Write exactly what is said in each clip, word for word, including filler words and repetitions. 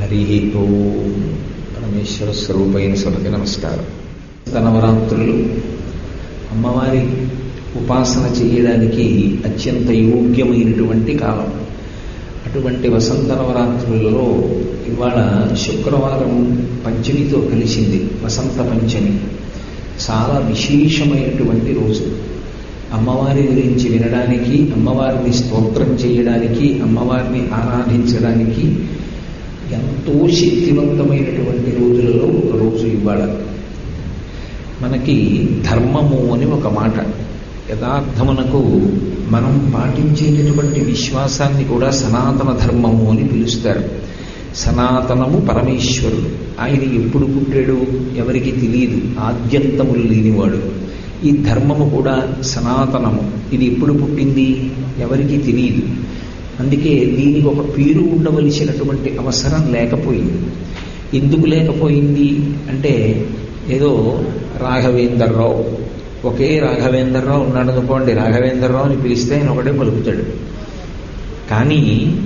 హరి ఓం. పరమేశ్వర స్వరూపైన సభకి నమస్కారం. నవరాత్రులు అమ్మవారి ఉపాసన చేయడానికి అత్యంత యోగ్యమైనటువంటి కాలం. అటువంటి వసంత నవరాత్రులలో ఇవాళ శుక్రవారం పంచమితో కలిసింది. వసంత పంచమి చాలా విశేషమైనటువంటి రోజు. అమ్మవారి గురించి వినడానికి, అమ్మవారిని స్తోత్రం చేయడానికి, అమ్మవారిని ఆరాధించడానికి ఎంతో శక్తివంతమైనటువంటి రోజులలో ఒక రోజు ఇవాళ. మనకి ధర్మము అని ఒక మాట. యథార్థమునకు మనం పాటించేటటువంటి విశ్వాసాన్ని కూడా సనాతన ధర్మము అని పిలుస్తారు. సనాతనము పరమేశ్వరుడు. ఆయన ఎప్పుడు పుట్టాడు ఎవరికి తెలియదు, ఆద్యంతములు లేనివాడు. ఈ ధర్మము కూడా సనాతనము. ఇది ఎప్పుడు పుట్టింది ఎవరికి తెలియదు. అందుకే దీనికి ఒక పేరు ఉండవలసినటువంటి అవసరం లేకపోయింది. ఎందుకు లేకపోయింది అంటే, ఏదో రాఘవేంద్రరావు, ఒకే రాఘవేంద్రరావు ఉన్నాడు అనుకోండి, రాఘవేంద్రరావు అని పిలిస్తే ఆయన ఒకటే పలుకుతాడు. కానీ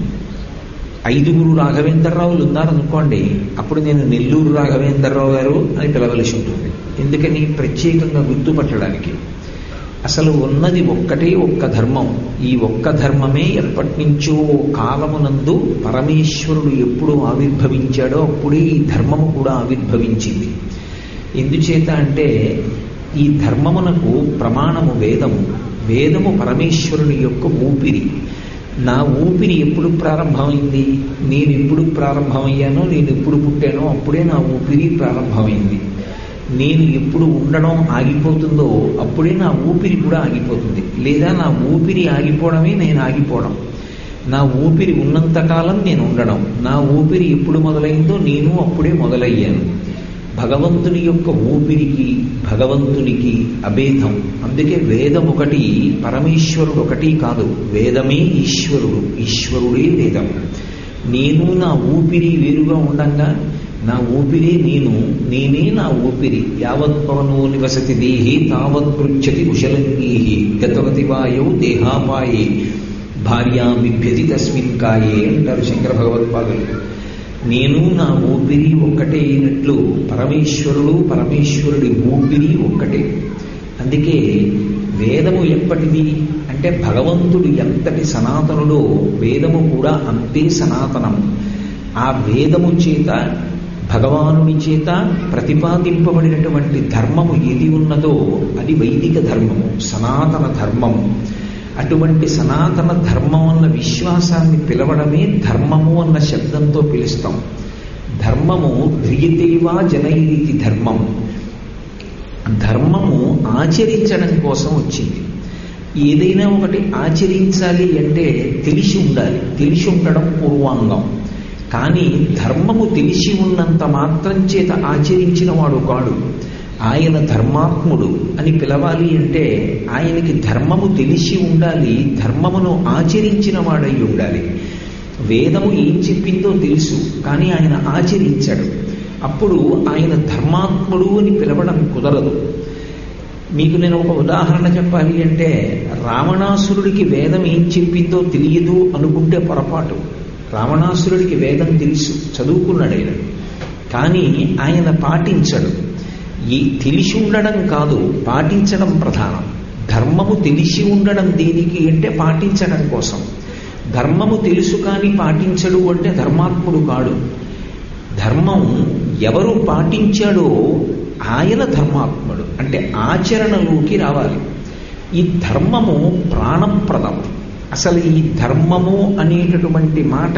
ఐదుగురు రాఘవేంద్రరావులు ఉన్నారనుకోండి, అప్పుడు నేను నెల్లూరు రాఘవేంద్రరావు గారు అని పిలవలసి ఉంటుంది. ఎందుకని? ప్రత్యేకంగా గుర్తుపట్టడానికి. అసలు ఉన్నది ఒక్కటే ఒక్క ధర్మం. ఈ ఒక్క ధర్మమే ఎప్పటి నుంచో కాలమునందు పరమేశ్వరుడు ఎప్పుడు ఆవిర్భవించాడో అప్పుడే ఈ ధర్మము కూడా ఆవిర్భవించింది. ఎందుచేత అంటే, ఈ ధర్మమునకు ప్రమాణము వేదము. వేదము పరమేశ్వరుని యొక్క ఊపిరి. నా ఊపిరి ఎప్పుడు ప్రారంభమైంది? నేను ఎప్పుడు ప్రారంభమయ్యానో, నేను ఎప్పుడు పుట్టానో అప్పుడే నా ఊపిరి ప్రారంభమైంది. నేను ఎప్పుడు ఉండడం ఆగిపోతుందో అప్పుడే నా ఊపిరి కూడా ఆగిపోతుంది. లేదా నా ఊపిరి ఆగిపోవడమే నేను ఆగిపోవడం. నా ఊపిరి ఉన్నంతకాలం నేను ఉండడం. నా ఊపిరి ఎప్పుడు మొదలైందో నేను అప్పుడే మొదలయ్యాను. భగవంతుని యొక్క ఊపిరికి భగవంతునికి అభేదం. అందుకే వేదం ఒకటి, పరమేశ్వరుడు ఒకటి కాదు. వేదమే ఈశ్వరుడు, ఈశ్వరుడే వేదం. నేను నా ఊపిరి వేరుగా ఉండంగా నా ఊపిరే నేను, నేనే నా ఊపిరి. యావత్ పవనో నివసతి దేహి తావత్ పృచ్చతి కుశలంగీహి గతవతి వాయౌ దేహాపాయే భార్యా బిభ్యతి తస్మిన్ కాయే అంటారు శంకర భగవత్పాదులు. నేను నా ఊపిరి ఒక్కటే అయినట్లు పరమేశ్వరుడు, పరమేశ్వరుడి ఊపిరి ఒక్కటే. అందుకే వేదము ఎప్పటిది అంటే, భగవంతుడు ఎంతటి సనాతనుడో వేదము కూడా అంతే సనాతనం. ఆ వేదము చేత, భగవానుని చేత ప్రతిపాదింపబడినటువంటి ధర్మము ఏది ఉన్నదో అది వైదిక ధర్మము, సనాతన ధర్మము. అటువంటి సనాతన ధర్మం అన్న విశ్వాసాన్ని పిలవడమే ధర్మము అన్న శబ్దంతో పిలుస్తాం. ధర్మము ధ్రియతేవా జనైతి ధర్మం. ధర్మము ఆచరించడం కోసం వచ్చింది. ఏదైనా ఒకటి ఆచరించాలి అంటే తెలిసి ఉండాలి. తెలిసి ఉండడం పూర్వాంగం. కానీ ధర్మము తెలిసి ఉన్నంత మాత్రం చేత ఆచరించిన వాడు కాడు. ఆయన ధర్మాత్ముడు అని పిలవాలి అంటే ఆయనకి ధర్మము తెలిసి ఉండాలి, ధర్మమును ఆచరించిన వాడై ఉండాలి. వేదము ఏం చెప్పిందో తెలుసు, కానీ ఆయన ఆచరించాడు. అప్పుడు ఆయన ధర్మాత్ముడు అని పిలవడం కుదరదు. మీకు నేను ఒక ఉదాహరణ చెప్పాలి అంటే, రావణాసురుడికి వేదం ఏం చెప్పిందో తెలియదు అనుకుంటే పొరపాటు. రావణాసురుడికి వేదం తెలుసు, చదువుకున్నాడు ఆయన. కానీ ఆయన పాటించడు. ఈ తెలిసి ఉండడం కాదు, పాటించడం ప్రధానం. ధర్మము తెలిసి ఉండడం దేనికి అంటే పాటించడం కోసం. ధర్మము తెలుసు కానీ పాటించడు అంటే ధర్మాత్ముడు కాడు. ధర్మం ఎవరు పాటించాడో ఆయన ధర్మాత్ముడు. అంటే ఆచరణలోకి రావాలి. ఈ ధర్మము ప్రాణప్రదం. అసలు ఈ ధర్మము అనేటటువంటి మాట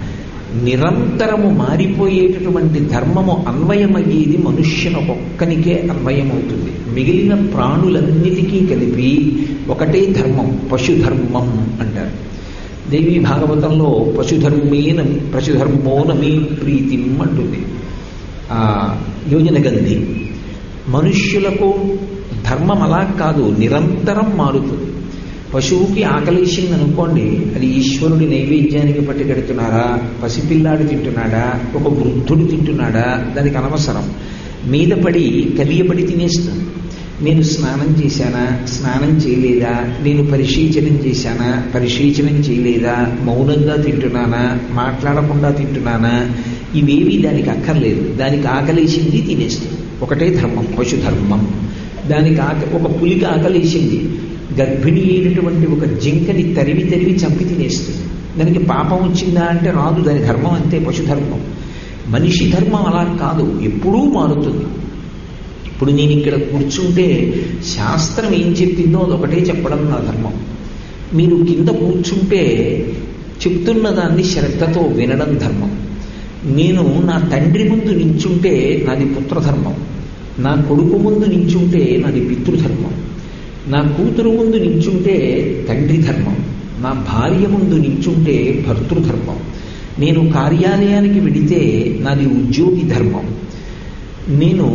నిరంతరము మారిపోయేటటువంటి ధర్మము అన్వయమయ్యేది మనుష్యునొక్కనికే అన్వయమవుతుంది. మిగిలిన ప్రాణులన్నిటికీ కలిపి ఒకటే ధర్మం, పశుధర్మం అంటారు. దేవి భాగవతంలో పశుధర్మేన పశుధర్మోనమీ ప్రీతిం అంటుంది ఆ యోజనగంధి. మనుష్యులకు ధర్మం అలా కాదు, నిరంతరం మారుతుంది. పశువుకి ఆకలేసింది అనుకోండి, అది ఈశ్వరుడి నైవేద్యానికి పట్టుకెడుతున్నారా, పసిపిల్లాడు తింటున్నాడా, ఒక వృద్ధుడు తింటున్నాడా, దానికి అనవసరం. మీద పడి కలియబడి తినేస్తుంది. నేను స్నానం చేశానా, స్నానం చేయలేదా, నేను పరిశీచనం చేశానా, పరిశీచనం చేయలేదా, మౌనంగా తింటున్నానా, మాట్లాడకుండా తింటున్నానా, ఇవేవి దానికి అక్కర్లేదు. దానికి ఆకలేసింది తినేస్తుంది. ఒకటే ధర్మం, పశుధర్మం. దానికి ఆక ఒక పులికి ఆకలేసింది, గర్భిణి అయినటువంటి ఒక జింకని తరివి తరివి చంపి తినేస్తుంది. దానికి పాపం వచ్చిందా అంటే రాదు, దాని ధర్మం అంతే, పశుధర్మం. మనిషి ధర్మం అలా కాదు, ఎప్పుడూ మారుతుంది. ఇప్పుడు నేను ఇక్కడ కూర్చుంటే శాస్త్రం ఏం చెప్పిందో అదొకటే చెప్పడం నా ధర్మం. మీరు కింద కూర్చుంటే చెప్తున్న దాన్ని శ్రద్ధతో వినడం ధర్మం. నేను నా తండ్రి ముందు నించుంటే నాది పుత్రధర్మం, నా కొడుకు ముందు నించుంటే నాది పితృధర్మం, నా కూతురు ముందు నించుంటే తండ్రి ధర్మం, నా భార్య ముందు నించుంటే భర్తృధర్మం, నేను కార్యాలయానికి వెడితే నాది ఉద్యోగి ధర్మం, నేను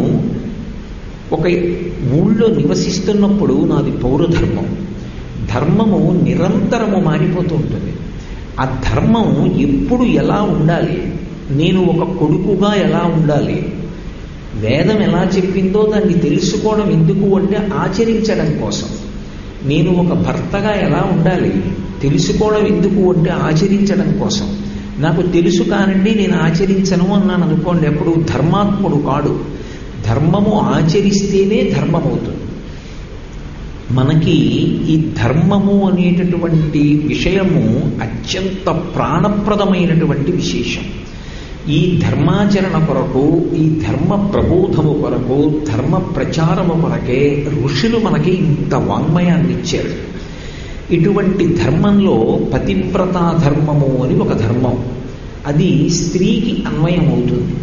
ఒక ఊళ్ళో నివసిస్తున్నప్పుడు నాది పౌరధర్మం. ధర్మము నిరంతరము మారిపోతూ ఉంటుంది. ఆ ధర్మం ఎప్పుడు ఎలా ఉండాలి, నేను ఒక కొడుకుగా ఎలా ఉండాలి, వేదం ఎలా చెప్పిందో దాన్ని తెలుసుకోవడం ఎందుకు అంటే ఆచరించడం కోసం. నేను ఒక భర్తగా ఎలా ఉండాలి తెలుసుకోవడం ఎందుకు అంటే ఆచరించడం కోసం. నాకు తెలుసు కానండి నేను ఆచరించను అన్నాను అనుకోండి, అప్పుడు ధర్మాత్ముడు కాడు. ధర్మము ఆచరిస్తేనే ధర్మం అవుతుంది. మనకి ఈ ధర్మము అనేటటువంటి విషయము అత్యంత ప్రాణప్రదమైనటువంటి విశేషం. ఈ ధర్మాచరణ కొరకు, ఈ ధర్మ ప్రబోధము కొరకు, ధర్మ ప్రచారము కొరకే ఋషులు మనకి ఇంత వాంగ్మయాన్ని ఇచ్చారు. ఇటువంటి ధర్మంలో పతివ్రతా ధర్మము అని ఒక ధర్మం, అది స్త్రీకి అన్వయం అవుతుంది.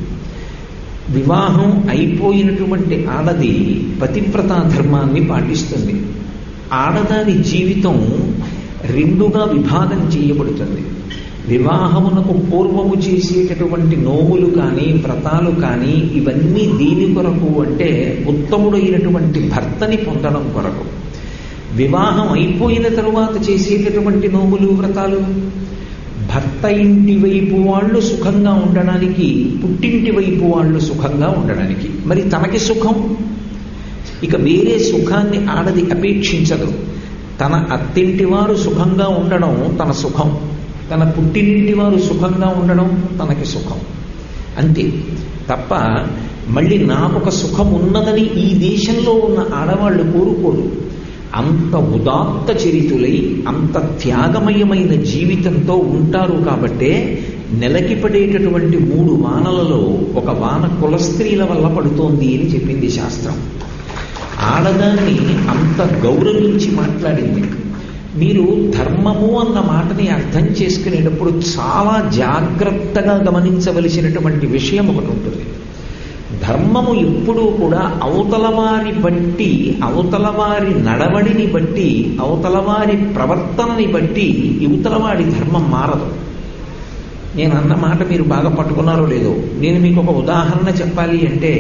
వివాహం అయిపోయినటువంటి ఆడది పతివ్రతా ధర్మాన్ని పాటిస్తుంది. ఆడదాని జీవితం రెండుగా విభాగం చేయబడుతుంది. వివాహమునకు పూర్వము చేసేటటువంటి నోములు కానీ వ్రతాలు కానీ ఇవన్నీ దీని కొరకు అంటే ఉత్తముడైనటువంటి భర్తని పొందడం కొరకు. వివాహం అయిపోయిన తరువాత చేసేటటువంటి నోములు వ్రతాలు భర్త ఇంటి వైపు వాళ్ళు సుఖంగా ఉండడానికి, పుట్టింటి వైపు వాళ్ళు సుఖంగా ఉండడానికి. మరి తనకి సుఖం, ఇక వేరే సుఖాన్ని ఆడది అపేక్షించదు. తన అత్తింటి వారు సుఖంగా ఉండడం తన సుఖం, తన పుట్టినింటి వారు సుఖంగా ఉండడం తనకి సుఖం, అంతే తప్ప మళ్ళీ నాకొక సుఖం ఉన్నదని ఈ దేశంలో ఉన్న ఆడవాళ్ళు కోరుకోరు. అంత ఉదాత్త చరితులై అంత త్యాగమయమైన జీవితంతో ఉంటారు. కాబట్టే నెలకి పడేటటువంటి మూడు వానలలో ఒక వాన కులస్త్రీల వల్ల పడుతోంది అని చెప్పింది శాస్త్రం. ఆడదాన్ని అంత గౌరవించి మాట్లాడింది. మీరు ధర్మము అన్న మాటని అర్థం చేసుకునేటప్పుడు చాలా జాగ్రత్తగా గమనించవలసినటువంటి విషయం ఒకటి ఉంటుంది. ధర్మము ఎప్పుడూ కూడా అవతలవారి బట్టి, అవతలవారి నడవడిని బట్టి, అవతలవారి ప్రవర్తనని బట్టి యువతలవాడి ధర్మం మారదు. నేను అన్న మాట మీరు బాగా పట్టుకున్నారో లేదో, నేను మీకు ఒక ఉదాహరణ చెప్పాలి అంటే,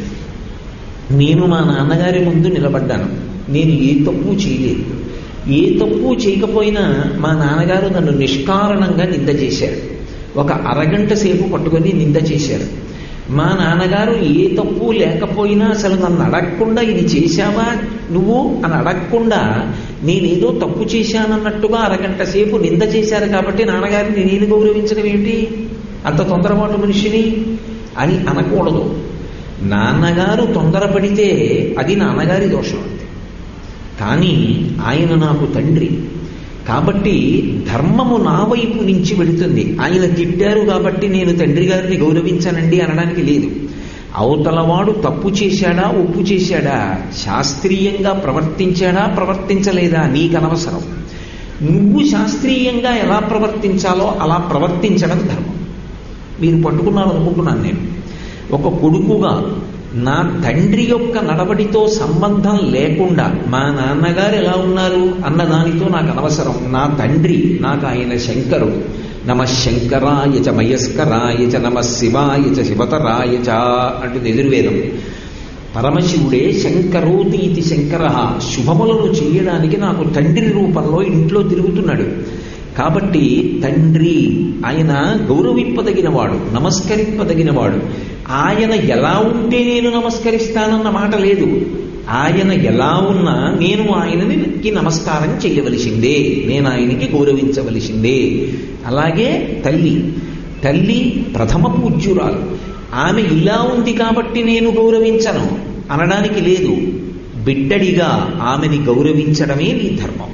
నేను మా నాన్నగారి ముందు నిలబడ్డాను. నేను ఏ తప్పు చేయలేదు. ఏ తప్పు చేయకపోయినా మా నాన్నగారు నన్ను నిష్కారణంగా నింద చేశారు. ఒక అరగంట సేపు పట్టుకొని నింద చేశారు. మా నాన్నగారు ఏ తప్పు లేకపోయినా అసలు నన్ను అడగకుండా ఇది చేశావా నువ్వు అని అడగకుండా నేనేదో తప్పు చేశానన్నట్టుగా అరగంట సేపు నింద చేశారు. కాబట్టి నాన్నగారిని నేను గౌరవించడం ఏమిటి, అంత తొందరపాటు మనిషిని అని అనకూడదు. నాన్నగారు తొందరపడితే అది నాన్నగారి దోషం అంతే. కానీ ఆయన నాకు తండ్రి కాబట్టి ధర్మము నా వైపు నుంచి వెళుతుంది. ఆయన తిట్టారు కాబట్టి నేను తండ్రి గారిని గౌరవించానండి అనడానికి లేదు. అవతలవాడు తప్పు చేశాడా, ఒప్పు చేశాడా, శాస్త్రీయంగా ప్రవర్తించాడా, ప్రవర్తించలేదా నీకు అనవసరం. నువ్వు శాస్త్రీయంగా ఎలా ప్రవర్తించాలో అలా ప్రవర్తించడం ధర్మం. మీరు పట్టుకున్నారనుకుంటున్నాను నేను. ఒక కొడుకుగా నా తండ్రి యొక్క నడవడితో సంబంధం లేకుండా మా నాన్నగారు ఎలా ఉన్నారు అన్నదానితో నాకు అనవసరం. నా తండ్రి నాకు ఆయన శంకరుడు. నమ శంకరాయ చ మయస్కరాయ చ నమ శివాయ చ శివతరాయ చ అంటుంది ఎదుర్వేదం. పరమశివుడే శంకరోతీతి శంకర, శుభములను చేయడానికి నాకు తండ్రి రూపంలో ఇంట్లో తిరుగుతున్నాడు. కాబట్టి తండ్రి ఆయన గౌరవింపదగినవాడు, నమస్కరింపదగినవాడు. ఆయన ఎలా ఉంటే నేను నమస్కరిస్తానన్న మాట లేదు. ఆయన ఎలా ఉన్నా నేను ఆయనకి నమస్కారం చేయవలసిందే, నేను ఆయనకి గౌరవించవలసిందే. అలాగే తల్లి తల్లి ప్రథమ పూజ్యురాలు. ఆమె ఇలా ఉంది కాబట్టి నేను గౌరవించను అనడానికి లేదు. బిడ్డడిగా ఆమెని గౌరవించడమే నీ ధర్మం.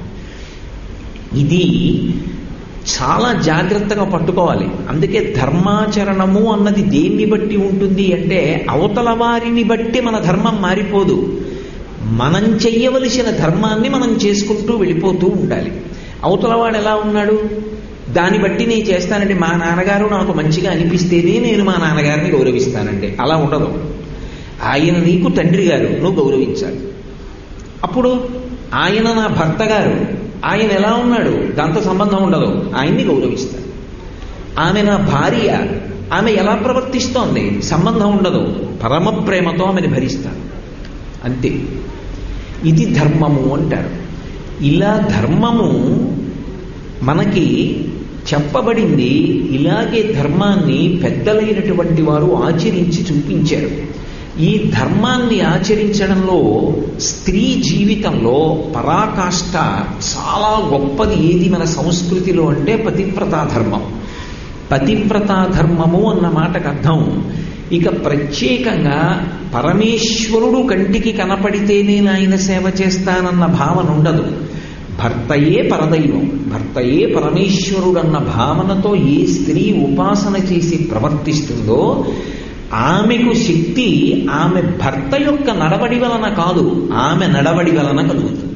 ఇది చాలా జాగ్రత్తగా పట్టుకోవాలి. అందుకే ధర్మాచరణము అన్నది దేన్ని బట్టి ఉంటుంది అంటే అవతల వారిని బట్టి మన ధర్మం మారిపోదు. మనం చెయ్యవలసిన ధర్మాన్ని మనం చేసుకుంటూ వెళ్ళిపోతూ ఉండాలి. అవతలవాడు ఎలా ఉన్నాడు దాన్ని బట్టి నేను చేస్తానండి. మా నాన్నగారు నాకు మంచిగా అనిపిస్తేనే నేను మా నాన్నగారిని గౌరవిస్తానండి, అలా ఉండదు. ఆయన నీకు తండ్రి గారు, నువ్వు గౌరవించాలి. అప్పుడు ఆయన నా భర్త గారు, ఆయన ఎలా ఉన్నాడు దాంతో సంబంధం ఉండదు, ఆయన్ని గౌరవిస్తాను. ఆమె నా భార్య, ఆమె ఎలా ప్రవర్తిస్తోంది సంబంధం ఉండదు, పరమ ప్రేమతో ఆమెను భరిస్తాను, అంతే. ఇది ధర్మము అంటారు. ఇలా ధర్మము మనకి చెప్పబడింది. ఇలాగే ధర్మాన్ని పెద్దలైనటువంటి వారు ఆచరించి చూపించారు. ఈ ధర్మాన్ని ఆచరించడంలో స్త్రీ జీవితంలో పరాకాష్ఠ చాలా గొప్పది ఏది మన సంస్కృతిలో అంటే పతివ్రతా ధర్మం. పతివ్రతా ధర్మము అన్న మాటకు అర్థం ఇక ప్రత్యేకంగా పరమేశ్వరుడు కంటికి కనపడితే నేను ఆయన సేవ చేస్తానన్న భావన ఉండదు. భర్తయే పరదైవం, భర్తయే పరమేశ్వరుడన్న భావనతో ఏ స్త్రీ ఉపాసన చేసి ప్రవర్తిస్తుందో ఆమెకు శక్తి ఆమె భర్త యొక్క నడవడి వలన కాదు, ఆమె నడవడి వలన కలుగుతుంది.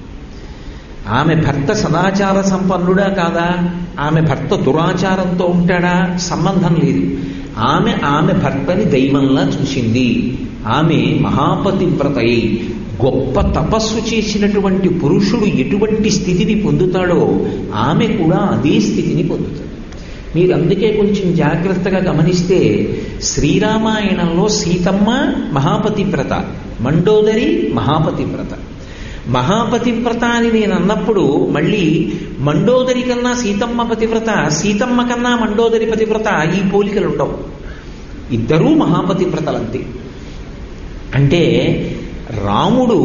ఆమె భర్త సదాచార సంపన్నుడా కాదా, ఆమె భర్త దురాచారంతో ఉంటాడా, సంబంధం లేదు. ఆమె ఆమె భర్తని దైవంలా చూసింది. ఆమె మహాపతివ్రతై గొప్ప తపస్సు చేసినటువంటి పురుషుడు ఎటువంటి స్థితిని పొందుతాడో ఆమె కూడా అదే స్థితిని పొందుతాడు. మీరు అందుకే కొంచెం జాగ్రత్తగా గమనిస్తే శ్రీరామాయణంలో సీతమ్మ మహాపతివ్రత, మండోదరి మహాపతివ్రత. మహాపతివ్రత అని నేను అన్నప్పుడు మళ్ళీ మండోదరి కన్నా సీతమ్మ పతివ్రత, సీతమ్మ కన్నా మండోదరి పతివ్రత ఈ పోలికలు ఉండవు. ఇద్దరూ మహాపతివ్రతలంతే. అంటే రాముడు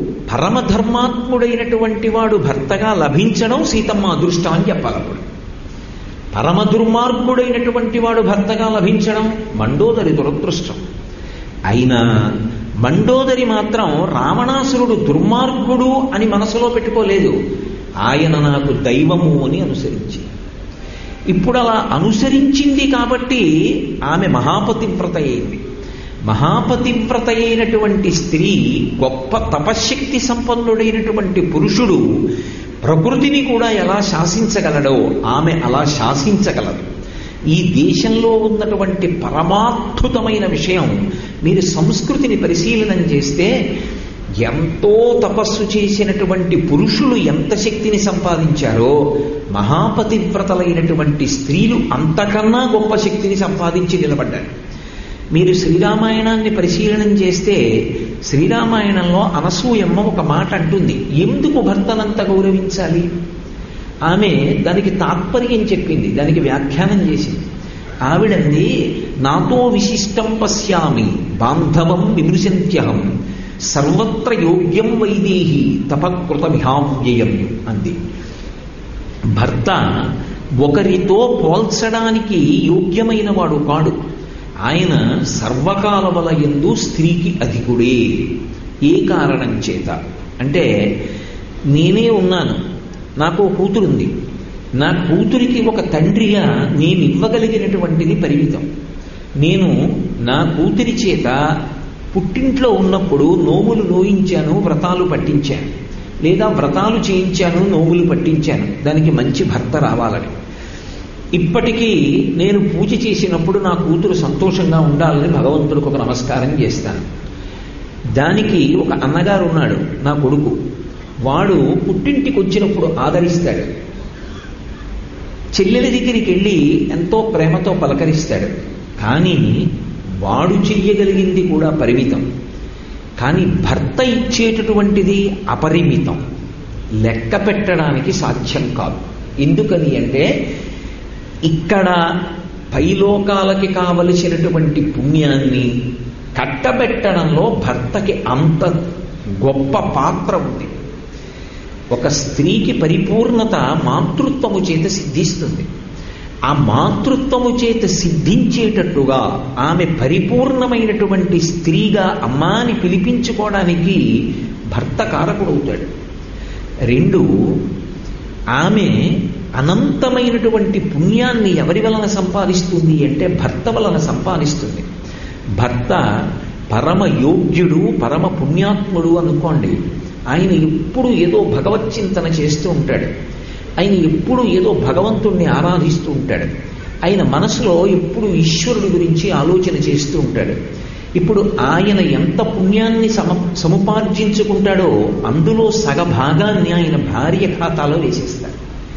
పరమధర్మాత్ముడైనటువంటి వాడు భర్తగా లభించడం సీతమ్మ అదృష్టం అని చెప్పాలి. అప్పుడు పరమ దుర్మార్గుడైనటువంటి వాడు భర్తగా లభించడం మండోదరి దురదృష్టం. అయినా మండోదరి మాత్రం రావణాసురుడు దుర్మార్గుడు అని మనసులో పెట్టుకోలేదు, ఆయన నాకు దైవము అని అనుసరించి. ఇప్పుడు అలా అనుసరించింది కాబట్టి ఆమె మహాపతివ్రత అయింది. మహాపతివ్రత అయినటువంటి స్త్రీ, గొప్ప తపశ్శక్తి సంపన్నుడైనటువంటి పురుషుడు ప్రకృతిని కూడా ఎలా శాసించగలడో ఆమె అలా శాసించగలదు. ఈ దేశంలో ఉన్నటువంటి పరమాద్భుతమైన విషయం, మీరు సంస్కృతిని పరిశీలనం చేస్తే ఎంతో తపస్సు చేసినటువంటి పురుషులు ఎంత శక్తిని సంపాదించారో మహాపతివ్రతలైనటువంటి స్త్రీలు అంతకన్నా గొప్ప శక్తిని సంపాదించి నిలబడ్డారు. మీరు శ్రీరామాయణాన్ని పరిశీలనం చేస్తే శ్రీరామాయణంలో అనసూయమ్మ ఒక మాట అంటుంది, ఎందుకు భర్తనంత గౌరవించాలి? ఆమె దానికి తాత్పర్యం చెప్పింది, దానికి వ్యాఖ్యానం చేసింది. ఆవిడంది, నాతో విశిష్టం పశ్యామి బాంధవం విమృశంత్యహం సర్వత్ర యోగ్యం వైదేహి తపకృతమిహావ్యయం అంది. భర్త ఒకరితో పోల్చడానికి యోగ్యమైన వాడు కాడు. ఆయన సర్వకాలముల యందు స్త్రీకి అధికుడే. ఏ కారణం చేత అంటే, నేనే ఉన్నాను, నాకు కూతురుంది, నా కూతురికి ఒక తండ్రిగా నేను ఇవ్వగలిగినటువంటిది పరిమితం. నేను నా కూతురి చేత పుట్టింట్లో ఉన్నప్పుడు నోములు నోయించాను, వ్రతాలు పట్టించాను, లేదా వ్రతాలు చేయించాను, నోములు పట్టించాను, దానికి మంచి భర్త రావాలని. ఇప్పటికీ నేను పూజ చేసినప్పుడు నా కూతురు సంతోషంగా ఉండాలని భగవంతుడికి ఒక నమస్కారం చేస్తాను. దానికి ఒక అన్నగారు ఉన్నాడు, నా కొడుకు, వాడు పుట్టింటికి వచ్చినప్పుడు ఆదరిస్తాడు, చెల్లెల దగ్గరికి వెళ్ళి ఎంతో ప్రేమతో పలకరిస్తాడు. కానీ వాడు చెయ్యగలిగింది కూడా పరిమితం. కానీ భర్త ఇచ్చేటటువంటిది అపరిమితం, లెక్క పెట్టడానికి సాధ్యం కాదు. ఎందుకని అంటే, ఇక్కడ పైలోకాలకి కావలసినటువంటి పుణ్యాన్ని కట్టబెట్టడంలో భర్తకి అంత గొప్ప పాత్ర ఉంది. ఒక స్త్రీకి పరిపూర్ణత మాతృత్వము చేత సిద్ధిస్తుంది. ఆ మాతృత్వము చేత సిద్ధించేటట్టుగా ఆమె పరిపూర్ణమైనటువంటి స్త్రీగా అమ్మాని పిలిపించుకోవడానికి భర్త కారకుడవుతాడు. రెండు, ఆమె అనంతమైనటువంటి పుణ్యాన్ని ఎవరి వలన సంపాదిస్తుంది అంటే భర్త వలన సంపాదిస్తుంది. భర్త పరమ యోగ్యుడు, పరమ పుణ్యాత్ముడు అనుకోండి. ఆయన ఎప్పుడు ఏదో భగవచ్చింతన చేస్తూ ఉంటాడు. ఆయన ఎప్పుడు ఏదో భగవంతుణ్ణి ఆరాధిస్తూ ఉంటాడు. ఆయన మనసులో ఎప్పుడు ఈశ్వరుడి గురించి ఆలోచన చేస్తూ ఉంటాడు. ఇప్పుడు ఆయన ఎంత పుణ్యాన్ని సమ సముపార్జించుకుంటాడో అందులో సగభాగాన్ని ఆయన భార్య ఖాతాలో వేసేస్తాడు.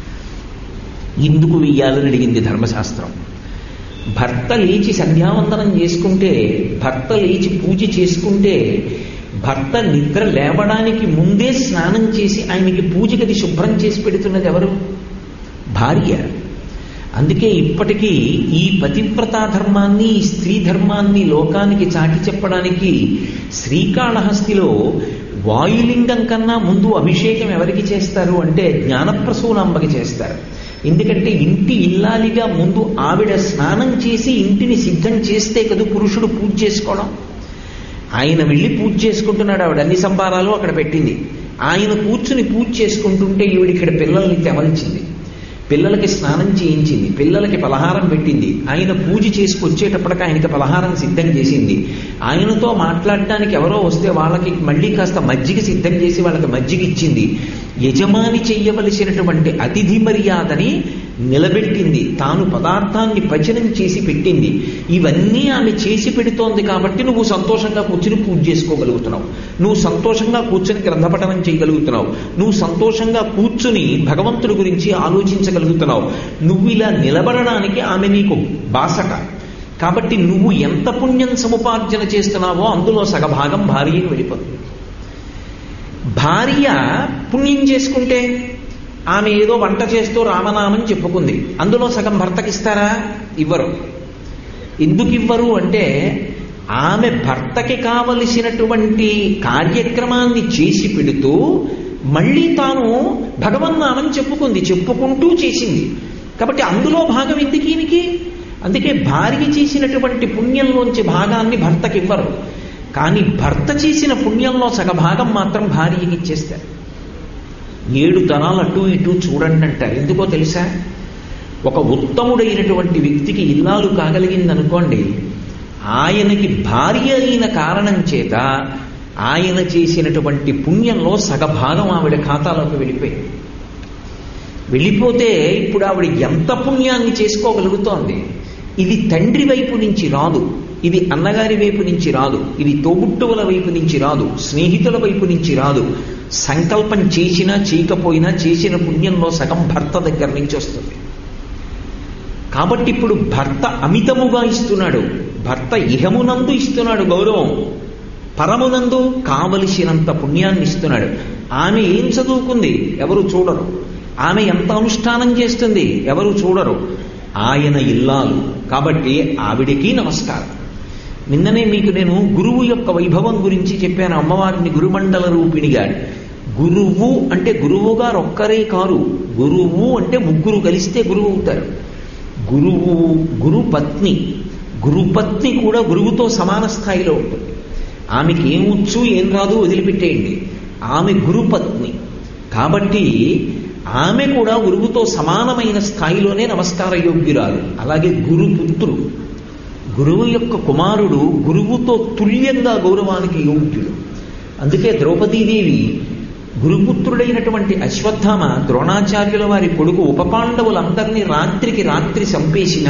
ఎందుకు వెయ్యాలని అడిగింది ధర్మశాస్త్రం. భర్త లేచి సంధ్యావందనం చేసుకుంటే, భర్త లేచి పూజ చేసుకుంటే, భర్త నిద్ర లేవడానికి ముందే స్నానం చేసి ఆయనకి పూజ గది శుభ్రం చేసి పెడుతున్నది ఎవరు? భార్య. అందుకే ఇప్పటికీ ఈ పతివ్రతా ధర్మాన్ని, ఈ స్త్రీ ధర్మాన్ని లోకానికి చాటి చెప్పడానికి శ్రీకాళహస్తిలో వాయులింగం కన్నా ముందు అభిషేకం ఎవరికి చేస్తారు అంటే జ్ఞానప్రసూనాంబకి చేస్తారు. ఎందుకంటే ఇంటి ఇల్లాలిగా ముందు ఆవిడ స్నానం చేసి ఇంటిని సిద్ధం చేస్తే కదా పురుషుడు పూజ చేసుకోవడం. ఆయన వెళ్ళి పూజ చేసుకుంటున్నాడు, ఆవిడ అన్ని సంభారాలు అక్కడ పెట్టింది. ఆయన కూర్చుని పూజ చేసుకుంటుంటే ఈవిడ ఇక్కడ పిల్లల్ని తెవల్చింది, పిల్లలకి స్నానం చేయించింది, పిల్లలకి పలహారం పెట్టింది. ఆయన పూజ చేసుకొచ్చేటప్పటికి ఆయనకి పలహారం సిద్ధం చేసింది. ఆయనతో మాట్లాడడానికి ఎవరో వస్తే వాళ్ళకి మళ్ళీ కాస్త మజ్జిగ సిద్ధం చేసి వాళ్ళకి మజ్జిగ ఇచ్చింది. యజమాని చెయ్యవలసినటువంటి అతిథి మర్యాదని నిలబెట్టింది. తాను పదార్థాన్ని పచనం చేసి పెట్టింది. ఇవన్నీ ఆమె చేసి పెడుతోంది కాబట్టి నువ్వు సంతోషంగా కూర్చుని పూజ చేసుకోగలుగుతున్నావు, నువ్వు సంతోషంగా కూర్చుని గ్రంథపఠనం చేయగలుగుతున్నావు, నువ్వు సంతోషంగా కూర్చుని భగవంతుడి గురించి ఆలోచించగలుగుతున్నావు. నువ్వు ఇలా నిలబడడానికి ఆమె నీకు బాసట. కాబట్టి నువ్వు ఎంత పుణ్యం సముపార్జన చేస్తున్నావో అందులో సగభాగం భార్యకు వెళ్ళిపోతుంది. భార్య పుణ్యం చేసుకుంటే ఆమె ఏదో వంట చేస్తూ రామనామం చెప్పుకుంది, అందులో సగం భర్తకిస్తారా? ఇవ్వరు. ఎందుకు ఇవ్వరు అంటే ఆమె భర్తకి కావలసినటువంటి కార్యక్రమాన్ని చేసి పెడుతూ మళ్ళీ తాను భగవన్నామని చెప్పుకుంది, చెప్పుకుంటూ చేసింది. కాబట్టి అందులో భాగం ఎందుకు ఈయనకి? అందుకే భార్య చేసినటువంటి పుణ్యంలోంచి భాగాన్ని భర్తకి ఇవ్వరు. కానీ భర్త చేసిన పుణ్యంలో సగభాగం మాత్రం భార్యకి ఇచ్చేస్తారు. ఏడు తరాలు అటు ఇటు చూడండి అంటారు. ఎందుకో తెలుసా? ఒక ఉత్తముడైనటువంటి వ్యక్తికి ఇల్లాలు కాగలిగిందనుకోండి, ఆయనకి భార్య అయిన కారణం చేత ఆయన చేసినటువంటి పుణ్యంలో సగభాగం ఆవిడ ఖాతాలోకి వెళ్ళిపోయింది. వెళ్ళిపోతే ఇప్పుడు ఆవిడ ఎంత పుణ్యాన్ని చేసుకోగలుగుతోంది. ఇది తండ్రి వైపు నుంచి రాదు, ఇది అన్నగారి వైపు నుంచి రాదు, ఇది తోబుట్టువుల వైపు నుంచి రాదు, స్నేహితుల వైపు నుంచి రాదు. సంకల్పం చేసినా చేయకపోయినా చేసిన పుణ్యంలో సగం భర్త దగ్గర నుంచి వస్తుంది. కాబట్టి ఇప్పుడు భర్త అమితముగా ఇస్తున్నాడు. భర్త ఇహమునందు ఇస్తున్నాడు గౌరవం, పరమునందు కావలసినంత పుణ్యాన్ని ఇస్తున్నాడు. ఆమె ఏం చదువుకుంది ఎవరు చూడరు, ఆమె ఎంత అనుష్ఠానం చేస్తుంది ఎవరు చూడరు. ఆయన ఇల్లాలు కాబట్టి ఆవిడికి నమస్కారం. నిన్ననే మీకు నేను గురువు యొక్క వైభవం గురించి చెప్పాను. అమ్మవారిని గురుమండల రూపిణిగా. గురువు అంటే గురువు గారు ఒక్కరే కారు, గురువు అంటే ముగ్గురు కలిస్తే గురువు అవుతారు. గురువు, గురుపత్ని, గురుపత్ని కూడా గురువుతో సమాన స్థాయిలో ఉంటుంది. ఆమెకి ఏం వచ్చు ఏం రాదు వదిలిపెట్టేయండి, ఆమె గురుపత్ని. కాబట్టి ఆమె కూడా గురువుతో సమానమైన స్థాయిలోనే నమస్కార యోగ్యురాలు. అలాగే గురుపుత్రుడు, గురువు యొక్క కుమారుడు గురువుతో తుల్యంగా గౌరవానికి యోగ్యుడు. అందుకే ద్రౌపదీదేవి గురుపుత్రుడైనటువంటి అశ్వత్థామ ద్రోణాచార్యుల వారి కొడుకు ఉపపాండవులందరినీ రాత్రికి రాత్రి చంపేసిన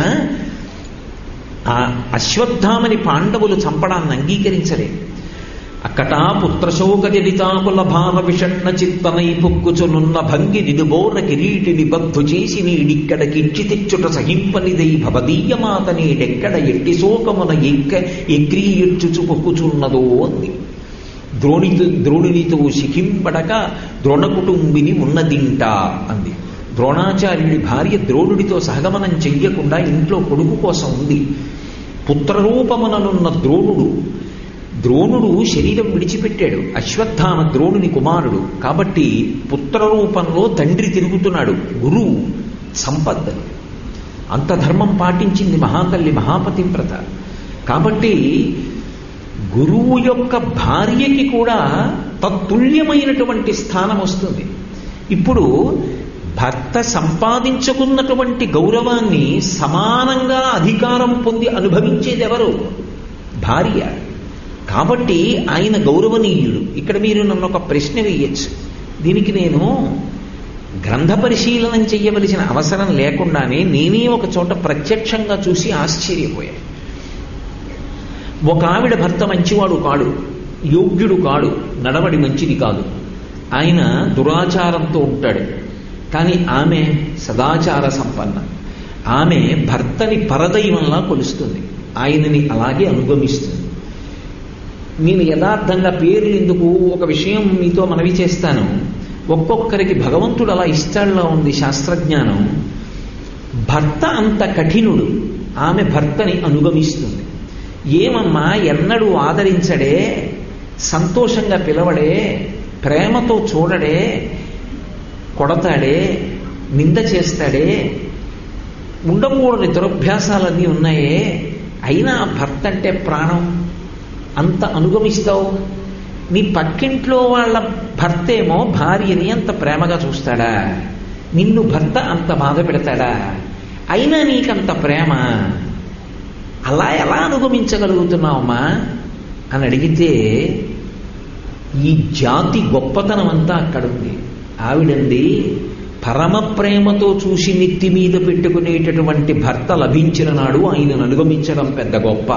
ఆ అశ్వత్థామని పాండవులు చంపడాన్ని అంగీకరించలే. అక్కటా పుత్రశోక జనితాకుల భావ విషణ్ణ చిత్తనై పొక్కుచునున్న భంగి నిదుబోర కిరీటిని బద్ధు చేసి నీడిక్కడ కిచ్చి తెచ్చుట సహింపనిదై భవదీయమాత నేడెక్కడ ఎట్టి శోకమున ఎక్క ఎక్రీయచ్చుచు పొక్కుచున్నదో అంది. ద్రోణితో ద్రోణునితో శిఖింపడక ద్రోణ కుటుంబిని ఉన్నదింట అంది. ద్రోణాచార్యుడి భార్య ద్రోణుడితో సహగమనం చెయ్యకుండా ఇంట్లో కొడుకు కోసం ఉంది. పుత్రరూపముననున్న ద్రోణుడు ద్రోణుడు శరీరం విడిచిపెట్టాడు. అశ్వత్థామ ద్రోణుని కుమారుడు కాబట్టి పుత్రరూపంలో తండ్రి తిరుగుతున్నాడు. గురువు సంపద. అంత ధర్మం పాటించింది మహాతల్లి మహాపతివ్రత. కాబట్టి గురువు యొక్క భార్యకి కూడా తత్తుల్యమైనటువంటి స్థానం వస్తుంది. ఇప్పుడు భర్త సంపాదించుకున్నటువంటి గౌరవాన్ని సమానంగా అధికారం పొంది అనుభవించేది ఎవరు? భార్య. కాబట్టి ఆయన గౌరవనీయుడు. ఇక్కడ మీరు నన్ను ఒక ప్రశ్న వేయచ్చు. దీనికి నేను గ్రంథ పరిశీలనం చెయ్యవలసిన అవసరం లేకుండానే నేనే ఒక చోట ప్రత్యక్షంగా చూసి ఆశ్చర్యపోయాను. ఒక ఆవిడ భర్త మంచివాడు కాడు, యోగ్యుడు కాడు, నడవడి మంచిది కాదు, ఆయన దురాచారంతో ఉంటాడు. కానీ ఆమె సదాచార సంపన్న. ఆమె భర్తని పరదైవంలా కొలుస్తుంది, ఆయనని అలాగే అనుగమిస్తుంది. నేను యథార్థంగా పేర్లు ఎందుకు, ఒక విషయం మీతో మనవి చేస్తాను. ఒక్కొక్కరికి భగవంతుడు అలా ఇష్టాల్లో ఉంది శాస్త్రజ్ఞానం. భర్త అంత కఠినుడు, ఆమె భర్తని అనుగమిస్తుంది. ఏమమ్మా ఎన్నడూ ఆదరించడే, సంతోషంగా పిలవడే, ప్రేమతో చూడడే, కొడతాడే, నింద చేస్తాడే, ఉండకూడని దురభ్యాసాలన్నీ ఉన్నాయే, అయినా భర్త అంటే ప్రాణం, అంత అనుగమిస్తావు. నీ పక్కింట్లో వాళ్ళ భర్తేమో భార్యని అంత ప్రేమగా చూస్తాడా, నిన్ను భర్త అంత బాధ పెడతాడా, అయినా నీకంత ప్రేమ, అలా ఎలా అనుగమించగలుగుతున్నావమ్మా అని అడిగితే ఈ జాతి గొప్పతనం అంతా అక్కడుంది. ఆవిడంది, పరమ ప్రేమతో చూసి నెత్తి మీద పెట్టుకునేటటువంటి భర్త లభించిన నాడు ఆయనను అనుగమించడం పెద్ద గొప్ప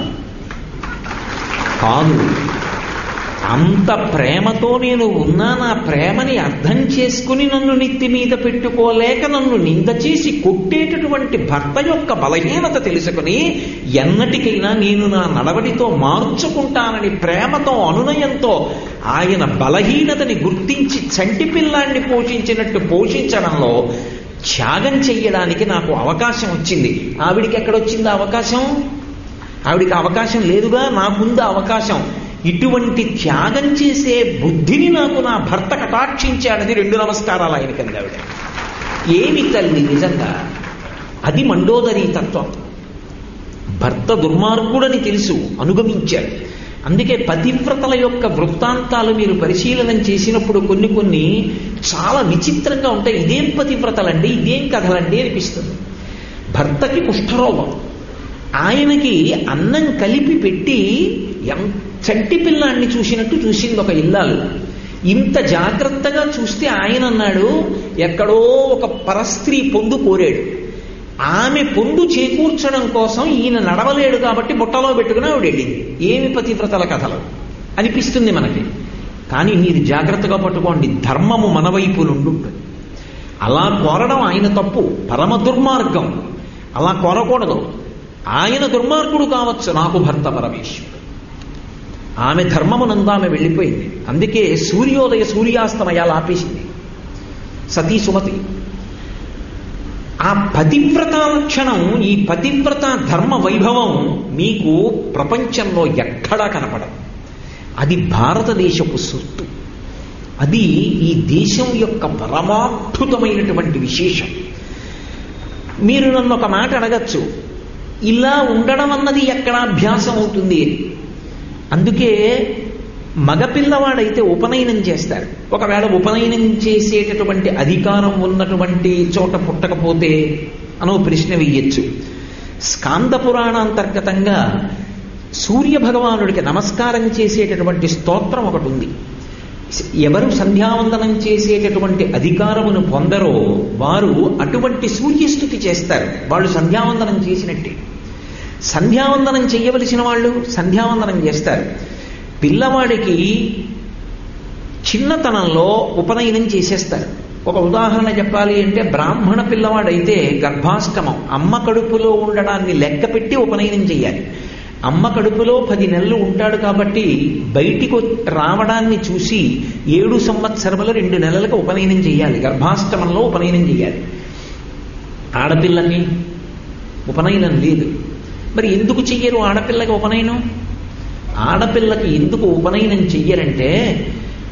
కాదు. అంత ప్రేమతో నేను ఉన్నా, నా ప్రేమని అర్థం చేసుకుని నన్ను నెత్తి మీద పెట్టుకోలేక నన్ను నింద చేసి కొట్టేటటువంటి భర్త యొక్క బలహీనత తెలుసుకుని ఎన్నటికైనా నేను నా నడవడితో మార్చుకుంటానని ప్రేమతో అనునయంతో ఆయన బలహీనతని గుర్తించి చంటి పిల్లాన్ని పోషించినట్టు పోషించడంలో త్యాగం చెయ్యడానికి నాకు అవకాశం వచ్చింది. ఆవిడికి ఎక్కడొచ్చింది అవకాశం? ఆవిడికి అవకాశం లేదుగా, నాకుంది అవకాశం. ఇటువంటి త్యాగం చేసే బుద్ధిని నాకు నా భర్త కటాక్షించాడని రెండు నమస్కారాలు ఆయనకంది ఆవిడ. ఏమి తల్లి నిజంగా, అది మండోదరీ తత్వం. భర్త దుర్మార్గుడని తెలుసు, అనుగమించాడు. అందుకే పతివ్రతల యొక్క వృత్తాంతాలు మీరు పరిశీలనం చేసినప్పుడు కొన్ని కొన్ని చాలా విచిత్రంగా ఉంటాయి. ఇదేం పతివ్రతలండి, ఇదేం కథలండి అనిపిస్తుంది. భర్తకి కుష్ఠరోగం, ఆయనకి అన్నం కలిపి పెట్టి చంటి పిల్లాన్ని చూసినట్టు చూసింది ఒక ఇల్లాలు. ఇంత జాగ్రత్తగా చూస్తే ఆయన అన్నాడు, ఎక్కడో ఒక పరస్త్రీ పొందు కోరాడు, ఆమె పొందు చేకూర్చడం కోసం ఈయన నడవలేడు కాబట్టి బుట్టలో పెట్టుకుని ఆవిడ వెళ్ళింది. ఏమి పతివ్రతల కథలు అనిపిస్తుంది మనకి. కానీ మీరు జాగ్రత్తగా పట్టుకోండి, ధర్మము మన వైపు నుండి ఉంటుంది. అలా కోరడం ఆయన తప్పు, పరమ దుర్మార్గం. అలా కోరకూడదు. ఆయన దుర్మార్గుడు కావచ్చు, నాకు భర్త పరమేశ్వరుడు. ఆమె ధర్మమునందు ఆమె వెళ్ళిపోయింది. అందుకే సూర్యోదయ సూర్యాస్తమయాలు ఆపేసింది సతీ సుమతి. ఆ పతివ్రత లక్షణం, ఈ పతివ్రత ధర్మ వైభవం మీకు ప్రపంచంలో ఎక్కడా కనపడదు. అది భారతదేశపు సొత్తు. అది ఈ దేశం యొక్క పరమాద్భుతమైనటువంటి విశేషం. మీరు నన్ను ఒక మాట అడగచ్చు, ఇలా ఉండడం అన్నది ఎక్కడ అభ్యాసం అవుతుంది అని. అందుకే మగపిల్లవాడైతే ఉపనయనం చేస్తారు. ఒకవేళ ఉపనయనం చేసేటటువంటి అధికారం ఉన్నటువంటి చోట పుట్టకపోతే అనో ప్రశ్న వెయ్యొచ్చు. స్కాంద పురాణాంతర్గతంగా సూర్య భగవానుడికి నమస్కారం చేసేటటువంటి స్తోత్రం ఒకటి ఉంది. ఎవరు సంధ్యావందనం చేసేటటువంటి అధికారమును పొందరో వారు అటువంటి సూర్యస్థుతి చేస్తారు. వాళ్ళు సంధ్యావందనం చేసినట్టే. సంధ్యావందనం చెయ్యవలసిన వాళ్ళు సంధ్యావందనం చేస్తారు. పిల్లవాడికి చిన్నతనంలో ఉపనయనం చేసేస్తారు. ఒక ఉదాహరణ చెప్పాలి అంటే, బ్రాహ్మణ పిల్లవాడైతే గర్భాష్టమం, అమ్మ కడుపులో ఉండడాన్ని లెక్క పెట్టి ఉపనయనం చేయాలి. అమ్మ కడుపులో పది నెలలు ఉంటాడు కాబట్టి బయటికి రావడాన్ని చూసి ఏడు సంవత్సరముల రెండు నెలలకు ఉపనయనం చేయాలి. గర్భాష్టమంలో ఉపనయనం చేయాలి. ఆడపిల్లకి ఉపనయనం లేదు. మరి ఎందుకు చెయ్యరు ఆడపిల్లకి ఉపనయనం? ఆడపిల్లకి ఎందుకు ఉపనయనం చెయ్యరంటే,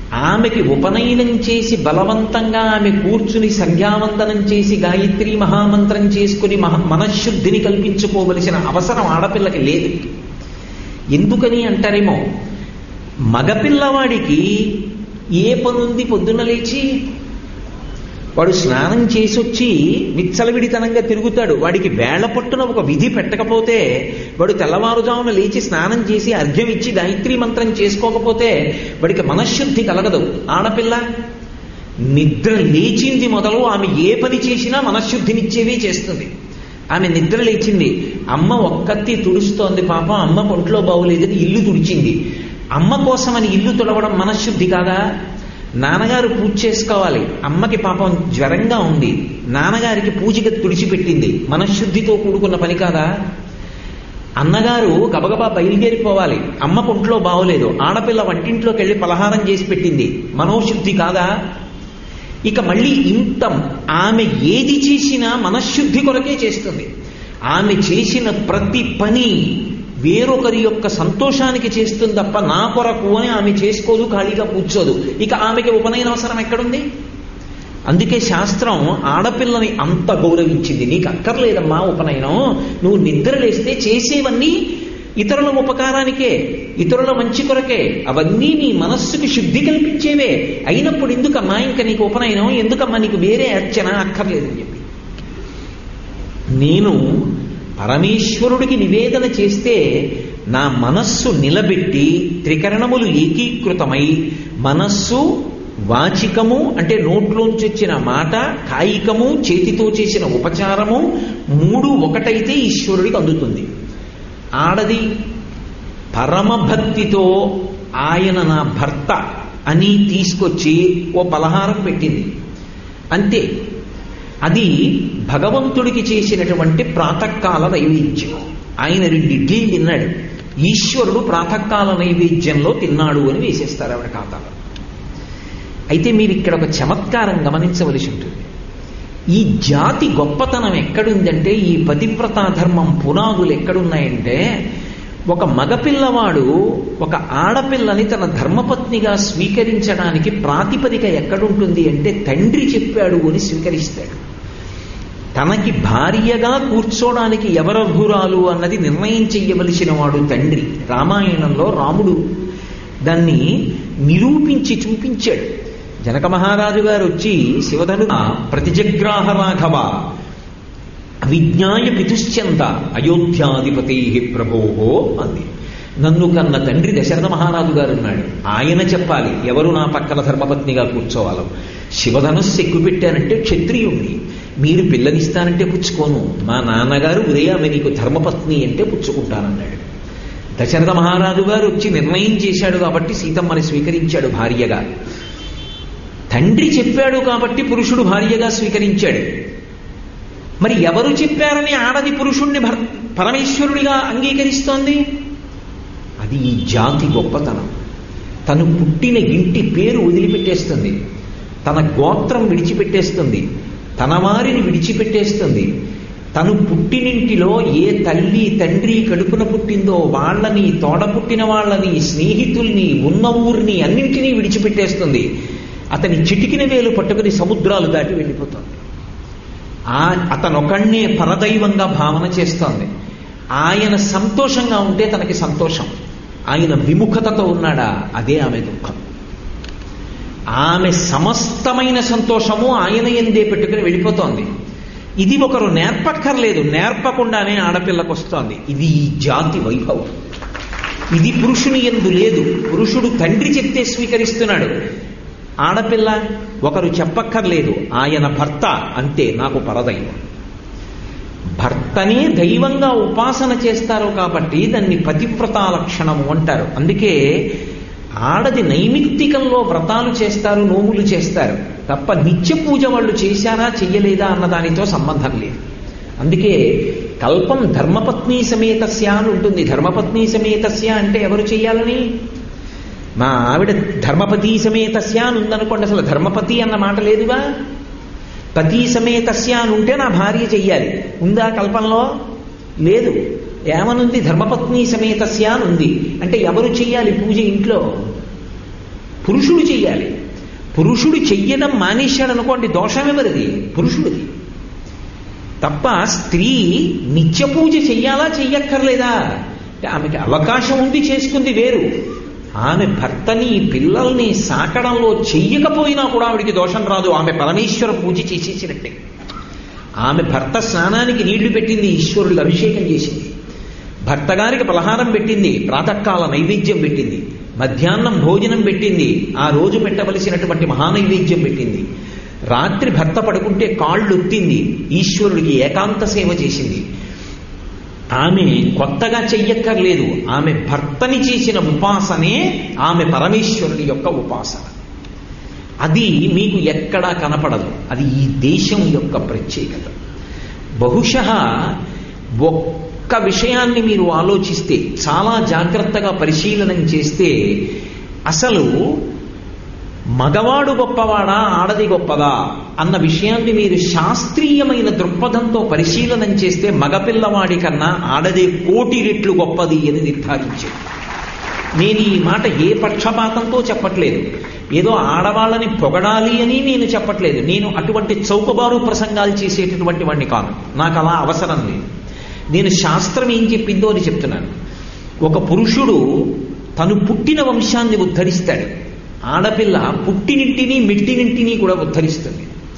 ఆమెకి ఉపనయనం చేసి బలవంతంగా ఆమె కూర్చుని సంధ్యావందనం చేసి గాయత్రి మహామంత్రం చేసుకుని మహ మనశ్శుద్ధిని కల్పించుకోవలసిన అవసరం ఆడపిల్లకి లేదు. ఎందుకని అంటారేమో, మగపిల్లవాడికి ఏ పనుంది పొద్దున్న లేచి? వాడు స్నానం చేసి వచ్చి విచ్చలవిడితనంగా తిరుగుతాడు. వాడికి వేళ్ల పట్టున ఒక విధి పెట్టకపోతే, వాడు తెల్లవారుజామున లేచి స్నానం చేసి అర్ఘ్యం ఇచ్చి గాయత్రి మంత్రం చేసుకోకపోతే వాడికి మనశ్శుద్ధి కలగదు. ఆడపిల్ల నిద్ర లేచింది మొదలు ఆమె ఏ పని చేసినా మనశ్శుద్ధినిచ్చేవే చేస్తుంది. ఆమె నిద్ర లేచింది, అమ్మ ఒక్కత్తి తుడుస్తోంది, పాపం అమ్మ ఒంట్లో బాగులేదని ఇల్లు తుడిచింది. అమ్మ కోసమని ఇల్లు తుడవడం మనశ్శుద్ధి కాదా? నాన్నగారు పూజ చేసుకోవాలి, అమ్మకి పాపం జ్వరంగా ఉంది, నాన్నగారికి పూజగా తుడిచిపెట్టింది, మనశ్శుద్ధితో కూడుకున్న పని కాదా? అన్నగారు గబగబా బయలుదేరిపోవాలి, అమ్మ ఒంట్లో బాగోలేదు, ఆడపిల్ల వంటింట్లోకి వెళ్ళి పలహారం చేసి పెట్టింది, మనోశుద్ధి కాదా? ఇక మళ్ళీ ఇంత ఆమె ఏది చేసినా మనశ్శుద్ధి కొరకే చేస్తుంది. ఆమె చేసిన ప్రతి పని వేరొకరి యొక్క సంతోషానికి చేస్తుంది తప్ప నా కొరకు అని ఆమె చేసుకోదు, ఖాళీగా కూర్చోదు. ఇక ఆమెకి ఉపనయన అవసరం ఎక్కడుంది? అందుకే శాస్త్రం ఆడపిల్లని అంత గౌరవించింది. నీకు అక్కర్లేదమ్మా ఉపనయనం, నువ్వు నిద్రలేస్తే చేసేవన్నీ ఇతరుల ఉపకారానికే, ఇతరుల మంచి కొరకే, అవన్నీ నీ మనస్సుకి శుద్ధి కల్పించేవే. అయినప్పుడు ఎందుకమ్మా ఇంకా నీకు ఉపనయనం, ఎందుకమ్మా నీకు వేరే అర్చన అక్కర్లేదని చెప్పి, నేను పరమేశ్వరుడికి నివేదన చేస్తే నా మనస్సు నిలబెట్టి త్రికరణములు ఏకీకృతమై మనస్సు వాచికము అంటే నోట్లోంచి వచ్చిన మాట, కాయికము చేతితో చేసిన ఉపచారము మూడు ఒకటైతే ఈశ్వరుడికి అందుతుంది. ఆడది పరమభక్తితో ఆయన నా భర్త అని తీసుకొచ్చి ఓ పలహారం పెట్టింది అంతే. అది భగవంతుడికి చేసినటువంటి ప్రాతకాల నైవేద్యం. ఆయన రెండు ఇడ్లీలు తిన్నాడు, ఈశ్వరుడు ప్రాతకాల నైవేద్యంలో తిన్నాడు అని వేసేస్తారు ఆవిడ ఖాతాలో. అయితే మీరు ఇక్కడ ఒక చమత్కారం గమనించవలసి ఉంటుంది. ఈ జాతి గొప్పతనం ఎక్కడుందంటే, ఈ పతివ్రతా ధర్మం పునాదులు ఎక్కడున్నాయంటే, ఒక మగపిల్లవాడు ఒక ఆడపిల్లని తన ధర్మపత్నిగా స్వీకరించడానికి ప్రాతిపదిక ఎక్కడుంటుంది అంటే, తండ్రి చెప్పాడు అని స్వీకరిస్తాడు. తనకి భార్యగా కూర్చోడానికి ఎవరర్హురాలు అన్నది నిర్ణయం చెయ్యవలసిన వాడు తండ్రి. రామాయణంలో రాముడు దాన్ని నిరూపించి చూపించాడు. జనక మహారాజు గారు వచ్చి శివధను ప్రతిజగ్రాహ రాఘవ విజ్ఞాయ పితుశ్చంద అయోధ్యాధిపతి ప్రభోహో అంది. నన్ను కన్న తండ్రి దశరథ మహారాజు గారు ఉన్నాడు, ఆయన చెప్పాలి ఎవరు నా పక్కన ధర్మపత్నిగా కూర్చోవాలో. శివధనుస్సు ఎక్కువ పెట్టానంటే క్షత్రియుణ్ణి, మీరు పిల్లనిస్తానంటే పుచ్చుకోను, మా నాన్నగారు ఉదయామె నీకు ధర్మపత్ని అంటే పుచ్చుకుంటానన్నాడు. దశరథ మహారాజు గారు వచ్చి నిర్ణయం చేశాడు కాబట్టి సీతమ్మని స్వీకరించాడు భార్యగా. తండ్రి చెప్పాడు కాబట్టి పురుషుడు భార్యగా స్వీకరించాడు. మరి ఎవరు చెప్పారని ఆడది పురుషుణ్ణి భర్ పరమేశ్వరుడిగా అంగీకరిస్తోంది? అది ఈ జాతి గొప్పతనం. తను పుట్టిన ఇంటి పేరు వదిలిపెట్టేస్తుంది, తన గోత్రం విడిచిపెట్టేస్తుంది, తన వారిని విడిచిపెట్టేస్తుంది. తను పుట్టినింటిలో ఏ తల్లి తండ్రి కడుపున పుట్టిందో వాళ్ళని, తోడ పుట్టిన వాళ్ళని, స్నేహితుల్ని, ఉన్న ఊరిని అన్నింటినీ విడిచిపెట్టేస్తుంది. అతని చిటికిన వేలు పట్టుకుని సముద్రాలు దాటి వెళ్ళిపోతుంది. ఆ అతనొకణ్ణే పరదైవంగా భావన చేస్తోంది. ఆయన సంతోషంగా ఉంటే తనకి సంతోషం, ఆయన విముఖతతో ఉన్నాడా అదే ఆమె దుఃఖం. ఆమె సమస్తమైన సంతోషము ఆయన ఎందే పెట్టుకుని వెళ్ళిపోతోంది. ఇది ఒకరు నేర్పక్కర్లేదు, నేర్పకుండానే ఆడపిల్లకు వస్తోంది. ఇది ఈ జాతి వైభవం. ఇది పురుషుని యందు లేదు. పురుషుడు తండ్రి చెప్తే స్వీకరిస్తున్నాడు. ఆడపిల్ల ఒకరు చెప్పక్కర్లేదు, ఆయన భర్త అంతే నాకు పరదైవం. భర్తనే దైవంగా ఉపాసన చేస్తారు కాబట్టి దాన్ని పతివ్రతా లక్షణము అంటారు. అందుకే ఆడది నైమిత్తికంలో వ్రతాలు చేస్తారు, నోములు చేస్తారు తప్ప నిత్య పూజ వాళ్ళు చేశారా చెయ్యలేదా అన్న దానితో సంబంధం లేదు. అందుకే కల్పం ధర్మపత్ని సమేతస్య అని ఉంటుంది. ధర్మపత్ని సమేతస్య అంటే ఎవరు చెయ్యాలని? మా ఆవిడ ధర్మపతి సమేతస్య అని ఉందనుకోండి, అసలు ధర్మపతి అన్న మాట లేదుగా. పతి సమేతస్య అని ఉంటే నా భార్య చెయ్యాలి, ఉందా కల్పంలో? లేదు. ఏమనుంది? ధర్మపత్ని సమేతస్య అని ఉంది. అంటే ఎవరు చెయ్యాలి పూజ ఇంట్లో? పురుషుడు చెయ్యాలి. పురుషుడు చెయ్యడం మానేశాడు అనుకోండి, దోషమెవరిది? పురుషుడిది తప్ప. స్త్రీ నిత్య పూజ చెయ్యాలా చెయ్యక్కర్లేదా? ఆమెకి అవకాశం ఉంది, చేసుకుంది వేరు. ఆమె భర్తని పిల్లల్ని సాకడంలో చెయ్యకపోయినా కూడా ఆవిడికి దోషం రాదు. ఆమె పరమేశ్వర పూజ చేసేసినట్టే. ఆమె భర్త స్నానానికి నీళ్లు పెట్టింది, ఈశ్వరుడు అభిషేకం చేసింది. భర్త గారికి పలహారం పెట్టింది, ప్రాతకాల నైవేద్యం పెట్టింది, మధ్యాహ్నం భోజనం పెట్టింది, ఆ రోజు పెట్టవలసినటువంటి మహానైవేద్యం పెట్టింది. రాత్రి భర్త పడుకుంటే కాళ్ళు ఒత్తింది, ఈశ్వరుడికి ఏకాంత సేవ చేసింది. ఆమె కొత్తగా చెయ్యక్కర్లేదు. ఆమె భర్తని చేసిన ఉపాసనే ఆమె పరమేశ్వరుడి యొక్క ఉపాసన. అది మీకు ఎక్కడా కనపడదు. అది ఈ దేశం యొక్క ప్రత్యేకత. బహుశః ఒక్క విషయాన్ని మీరు ఆలోచిస్తే, చాలా జాగ్రత్తగా పరిశీలనం చేస్తే, అసలు మగవాడు గొప్పవాడా ఆడది గొప్పదా అన్న విషయాన్ని మీరు శాస్త్రీయమైన దృక్పథంతో పరిశీలనం చేస్తే మగపిల్లవాడి కన్నా ఆడదే కోటి రెట్లు గొప్పది అని నిర్ధారించారు. నేను ఈ మాట ఏ పక్షపాతంతో చెప్పట్లేదు, ఏదో ఆడవాళ్ళని పొగడాలి అని నేను చెప్పట్లేదు. నేను అటువంటి చౌకబారు ప్రసంగాలు చేసేటటువంటి వాడిని కాదు, నాకు అలా అవసరం లేదు. నేను శాస్త్రం ఏం చెప్పిందో అని చెప్తున్నాను. ఒక పురుషుడు తను పుట్టిన వంశాన్ని ఉద్ధరిస్తాడు, ఆడపిల్ల పుట్టినింటిని మెట్టినింటిని కూడా ఉద్ధరిస్తుంది.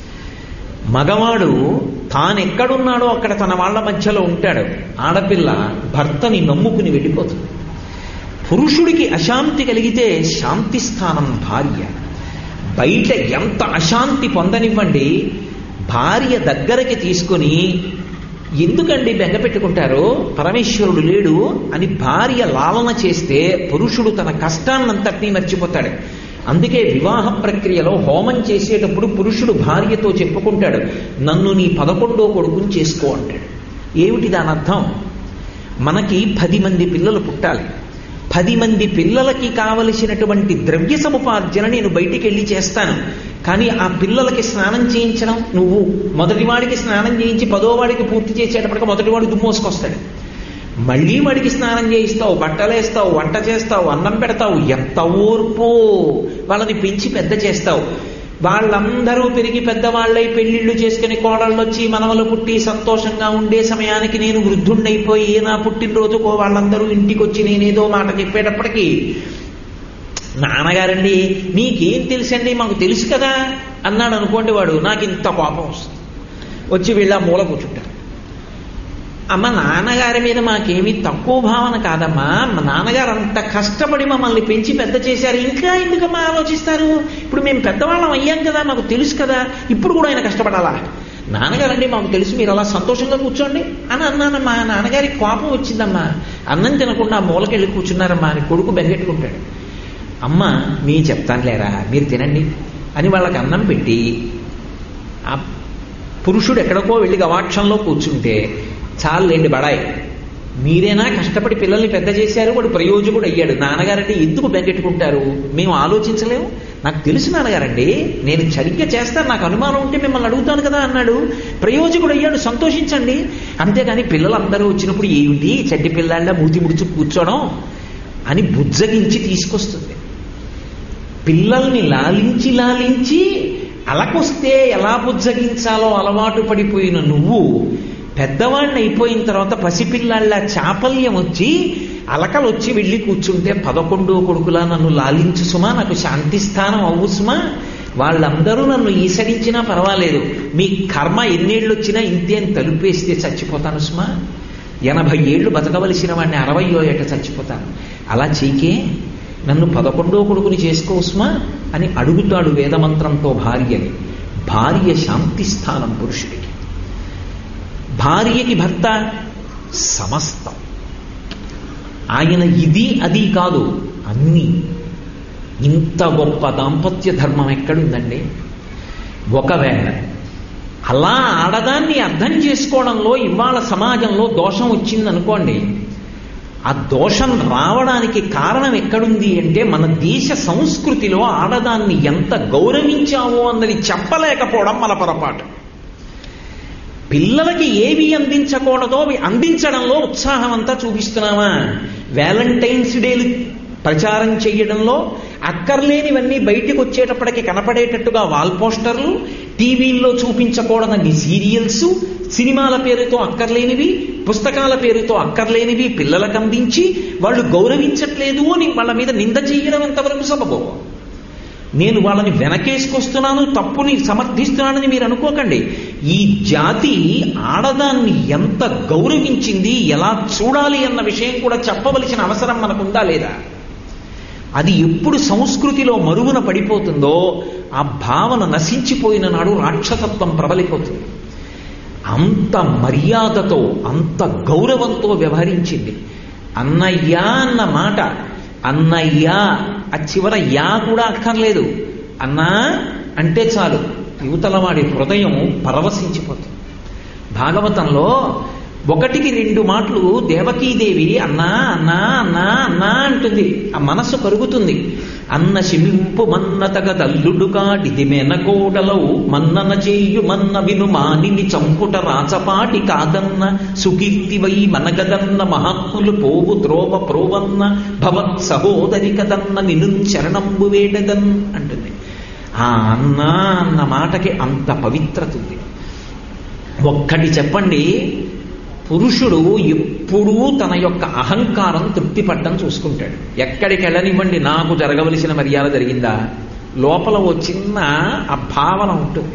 మగవాడు తానెక్కడున్నాడో అక్కడ తన వాళ్ళ మధ్యలో ఉంటాడు, ఆడపిల్ల భర్తని నమ్ముకుని వెళ్ళిపోతుంది. పురుషుడికి అశాంతి కలిగితే శాంతి స్థానం భార్య. బయట ఎంత అశాంతి పొందనివ్వండి, భార్య దగ్గరికి తీసుకొని ఎందుకండి బెంగ పెట్టుకుంటారో, పరమేశ్వరుడు లేడు అని భార్య లాలన చేస్తే పురుషుడు తన కష్టాన్నంతటినీ మర్చిపోతాడు. అందుకే వివాహ ప్రక్రియలో హోమం చేసేటప్పుడు పురుషుడు భార్యతో చెప్పుకుంటాడు, నన్ను నీ పదకొండో కొడుకుని చేసుకో అంటాడు. ఏమిటి దాని అర్థం? మనకి పది మంది పిల్లలు పుట్టాలి. పది మంది పిల్లలకి కావలసినటువంటి ద్రవ్య సముపార్జన నేను బయటికి వెళ్ళి చేస్తాను. కానీ ఆ పిల్లలకి స్నానం చేయించడం, నువ్వు మొదటివాడికి స్నానం చేయించి పదోవాడికి పూర్తి చేసేటప్పటికి మొదటివాడు దుమ్మోసుకొస్తాడు. మళ్ళీ వాడికి స్నానం చేయిస్తావు, బట్టలేస్తావు, వంట చేస్తావు, అన్నం పెడతావు. ఎంత ఓర్పో! వాళ్ళని పెంచి పెద్ద చేస్తావు. వాళ్ళందరూ పెరిగి పెద్దవాళ్ళై పెళ్లిళ్ళు చేసుకుని కోడళ్ళు వచ్చి మనవలు పుట్టి సంతోషంగా ఉండే సమయానికి నేను వృద్ధుణ్ణైపోయి నా పుట్టినరోజుకో వాళ్ళందరూ ఇంటికి వచ్చి నేనేదో మాట చెప్పేటప్పటికీ, నాన్నగారండి మీకేం తెలుసండి, మాకు తెలుసు కదా అన్నాడు అనుకోండి, వాడు నాకు ఇంత కోపం వస్తుంది. వచ్చి వీళ్ళ మూల కూర్చుంటారు. అమ్మ, నాన్నగారి మీద మాకేమీ తక్కువ భావన కాదమ్మా, మా నాన్నగారు అంత కష్టపడి మమ్మల్ని పెంచి పెద్ద చేశారు, ఇంకా ఎందుకమ్మా ఆలోచిస్తారు? ఇప్పుడు మేము పెద్దవాళ్ళం అయ్యాం కదా, మాకు తెలుసు కదా, ఇప్పుడు కూడా ఆయన కష్టపడాలా? నాన్నగారండి మాకు తెలుసు, మీరు అలా సంతోషంగా కూర్చోండి అని అన్నానమ్మా. నాన్నగారికి కోపం వచ్చిందమ్మా, అన్నం తినకుండా మూలకెళ్ళి కూర్చున్నారమ్మా అని కొడుకు బెంగెట్టుకుంటాడు. అమ్మ మీ చెప్తాను లేరా, మీరు తినండి అని వాళ్ళకి అన్నం పెట్టి ఆ పురుషుడు ఎక్కడికో వెళ్ళి గవాక్షంలో కూర్చుంటే, చాలండి బడాయి, మీరేనా కష్టపడి పిల్లల్ని పెద్ద చేశారు, వాడు ప్రయోజకుడు అయ్యాడు. నాన్నగారండి ఎందుకు బెంగెట్టుకుంటారు, మేము ఆలోచించలేము, నాకు తెలుసు నాన్నగారండి, నేను సరిగ్గా చేస్తాను, నాకు అనుమానం ఉంటే మిమ్మల్ని అడుగుతాను కదా అన్నాడు. ప్రయోజకుడు అయ్యాడు, సంతోషించండి. అంతేగాని పిల్లలందరూ వచ్చినప్పుడు ఏమిటి చెడ్డి పిల్లాళ్ళ మూతి ముడుచు కూర్చోడం అని బుజ్జగించి తీసుకొస్తుంది. పిల్లల్ని లాలించి లాలించి అలకొస్తే ఎలా బుజ్జగించాలో అలవాటు పడిపోయిన నువ్వు పెద్దవాడిని అయిపోయిన తర్వాత పసిపిల్లాళ్ళ చాపల్యం వచ్చి అలకలు వచ్చి వెళ్ళి కూర్చుంటే, పదకొండో కొడుకులా నన్ను లాలించు సుమా, నాకు శాంతి స్థానం అవ్వు సుమా, వాళ్ళందరూ నన్ను ఈసడించినా పర్వాలేదు, మీ కర్మ ఎన్నేళ్ళు వచ్చినా ఇంతే అని తలుపేస్తే చచ్చిపోతాను సుమా, ఎనభై ఏళ్ళు బతకవలసిన వాడిని అరవయో ఏట చచ్చిపోతాను, అలా చీకే, నన్ను పదకొండో కొడుకుని చేసుకో సుమా అని అడుగుతాడు వేదమంత్రంతో భార్యని. భార్య శాంతి స్థానం పురుషుడికి. భార్యకి భర్త సమస్తం. ఆయన ఇది అది కాదు, అన్నీ. ఇంత గొప్ప దాంపత్య ధర్మం ఎక్కడుందండి? ఒకవేళ అలా ఆడదాన్ని అర్థం చేసుకోవడంలో ఇవాళ సమాజంలో దోషం వచ్చిందనుకోండి, ఆ దోషం రావడానికి కారణం ఎక్కడుంది అంటే, మన దేశ సంస్కృతిలో ఆడదాన్ని ఎంత గౌరవించామో అన్నది చెప్పలేకపోవడం మన పొరపాటు. పిల్లలకి ఏవి అందించకూడదో అవి అందించడంలో ఉత్సాహం అంతా చూపిస్తున్నామా? వ్యాలంటైన్స్ డేలు ప్రచారం చేయడంలో అక్కర్లేనివన్నీ బయటికి వచ్చేటప్పటికి కనపడేటట్టుగా వాల్ పోస్టర్లు, టీవీల్లో చూపించకూడదని సీరియల్స్, సినిమాల పేరుతో అక్కర్లేనివి, పుస్తకాల పేరుతో అక్కర్లేనివి పిల్లలకు అందించి వాళ్ళు గౌరవించట్లేదు అని వాళ్ళ మీద నింద చేయడం ఎంతవరకు సబబో? నేను వాళ్ళని వెనకేసుకొస్తున్నాను, తప్పుని సమర్థిస్తున్నానని మీరు అనుకోకండి. ఈ జాతి ఆడదాన్ని ఎంత గౌరవించింది, ఎలా చూడాలి అన్న విషయం కూడా చెప్పవలసిన అవసరం మనకుందా లేదా? అది ఎప్పుడు సంస్కృతిలో మరుగున పడిపోతుందో ఆ భావన నశించిపోయిన నాడు రాక్షసత్వం ప్రబలిపోతుంది. అంత మర్యాదతో, అంత గౌరవంతో వ్యవహరించింది. అన్నయ్య అన్న మాట, అన్నయ్య ఆ చివర యా కూడా అక్కర్లేదు, అన్నా అంటే చాలు యువతల వాడి హృదయం పరవశించిపోతుంది. భాగవతంలో ఒకటికి రెండు మాటలు దేవకీదేవి అన్నా అన్నా అన్నా అన్నా అంటుంది. ఆ మనస్సు కరుగుతుంది. అన్న శిమింపు మన్న తగదల్లుడు కాడిది మెనకోడలవు మన్నన చేయు మన్న విను మానిని చంపుట రాచపాటి కాదన్న సుకీర్తివై మనగదన్న మహాత్ములు పోవు త్రోవ ప్రోవన్న భవత్ సహోదరి కదన్న నిను శరణంబు వేడదన్ అంటుంది. ఆ అన్నా అన్న మాటకి అంత పవిత్రత ఉంది. ఒక్కటి చెప్పండి, పురుషుడు ఎప్పుడూ తన యొక్క అహంకారం తృప్తిపడ్డం చూసుకుంటాడు. ఎక్కడికి వెళ్ళనివ్వండి, నాకు జరగవలసిన మర్యాద జరిగిందా, లోపల ఓ చిన్న ఆ భావన ఉంటుంది.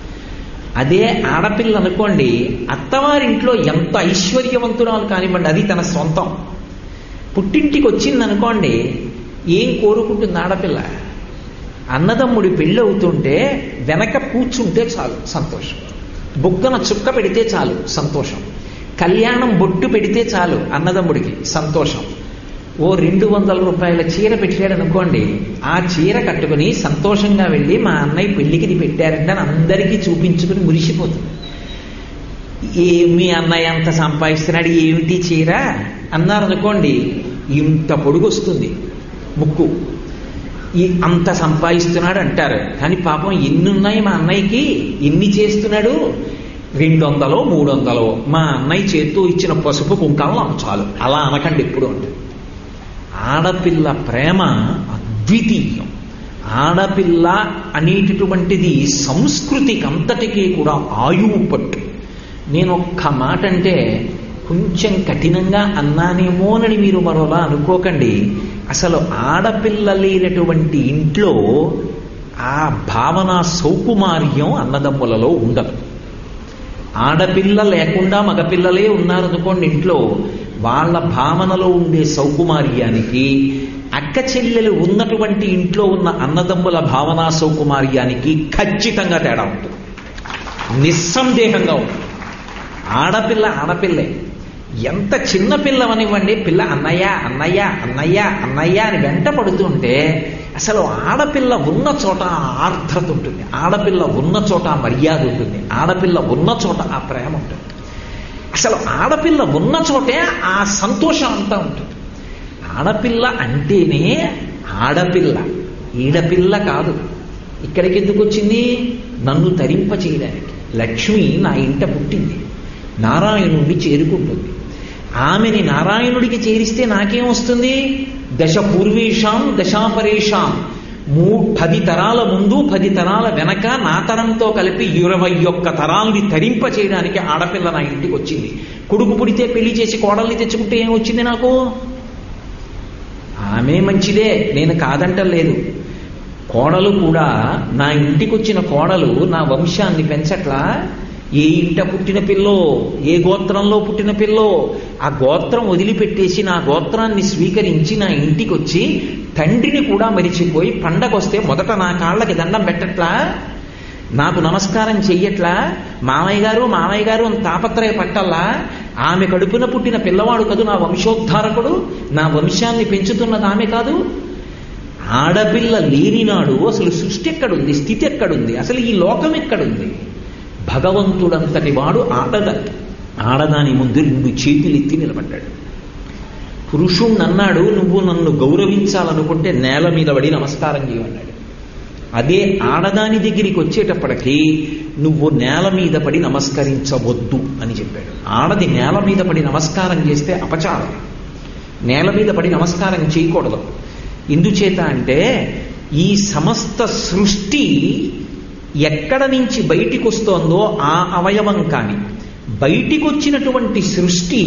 అదే ఆడపిల్ల అనుకోండి, అత్తవారింట్లో ఎంత ఐశ్వర్యవంతురాలు కానివ్వండి, అది తన సొంతం. పుట్టింటికి వచ్చిందనుకోండి, ఏం కోరుకుంటుంది ఆడపిల్ల? అన్నదమ్ముడి పెళ్ళి అవుతుంటే వెనక కూర్చుంటే చాలు సంతోషం, బుగ్గన చుక్క పెడితే చాలు సంతోషం, కళ్యాణం బొట్టు పెడితే చాలు అన్నదమ్ముడికి సంతోషం. ఓ రెండు వందల రూపాయల చీర పెట్టాడు అనుకోండి, ఆ చీర కట్టుకుని సంతోషంగా వెళ్ళి మా అన్నయ్య పెళ్లికి ఇది పెట్టారంటే అని అందరికీ చూపించుకుని మురిసిపోతుంది. ఏమి అన్నయ్య అంత సంపాదిస్తున్నాడు, ఏమిటి చీర అన్నారనుకోండి, ఇంత పొడుగు వస్తుంది ముక్కు, ఈ అంత సంపాదిస్తున్నాడు అంటారు. కానీ పాపం ఎన్ని ఉన్నాయి మా అన్నయ్యకి, ఎన్ని చేస్తున్నాడు, రెండు వందలో మూడు వందలో మా అన్నయ్య చేత్తో ఇచ్చిన పసుపు కుంకాలను చాలు, అలా అనకండి ఎప్పుడు ఉంటుంది. ఆడపిల్ల ప్రేమ అద్వితీయం. ఆడపిల్ల అనేటటువంటిది సంస్కృతికి అంతటికీ కూడా ఆయువు పట్టు. నేను ఒక్క మాట అంటే కొంచెం కఠినంగా అన్నానేమోనని మీరు మరోలా అనుకోకండి. అసలు ఆడపిల్ల లేనటువంటి ఇంట్లో ఆ భావన సౌకుమార్యం అన్నదమ్ములలో ఉండదు. ఆడపిల్ల లేకుండా మగపిల్లలే ఉన్నారనుకోండి ఇంట్లో, వాళ్ళ భావనలో ఉండే సౌకుమార్యానికి అక్క చెల్లెలు ఉన్నటువంటి ఇంట్లో ఉన్న అన్నదమ్ముల భావనా సౌకుమార్యానికి ఖచ్చితంగా తేడా ఉంటుంది, నిస్సందేహంగా ఉంటుంది. ఆడపిల్ల ఆడపిల్లే. ఎంత చిన్న పిల్లవనివ్వండి, పిల్ల అన్నయ్య అన్నయ్య అన్నయ్య అన్నయ్య అని వెంట పడుతుంటే అసలు ఆడపిల్ల ఉన్న చోట ఆర్ద్రత ఉంటుంది, ఆడపిల్ల ఉన్న చోట మర్యాద ఉంటుంది, ఆడపిల్ల ఉన్న చోట ఆ ప్రేమ ఉంటుంది. అసలు ఆడపిల్ల ఉన్న చోటే ఆ సంతోషం అంతా ఉంటుంది. ఆడపిల్ల అంటేనే ఆడపిల్ల, ఈడపిల్ల కాదు. ఇక్కడికి ఎందుకు వచ్చింది? నన్ను తరింప చేయడానికి. లక్ష్మి నా ఇంట పుట్టింది, నారాయణుడిని చేరుకుంటుంది. ఆమెని నారాయణుడికి చేరిస్తే నాకేం వస్తుంది? దశ పూర్వేషాం దశాపరేషాం, మూ పది తరాల ముందు పది తరాల వెనక నా తరంతో కలిపి ఇరవై ఒక్క తరాల్ని తరింప చేయడానికి ఆడపిల్ల నా ఇంటికి వచ్చింది. కొడుకు పుడితే పెళ్లి చేసి కోడల్ని తెచ్చుకుంటే ఏం వచ్చింది నాకు? ఆమె మంచిదే, నేను కాదంటలేదు. కోడలు కూడా, నా ఇంటికి వచ్చిన కోడలు నా వంశాన్ని పెంచట్లా. ఏ ఇంట పుట్టిన పిల్లో, ఏ గోత్రంలో పుట్టిన పిల్లో, ఆ గోత్రం వదిలిపెట్టేసి నా గోత్రాన్ని స్వీకరించి నా ఇంటికి వచ్చి తండ్రిని కూడా మరిచిపోయి పండగొస్తే మొదట నా కాళ్ళకి దండం పెట్టట్లా, నాకు నమస్కారం చెయ్యట్లా, మామయ్య గారు మామయ్య గారు అని తాపత్రయ పట్టల్లా. ఆమె కడుపున పుట్టిన పిల్లవాడు కదూ నా వంశోద్ధారకుడు, నా వంశాన్ని పెంచుతున్నది ఆమె కాదు. ఆడపిల్ల లేనినాడు అసలు సృష్టి ఎక్కడుంది, స్థితి ఎక్కడుంది, అసలు ఈ లోకం ఎక్కడుంది? భగవంతుడంతటి వాడు ఆడద ఆడదాని ముందు రెండు చేతులెత్తి నిలబడ్డాడు. పురుషుణ్ణి అన్నాడు, నువ్వు నన్ను గౌరవించాలనుకుంటే నేల మీద పడి నమస్కారం చేయమన్నాడు. అదే ఆడదాని దగ్గరికి వచ్చేటప్పటికీ నువ్వు నేల మీద పడి నమస్కరించవద్దు అని చెప్పాడు. ఆడది నేల మీద పడి నమస్కారం చేస్తే అపచారం, నేల మీద పడి నమస్కారం చేయకూడదు. ఎందుచేత అంటే ఈ సమస్త సృష్టి ఎక్కడ నుంచి బయటికి వస్తోందో ఆ అవయవం కానీ, బయటికి వచ్చినటువంటి సృష్టి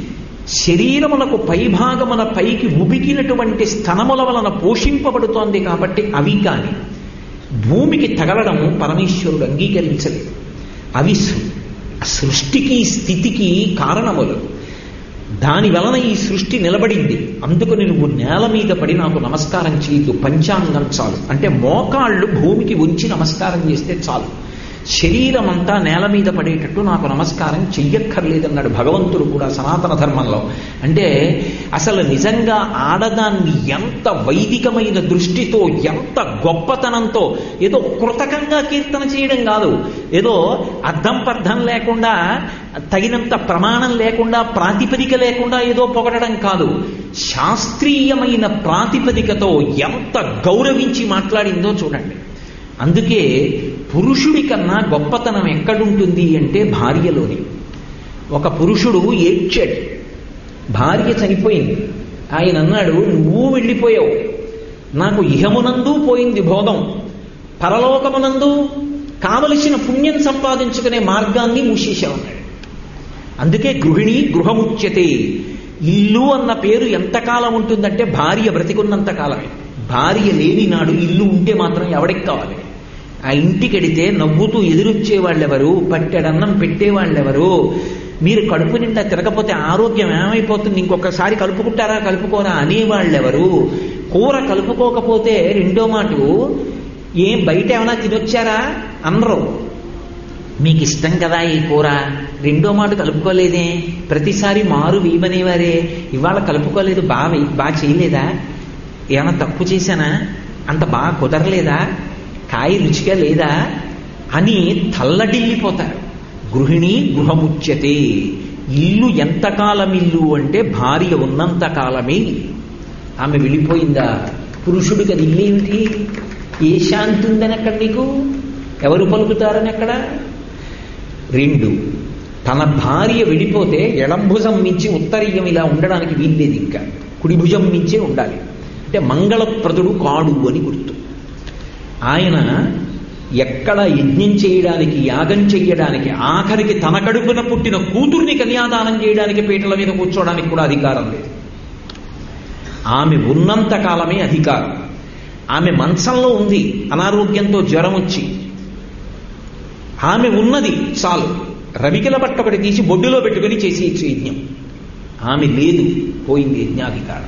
శరీరమునకు పైభాగమున పైకి ఉబికినటువంటి స్తనముల వలన పోషింపబడుతోంది కాబట్టి అవి కానీ భూమికి తగలడం పరమేశ్వరుడు అంగీకరించలేదు. అవి సృష్టికి స్థితికి కారణములు. దాని వలన ఈ సృష్టి నిలబడింది. అందుకని నువ్వు నేల మీద పడి నాకు నమస్కారం చేయొద్దు, పంచాంగం చాలు అంటే మోకాళ్ళు భూమికి ఉంచి నమస్కారం చేస్తే చాలు, శరీరం అంతా నేల మీద పడేటట్టు నాకు నమస్కారం చెయ్యక్కర్లేదన్నాడు భగవంతుడు కూడా సనాతన ధర్మంలో. అంటే అసలు నిజంగా ఆడదాన్ని ఎంత వైదికమైన దృష్టితో, ఎంత గొప్పతనంతో, ఏదో కృతకంగా కీర్తన చేయడం కాదు, ఏదో అర్థం పర్థం లేకుండా, తగినంత ప్రమాణం లేకుండా, ప్రాతిపదిక లేకుండా ఏదో పొగడడం కాదు, శాస్త్రీయమైన ప్రాతిపదికతో ఎంత గౌరవించి మాట్లాడిందో చూడండి. అందుకే పురుషుడి కన్నా గొప్పతనం ఎక్కడుంటుంది అంటే భార్యలోని. ఒక పురుషుడు ఏడ్చాడు, భార్య చనిపోయింది. ఆయన అన్నాడు, నువ్వు వెళ్ళిపోయావు, నాకు ఇహమునందు పోయింది భోగం, పరలోకమునందు కావలసిన పుణ్యం సంపాదించుకునే మార్గాన్ని మూసేశామన్నాడు. అందుకే గృహిణి గృహముచ్యతే. ఇల్లు అన్న పేరు ఎంతకాలం ఉంటుందంటే భార్య బ్రతికున్నంత కాలమే. భార్య లేని నాడు ఇల్లు ఉంటే మాత్రం ఎవడికి కావాలి? ఆ ఇంటికి వెడితే నవ్వుతూ ఎదురొచ్చేవాళ్ళెవరు? పట్టెడన్నం పెట్టేవాళ్ళెవరు? మీరు కడుపు నిండా తిరగపోతే ఆరోగ్యం ఏమైపోతుంది, ఇంకొకసారి కలుపుకుంటారా కలుపుకోరా అనేవాళ్ళెవరు? కూర కలుపుకోకపోతే రెండో మాట, ఏం బయట ఏమైనా తినొచ్చారా అనరు. మీకు ఇష్టం కదా ఈ కూర, రెండో మాట కలుపుకోలేదే, ప్రతిసారి మారు వేయమనేవారే, ఇవాళ కలుపుకోలేదు, బాగా బాగా చేయలేదా, ఏమైనా తప్పు చేశానా, అంత బాగా కుదరలేదా, కాయ రుచిగా లేదా అని తల్లడిల్లిపోతారు. గృహిణి గృహముచ్యతే. ఇల్లు ఎంతకాలం ఇల్లు అంటే భార్య ఉన్నంతకాలమే. ఆమె వెళ్ళిపోయిందా, పురుషుడికి అది ఇల్లేమిటి? ఏ శాంతి ఉందని అక్కడ నీకు? ఎవరు పలుకుతారని అక్కడ? రెండు, తన భార్య వెళ్ళిపోతే ఎడంభుజం మించి ఉత్తరీయం ఇలా ఉండడానికి వీల్లేదు, ఇంకా కుడి భుజం మించే ఉండాలి. అంటే మంగళప్రదుడు కాడు అని గుర్తు. ఆయన ఎక్కడ యజ్ఞం చేయడానికి, యాగం చెయ్యడానికి, ఆఖరికి తన కడుపున పుట్టిన కూతుర్ని కన్యాదానం చేయడానికి పీటల మీద కూర్చోవడానికి కూడా అధికారం లేదు. ఆమె ఉన్నంత కాలమే అధికారం. ఆమె మంచంలో ఉంది, అనారోగ్యంతో జ్వరం వచ్చి, ఆమె ఉన్నది చాలు, రవికిల బట్ట ఒకటి తీసి బొడ్డులో పెట్టుకుని చేసేయచ్చు యజ్ఞం. ఆమె లేదు, పోయింది యజ్ఞాధికారం.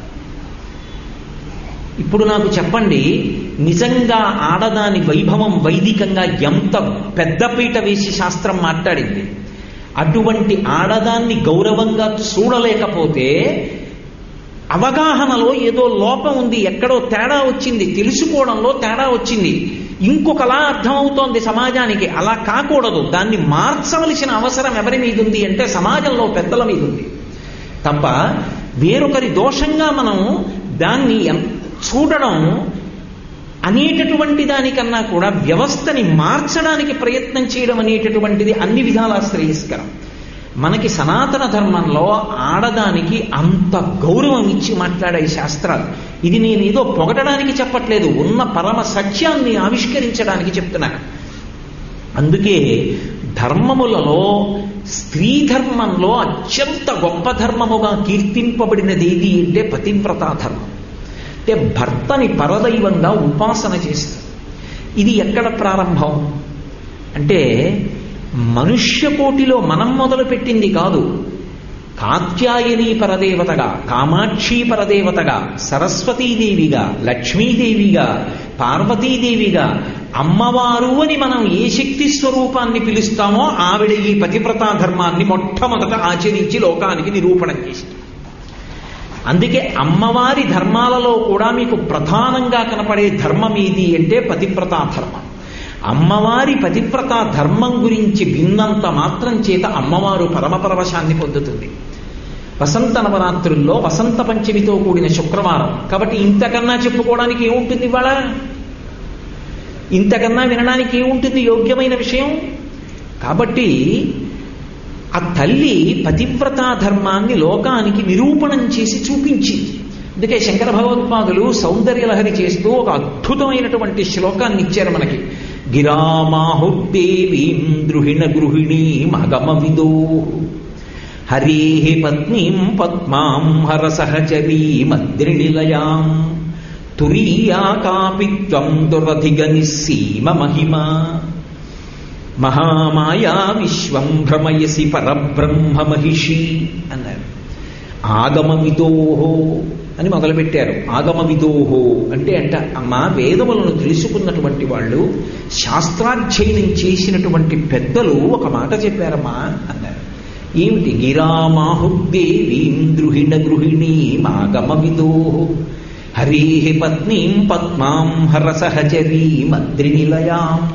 ఇప్పుడు నాకు చెప్పండి, నిజంగా ఆడదాని వైభవం వైదికంగా ఎంత పెద్దపీట వేసి శాస్త్రం మాట్లాడింది. అటువంటి ఆడదాన్ని గౌరవంగా చూడలేకపోతే అవగాహనలో ఏదో లోపం ఉంది, ఎక్కడో తేడా వచ్చింది, తెలుసుకోవడంలో తేడా వచ్చింది, ఇంకొకలా అర్థమవుతోంది సమాజానికి. అలా కాకూడదు, దాన్ని మార్చవలసిన అవసరం ఎవరి మీద ఉంది అంటే సమాజంలో పెద్దల మీద ఉంది తప్ప వేరొకరి దోషంగా మనం దాన్ని చూడడం అనేటటువంటి దానికన్నా కూడా వ్యవస్థని మార్చడానికి ప్రయత్నం చేయడం అనేటటువంటిది అన్ని విధాలా శ్రేయస్కరం. మనకి సనాతన ధర్మంలో ఆడదానికి అంత గౌరవం ఇచ్చి మాట్లాడే శాస్త్రాలు. ఇది నేను ఏదో పొగడడానికి చెప్పట్లేదు, ఉన్న పరమ సత్యాన్ని ఆవిష్కరించడానికి చెప్తున్నాను. అందుకే ధర్మములలో స్త్రీ ధర్మంలో అత్యంత గొప్ప ధర్మముగా కీర్తింపబడినది ఏది అంటే పతివ్రతా ధర్మం. అంటే భర్తని పరదైవంగా ఉపాసన చేస్తారు. ఇది ఎక్కడ ప్రారంభం అంటే మనుష్య కోటిలో మనం మొదలుపెట్టింది కాదు. కాత్యాయని పరదేవతగా, కామాక్షి పరదేవతగా, సరస్వతీదేవిగా, లక్ష్మీదేవిగా, పార్వతీదేవిగా, అమ్మవారు అని మనం ఏ శక్తి స్వరూపాన్ని పిలుస్తామో ఆవిడ ఈ పతివ్రతా ధర్మాన్ని మొట్టమొదట ఆచరించి లోకానికి నిరూపణం చేసింది. అందుకే అమ్మవారి ధర్మాలలో కూడా మీకు ప్రధానంగా కనపడే ధర్మం ఏది అంటే పతివ్రతా ధర్మం. అమ్మవారి పతివ్రతా ధర్మం గురించి విన్నంత మాత్రం చేత అమ్మవారు పరమపరవశాన్ని పొందుతుంది. వసంత నవరాత్రుల్లో వసంత పంచమితో కూడిన శుక్రవారం కాబట్టి ఇంతకన్నా చెప్పుకోవడానికి ఏముంటుంది? ఇవాళ ఇంతకన్నా వినడానికి ఏముంటుంది యోగ్యమైన విషయం? కాబట్టి ఆ తల్లి పతివ్రతా ధర్మాన్ని లోకానికి నిరూపణం చేసి చూపించింది. అందుకే శంకర భగవత్పాదులు సౌందర్యలహరి చేస్తూ ఒక అద్భుతమైనటువంటి శ్లోకాన్ని ఇచ్చారు మనకి. గిరామాహుర్దేవీం ద్రుహిణ గృహిణీ మగమ విదో హరే పత్నీం పద్మాం హర సహచరీమద్రినిలయాం తురీయా కాపి త్వం దురధిగ నిస్సీమ మహిమ మహామాయా విశ్వం భ్రమయసి పరబ్రహ్మ మహిషి అన్నారు. ఆగమ విదోహో అని మొదలుపెట్టారు. ఆగమ విదోహో అంటే అంట అమ్మా వేదములను తెలుసుకున్నటువంటి వాళ్ళు, శాస్త్రాధ్యయనం చేసినటువంటి పెద్దలు ఒక మాట చెప్పారమ్మా అన్నారు. ఏమిటి? గిరామాహుర్దేవీం ద్రుహిణ గృహిణీ ఆగమ విదోహో హరే పత్నీం పద్మాం హర సహచరీమద్రినిలయాం.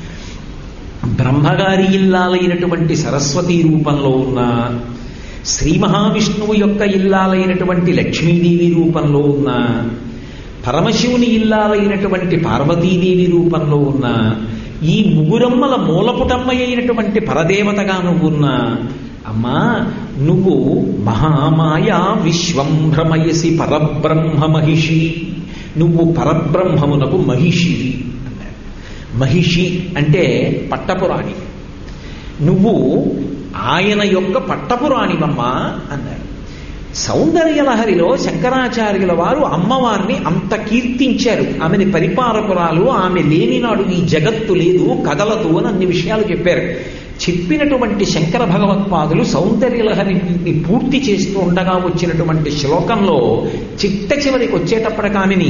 బ్రహ్మగారి ఇల్లాలైనటువంటి సరస్వతీ రూపంలో ఉన్న, శ్రీ మహావిష్ణువు యొక్క ఇల్లాలైనటువంటి లక్ష్మీదేవి రూపంలో ఉన్న, పరమశివుని ఇల్లాలైనటువంటి పార్వతీదేవి రూపంలో ఉన్న, ఈ ముగురమ్మల మూలపుటమ్మ అయినటువంటి పరదేవతగా నువ్వున్న అమ్మా, నువ్వు మహామాయా విశ్వం భ్రమయసి పరబ్రహ్మ మహిషి, నువ్వు పరబ్రహ్మమునకు మహిషివి అన్నారు. మహిషి అంటే పట్టపురాణి, నువ్వు ఆయన యొక్క పట్టపురాణివమ్మా అన్నారు. సౌందర్యలహరిలో శంకరాచార్యుల వారు అమ్మవారిని అంత కీర్తించారు. ఆమెని పరిపాలకురాలు, ఆమె లేనినాడు ఈ జగత్తు లేదు, కదలదు అని అన్ని విషయాలు చెప్పారు. చెప్పినటువంటి శంకర భగవత్పాదులు సౌందర్యలహరిని పూర్తి చేస్తూ ఉండగా వచ్చినటువంటి శ్లోకంలో చిట్ట చివరికి వచ్చేటప్పటికి ఆమెని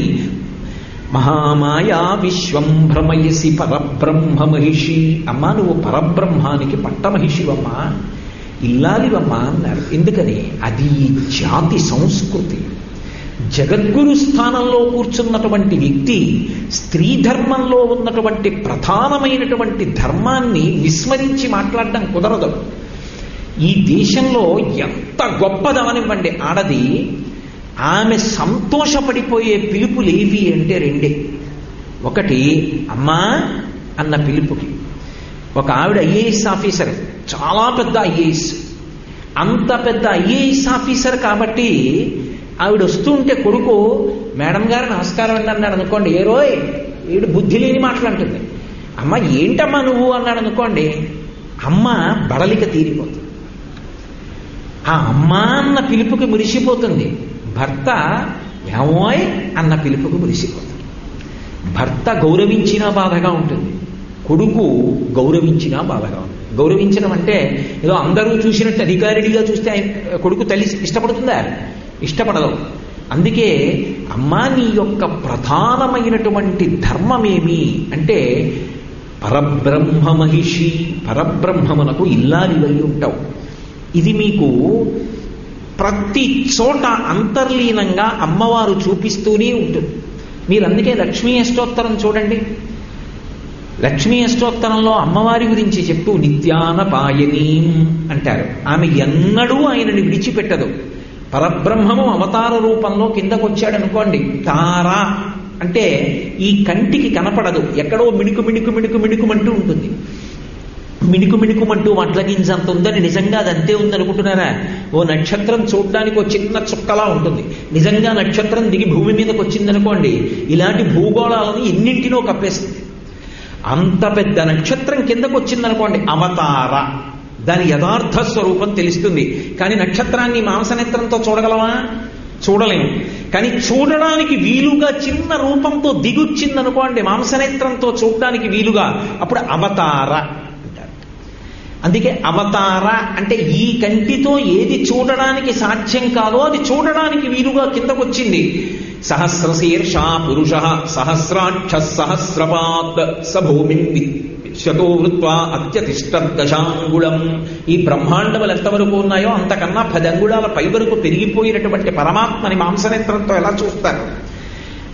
మహామాయా విశ్వం భ్రమయసి పరబ్రహ్మ మహిషి, అమ్మా నువ్వు పరబ్రహ్మానికి పట్టమహిషివమ్మా, ఇల్లాలివమ్మా అన్నారు. ఎందుకని? అది జాతి సంస్కృతి. జగద్గురు స్థానంలో కూర్చున్నటువంటి వ్యక్తి స్త్రీ ధర్మంలో ఉన్నటువంటి ప్రధానమైనటువంటి ధర్మాన్ని విస్మరించి మాట్లాడడం కుదరదు. ఈ దేశంలో ఎంత గొప్పదవనివ్వండి ఆడది, ఆమె సంతోషపడిపోయే పిలుపులేవి అంటే రెండే. ఒకటి అమ్మా అన్న పిలుపుకి. ఒక ఆవిడ ఐఏఎస్ ఆఫీసర్, చాలా పెద్ద ఐఏఎస్, అంత పెద్ద ఐఏఎస్ ఆఫీసర్ కాబట్టి ఆవిడ వస్తూ ఉంటే కొడుకు మేడం గారు నమస్కారం అండి అన్నాడు అనుకోండి, ఏ రోయ్ వీడు బుద్ధి లేని మాటలంటుంది. అమ్మ ఏంటమ్మా నువ్వు అన్నాడు అనుకోండి, అమ్మ బడలిక తీరిపోతుంది. ఆ అమ్మా అన్న పిలుపుకి మురిసిపోతుంది. భర్త ఏమోయ్ అన్న పిలుపుకు మురిసిపోతుంది. భర్త గౌరవించినా బాధగా ఉంటుంది, కొడుకు గౌరవించినా బాధగా ఉంటుంది. గౌరవించడం అంటే ఏదో అందరూ చూసినట్టు అధికారిగా చూస్తే కొడుకు తల్లి ఇష్టపడుతుందా? ఇష్టపడదు. అందుకే అమ్మా నీ యొక్క ప్రధానమైనటువంటి ధర్మమేమి అంటే పరబ్రహ్మ మహిషి, పరబ్రహ్మమునకు ఇల్లాలివై ఉంటావు. ఇది మీకు ప్రతి చోట అంతర్లీనంగా అమ్మవారు చూపిస్తూనే ఉంటుంది. మీరు అందుకే లక్ష్మీ అష్టోత్తరం చూడండి. లక్ష్మీ అష్టోత్తరంలో అమ్మవారి గురించి చెప్తూ నిత్యానపాయనీం అంటారు. ఆమె ఎన్నడూ ఆయనని విడిచిపెట్టదు. పరబ్రహ్మము అవతార రూపంలో కిందకొచ్చాడు అనుకోండి, తార అంటే ఈ కంటికి కనపడదు, ఎక్కడో మిణుకు మిణుకు మిణుకు మిణుకుమంటూ ఉంటుంది. మిణుకు మిణుకుమంటూ వడ్ల గింజ అంత ఉందని నిజంగా అది అంతే ఉందనుకుంటున్నారా? ఓ నక్షత్రం చూడడానికి ఒక చిన్న చుక్కలా ఉంటుంది. నిజంగా నక్షత్రం దిగి భూమి మీదకి వచ్చిందనుకోండి, ఇలాంటి భూగోళాలను ఎన్నింటినో కప్పేస్తుంది. అంత పెద్ద నక్షత్రం కిందకు వచ్చిందనుకోండి, అవతార, దాని యథార్థ స్వరూపం తెలుస్తుంది. కానీ నక్షత్రాన్ని మాంసనేత్రంతో చూడగలవా? చూడలేము. కానీ చూడడానికి వీలుగా చిన్న రూపంతో దిగుచ్చిందనుకోండి, మాంసనేత్రంతో చూడడానికి వీలుగా, అప్పుడు అవతార అంటారు. అందుకే అవతార అంటే ఈ కంటితో ఏది చూడడానికి సాధ్యం కాదో అది చూడడానికి వీలుగా కిందకొచ్చింది. సహస్రశీర్ష పురుష సహస్రాక్ష సహస్రపాత్ సభూమిన్ శతో వృత్వా అత్యతిష్టదశాంగుళం. ఈ బ్రహ్మాండములు ఎంతవరకు ఉన్నాయో అంతకన్నా పది అంగుళాల పై వరకు పెరిగిపోయినటువంటి పరమాత్మని మాంసనేత్రంతో ఎలా చూస్తారు?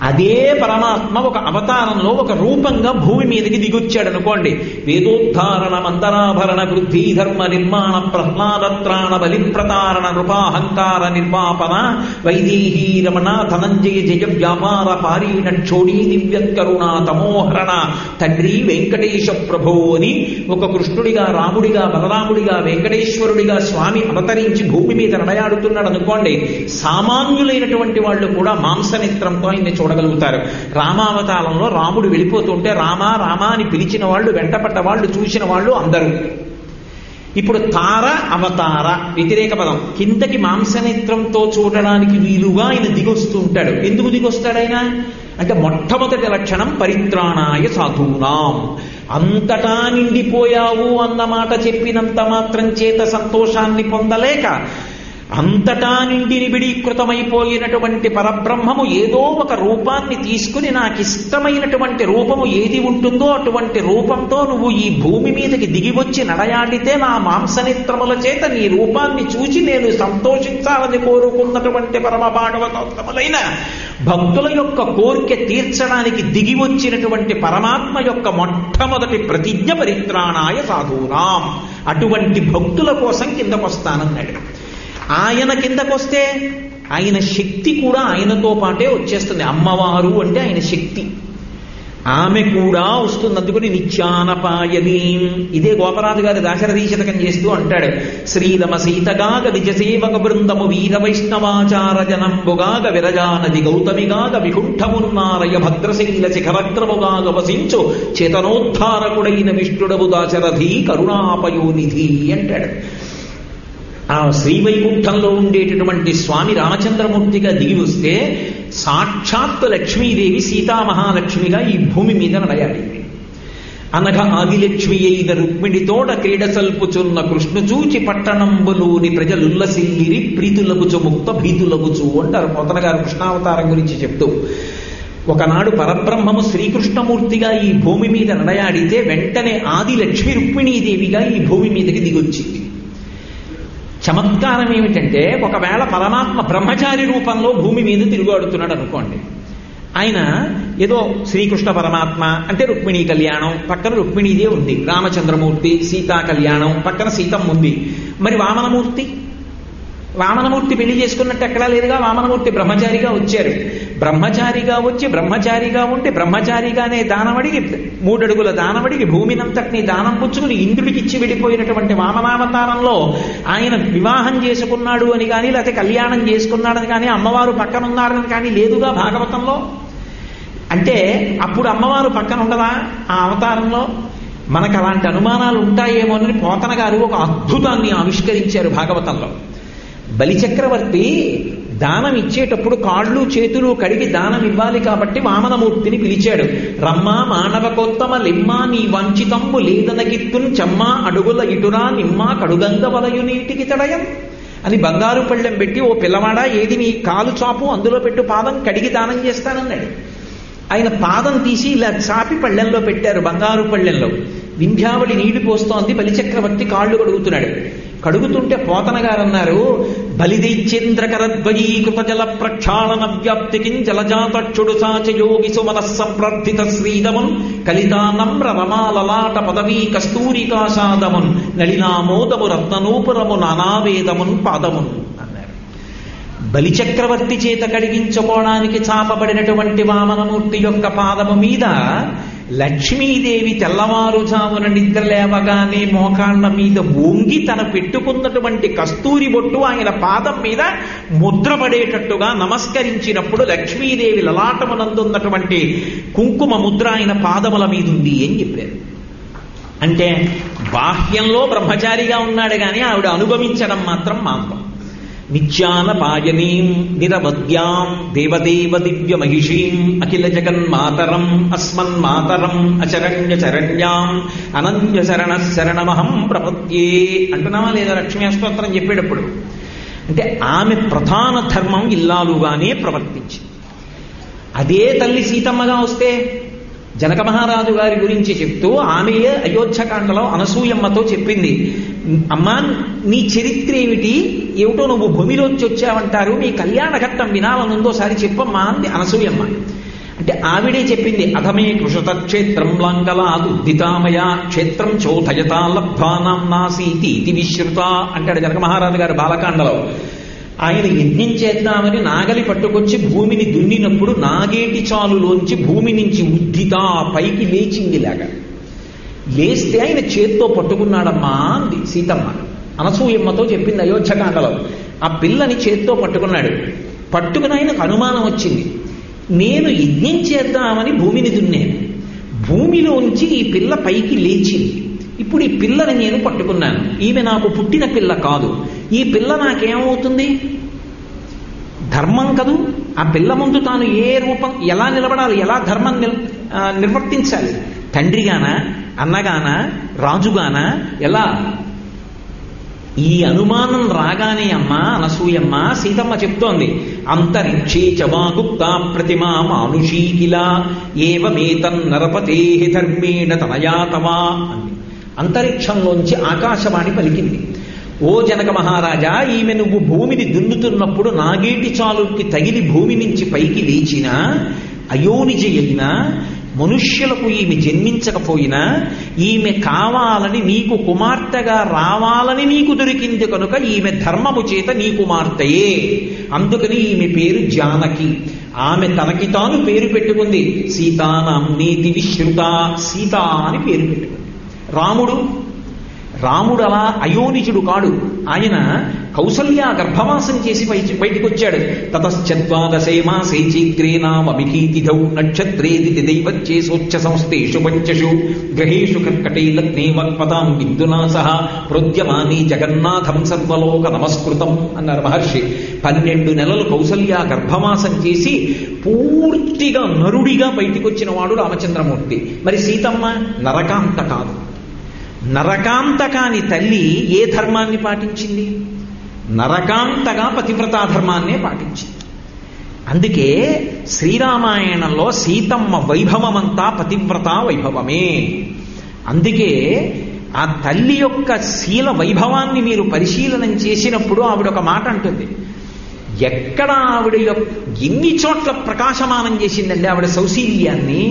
అదే పరమాత్మ ఒక అవతారంలో ఒక రూపంగా భూమి మీదకి దిగొచ్చాడు అనుకోండి. వేదోద్ధారణ మంతరాభరణ వృద్ధి ధర్మ నిర్మాణ ప్రహ్లాదత్రాణ బలి ప్రతారణ నృపాహంకార నిర్వాపన వైదేహీ రమణ ధనంజయ జయ వ్యాపార పారీణ క్షోడీ దివ్యత్కరుణ తమోహరణ తండ్రి వెంకటేశ ప్రభో అని ఒక కృష్ణుడిగా రాముడిగా బలరాముడిగా వెంకటేశ్వరుడిగా స్వామి అవతరించి భూమి మీద నడయాడుతున్నాడు అనుకోండి. సామాన్యులైనటువంటి వాళ్ళు కూడా మాంసనేత్రంతో ఆయన్ని చూడగలుగుతారు. రామావతారంలో రాముడు వెళ్ళిపోతుంటే రామా రామా అని పిలిచిన వాళ్ళు, వెంటపడ్డ వాళ్ళు, చూసిన వాళ్ళు అందరూ. ఇప్పుడు తార అవతార వ్యతిరేక పదం. కిందకి మాంసనేత్రంతో చూడడానికి వీలుగా ఆయన దిగొస్తూ ఉంటాడు. ఎందుకు దిగొస్తాడు ఆయన అంటే మొట్టమొదటి లక్షణం పరిత్రాణాయ సాధూనాం. అంతటా నిండిపోయావు అన్నమాట చెప్పినంత మాత్రం చేత సంతోషాన్ని పొందలేక అంతటా నిండి నిబిడీకృతమైపోయినటువంటి పరబ్రహ్మము ఏదో ఒక రూపాన్ని తీసుకుని నాకు ఇష్టమైనటువంటి రూపము ఏది ఉంటుందో అటువంటి రూపంతో నువ్వు ఈ భూమి మీదకి దిగివచ్చి నడయాడితే నా మాంసనేత్రముల చేత నీ రూపాన్ని చూచి నేను సంతోషించాలని కోరుకున్నటువంటి పరమ భాగవతోత్తములైన భక్తుల యొక్క కోరిక తీర్చడానికి దిగి వచ్చినటువంటి పరమాత్మ యొక్క మొట్టమొదటి ప్రతిజ్ఞ పరిత్రాణాయ సాధూనాం. అటువంటి భక్తుల కోసం కిందకొస్తానన్నాడు. ఆయన కిందకొస్తే ఆయన శక్తి కూడా ఆయనతో పాటే వచ్చేస్తుంది. అమ్మవారు అంటే ఆయన శక్తి, ఆమె కూడా వస్తుంది. అందుకని నిత్యానపాయనీ. ఇదే గోపరాజు గారి దాశరథీ శతకం చేస్తూ అంటాడు, శ్రీరమ సీతగాగ నిజసేవక బృందము వీర వైష్ణవాచార జనంబుగాగ విరజానది గౌతమిగాగ వికుంఠమున్నారయ భద్రశైల శిఖరగ్రముగాగ వసించు చేతనోద్ధారకుడైన విష్ణుడవు దాశరథీ కరుణాపయోనిధి అంటాడు. ఆ శ్రీవైకుంఠంలో ఉండేటటువంటి స్వామి రామచంద్రమూర్తిగా దిగి వస్తే సాక్షాత్తు లక్ష్మీదేవి సీతామహాలక్ష్మిగా ఈ భూమి మీద నడయాడింది. అనఘ ఆదిలక్ష్మి అయిన రుక్మిణితోడ క్రీడ సల్పుచున్న కృష్ణుచూచి పట్టణంబులోని ప్రజలుల్లసిల్లిరి ప్రీతులగుచు ముక్త భీతులగుచు అంటారు పోతన గారు కృష్ణావతారం గురించి చెప్తూ. ఒకనాడు పరబ్రహ్మము శ్రీకృష్ణమూర్తిగా ఈ భూమి మీద నడయాడితే వెంటనే ఆది లక్ష్మి రుక్మిణీదేవిగా ఈ భూమి మీదకి దిగొచ్చింది. చమత్కారం ఏమిటంటే ఒకవేళ పరమాత్మ బ్రహ్మచారి రూపంలో భూమి మీద తిరుగాడుతున్నాడు అనుకోండి. ఆయన ఏదో శ్రీకృష్ణ పరమాత్మ అంటే రుక్మిణీ కళ్యాణం పక్కన రుక్మిణీదే ఉంది, రామచంద్రమూర్తి సీతా కళ్యాణం పక్కన సీతమ్మ ఉంది. మరి వామనమూర్తి వామనమూర్తి పెళ్లి చేసుకున్నట్టు ఎక్కడా లేదుగా. వామనమూర్తి బ్రహ్మచారిగా వచ్చారు. బ్రహ్మచారిగా వచ్చి బ్రహ్మచారిగా ఉంటే బ్రహ్మచారిగానే దానమడిగి మూడడుగుల దానమడిగి భూమినంతటిని దానం పుచ్చుకుని ఇంద్రుడికి ఇచ్చి వెళ్ళిపోయినటువంటి వామనావతారంలో ఆయన వివాహం చేసుకున్నాడు అని కానీ లేకపోతే కళ్యాణం చేసుకున్నాడని కానీ అమ్మవారు పక్కన ఉన్నారని కానీ లేదుగా భాగవతంలో. అంటే అప్పుడు అమ్మవారు పక్కన ఉండదా ఆ అవతారంలో? మనకు అలాంటి అనుమానాలు ఉంటాయేమోనని పోతన గారు ఒక అద్భుతాన్ని ఆవిష్కరించారు భాగవతంలో. బలిచక్రవర్తి దానం ఇచ్చేటప్పుడు కాళ్ళు చేతులు కడిగి దానం ఇవ్వాలి కాబట్టి వామనమూర్తిని పిలిచాడు. రమ్మా మానవకోత్తమ లిమ్మా నీ వంచితమ్ము లేదనకిత్తున్ చెమ్మా అడుగుల ఇటురా నిమ్మా కడుగంగ వలయు నీటికి తడయం అని బంగారు పళ్ళెం పెట్టి, ఓ పిల్లవాడా ఏది నీ కాలు చాపు అందులో పెట్టు పాదం కడిగి దానం చేస్తానన్నాడు. ఆయన పాదం తీసి ఇలా చాపి పళ్ళెంలో పెట్టారు, బంగారు పళ్ళెంలో. వింధ్యావళి నీళ్లు పోస్తోంది, బలిచక్రవర్తి కాళ్ళు కడుగుతున్నాడు. కడుగుతుంటే పోతన గారు అన్నారు, బలిదైచ్చేంద్రకరద్వయీకృత జల ప్రక్షాళన వ్యాప్తికిం జలజాతక్షుడు సాచయోగి సుమన సంప్రార్థిత శ్రీదమున్ కలితానమ్ర రమాలలాట పదవీ కస్తూరికాశాదమున్ నళినామోదము రత్ననూపురము నానావేదమున్ పాదమున్ అన్నారు. బలిచక్రవర్తి చేత కడిగించుకోవడానికి చాపబడినటువంటి వామనమూర్తి యొక్క పాదము మీద లక్ష్మీదేవి తెల్లవారుజామున నిద్ర లేవగానే మోకాళ్ళ మీద వంగి తన పెట్టుకున్నటువంటి కస్తూరి బొట్టు ఆయన పాదం మీద ముద్రపడేటట్టుగా నమస్కరించినప్పుడు లక్ష్మీదేవి లలాటమునందున్నటువంటి కుంకుమ ముద్ర ఆయన పాదముల మీద ఉంది అని చెప్పారు. అంటే బాహ్యంలో బ్రహ్మచారిగా ఉన్నాడు కానీ ఆవిడ అనుభవించడం మాత్రం మాంతం. నిత్యానపాయనీం నిరవద్యాం దేవదేవ దివ్య మహిషీం అఖిల జగన్మాతరం అస్మన్మాతరం అశరణ్య శరణ్యాం అనన్య శరణ శరణమహం ప్రపద్యే అంటున్నామా లేదా లక్ష్మీ అష్టోత్తరం చెప్పేటప్పుడు? అంటే ఆమె ప్రధాన ధర్మం ఇల్లాలుగానే ప్రవర్తించింది. అదే తల్లి సీతమ్మగా వస్తే జనక మహారాజు గారి గురించి చెప్తూ ఆమెయే అయోధ్యకాండలో అనసూయమ్మతో చెప్పింది, అమ్మా నీ చరిత్ర ఏమిటి, ఏమిటో నువ్వు భూమిలోంచి వచ్చావంటారు, మీ కళ్యాణ ఘట్టం వినాలనుందోసారి చెప్పమ్మా అంది అనసూయమ్మ. అంటే ఆవిడే చెప్పింది, అధమే కృషత క్షేత్రం లంకలాదు దితామయ క్షేత్రం చోథయతా లబ్ధానాం నాసీతి ఇది విశ్రుత అంటాడు జనక మహారాజు గారు బాలకాండలో. ఆయన యజ్ఞం చేద్దామని నాగలి పట్టుకొచ్చి భూమిని దున్నినప్పుడు నాగేటి చాలులోంచి భూమి నుంచి ఉద్ధిత పైకి లేచిందిలాగా. లేస్తే ఆయన చేత్తో పట్టుకున్నాడమ్మా అంది సీతమ్మ. అనసూయమ్మతో చెప్పింది అయోధ్యకాండలో. ఆ పిల్లని చేత్తో పట్టుకున్నాడు. పట్టుకుని ఆయనకు అనుమానం వచ్చింది, నేను యజ్ఞం చేద్దామని భూమిని దున్నాను, భూమిలోంచి ఈ పిల్ల పైకి లేచింది, ఇప్పుడు ఈ పిల్లని నేను పట్టుకున్నాను, ఈమె నాకు పుట్టిన పిల్ల కాదు, ఈ పిల్ల నాకేమవుతుంది? ధర్మం కదూ. ఆ పిల్ల ముందు తాను ఏ రూపం ఎలా నిలబడాలి, ఎలా ధర్మం నిర్వర్తించాలి? తండ్రిగానా, అన్నగానా, రాజుగానా, ఎలా? ఈ అనుమానం రాగానే అమ్మ అనసూయమ్మ సీతమ్మ చెప్తోంది, అంతరిక్షే చవాగుప్తా ప్రతిమా మానుషీకిలా ఏవమేతన్ నరపతే ధర్మేణ తనయాతమా అంది. అంతరిక్షంలోంచి ఆకాశవాణి పలికింది, ఓ జనక మహారాజా, ఈమె నువ్వు భూమిని దున్నుతున్నప్పుడు నాగేటి చాలుకి తగిలి భూమి నుంచి పైకి లేచినా, అయోనిజ అయినా, మనుష్యులకు ఈమె జన్మించకపోయినా ఈమె కావాలని నీకు కుమార్తెగా రావాలని నీకు దొరికింది కనుక ఈమె ధర్మము చేత నీ కుమార్తెయే. అందుకని ఈమె పేరు జానకి. ఆమె తనకి తాను పేరు పెట్టుకుంది, సీతానాం నీతి విశ్రుత, సీత అని పేరు పెట్టుకుంది. రాముడు రాముడు అలా అయోనిజుడు కాడు. ఆయన కౌసల్య గర్భవాసం చేసి బయటికి వచ్చాడు. తతశ్చద్వాదశే మాసే చైత్రేనామమికీతిథౌ నక్షత్రేది దైవచ్చేసోచ్చ సంస్థేషు పంచషు గ్రహేషు కర్కటే లగ్నే వక్పతాం బిందునా సహ ప్రోద్యమాని జగన్నాథం సర్వలోక నమస్కృతం అన్నారు మహర్షి. పన్నెండు నెలలు కౌసల్య గర్భవాసం చేసి పూర్తిగా నరుడిగా బయటికి వచ్చిన వాడు రామచంద్రమూర్తి. మరి సీతమ్మ నరకాంత కాదు. నరకాంత కాని తల్లి ఏ ధర్మాన్ని పాటించింది? నరకాంతగా పతివ్రతా ధర్మాన్నే పాటించింది. అందుకే శ్రీరామాయణంలో సీతమ్మ వైభవమంతా పతివ్రతా వైభవమే. అందుకే ఆ తల్లి యొక్క శీల వైభవాన్ని మీరు పరిశీలనం చేసినప్పుడు ఆవిడ ఒక మాట అంటుంది. ఎక్కడ ఆవిడ ఎన్ని చోట్ల ప్రకాశమానం చేసిందండి ఆవిడ సౌశీల్యాన్ని.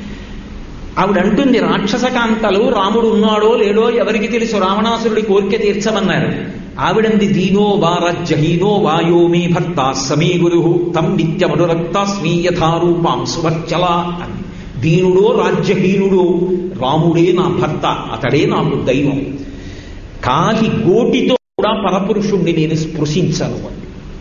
ఆవిడ అంటుంది, రాక్షసకాంతలు రాముడు ఉన్నాడో లేడో ఎవరికి తెలుసు, రావణాసురుడి కోరిక తీర్చమన్నారు. ఆవిడంది, దీనో వా రాజ్యహీనో వాయో మే భర్త సమీ గురు తం నిత్యమనురక్తాస్మీ యథారూపాం సువర్చల అని. దీనుడో రాజ్యహీనుడో రాముడే నా భర్త, అతడే నాకు దైవం. కాలి గోటితో కూడా పరపురుషుణ్ణి నేను స్పృశించను అని.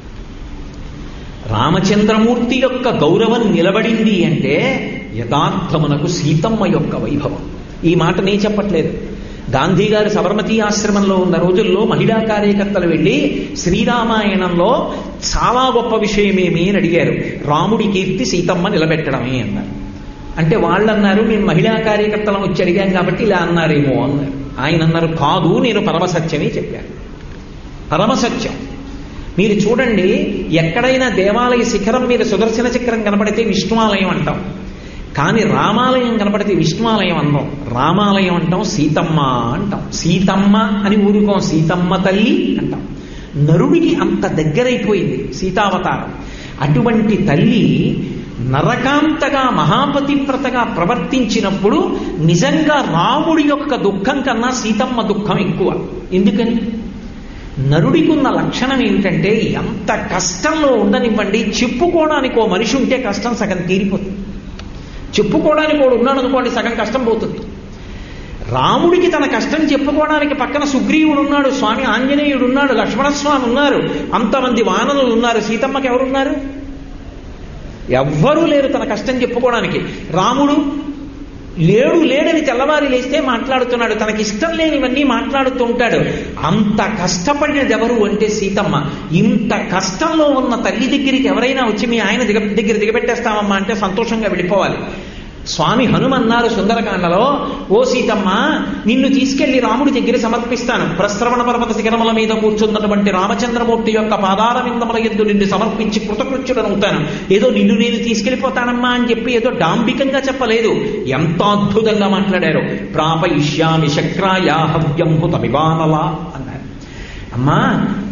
రామచంద్రమూర్తి యొక్క గౌరవం నిలబడింది అంటే యథార్థమునకు సీతమ్మ యొక్క వైభవం. ఈ మాట నేను చెప్పట్లేదు. గాంధీ గారు సబర్మతీ ఆశ్రమంలో ఉన్న రోజుల్లో మహిళా కార్యకర్తలు వెళ్ళి శ్రీరామాయణంలో చాలా గొప్ప విషయమేమి అని అడిగారు. రాముడి కీర్తి సీతమ్మ నిలబెట్టడమే అన్నారు. అంటే వాళ్ళు అన్నారు, మేము మహిళా కార్యకర్తలను వచ్చి అడిగాం కాబట్టి ఇలా అన్నారేమో అన్నారు. ఆయన అన్నారు, కాదు, నేను పరమసత్యమే చెప్పాను. పరమసత్యం. మీరు చూడండి, ఎక్కడైనా దేవాలయ శిఖరం మీద సుదర్శన చక్రం కనపడితే విష్ణువాలయం అంటాం, కానీ రామాలయం కనపడితే విష్ణువాలయం అంటాం. రామాలయం అంటాం, సీతమ్మ అంటాం. సీతమ్మ అని ఊరుకోం, సీతమ్మ తల్లి అంటాం. నరుడికి అంత దగ్గరైపోయింది సీతావతారం. అటువంటి తల్లి నరకాంతగా మహాపతివ్రతగా ప్రవర్తించినప్పుడు నిజంగా రాముడి యొక్క దుఃఖం కన్నా సీతమ్మ దుఃఖం ఎక్కువ. ఎందుకని? నరుడికి ఉన్న లక్షణం ఏమిటంటే, ఎంత కష్టంలో ఉండనివ్వండి, చెప్పుకోవడానికి ఓ మనిషి ఉంటే కష్టం సగం తీరిపోతుంది. చెప్పుకోవడానికి వాడు ఉన్నాడు అనుకోండి, సగం కష్టం పోతుంది. రాముడికి తన కష్టం చెప్పుకోవడానికి పక్కన సుగ్రీవుడు ఉన్నాడు, స్వామి ఆంజనేయుడు ఉన్నాడు, లక్ష్మణస్వామి ఉన్నారు, అంతమంది వానరులు ఉన్నారు. సీతమ్మకి ఎవరున్నారు? ఎవ్వరూ లేరు తన కష్టం చెప్పుకోవడానికి. రాముడు లేడు లేడని తెల్లవారి లేస్తే మాట్లాడుతున్నాడు, తనకి ఇష్టం లేనివన్నీ మాట్లాడుతూ ఉంటాడు. అంత కష్టపడినది ఎవరు అంటే సీతమ్మ. ఇంత కష్టంలో ఉన్న తల్లి దగ్గరికి ఎవరైనా వచ్చి మీ ఆయన దిగ దగ్గర దిగబెట్టేస్తామమ్మా అంటే సంతోషంగా వెళ్ళిపోవాలి. స్వామి హనుమన్నారు సుందరకాండలో, ఓ సీతమ్మ, నిన్ను తీసుకెళ్లి రాముడి దగ్గర సమర్పిస్తాను. ప్రశ్రవణ పర్వత శిఖరముల మీద కూర్చున్నటువంటి రామచంద్రమూర్తి యొక్క పాదాల విందముల యందు నిన్ను సమర్పించి కృతకృత్యుడనవుతాను. ఏదో నిన్ను నేను తీసుకెళ్లిపోతానమ్మా అని చెప్పి ఏదో డాంబికంగా చెప్పలేదు, ఎంత అద్భుతంగా మాట్లాడారు. ప్రాపయిష్యామి శక్రాయా హవ్యం హుతమివానలా అన్నారు. అమ్మా,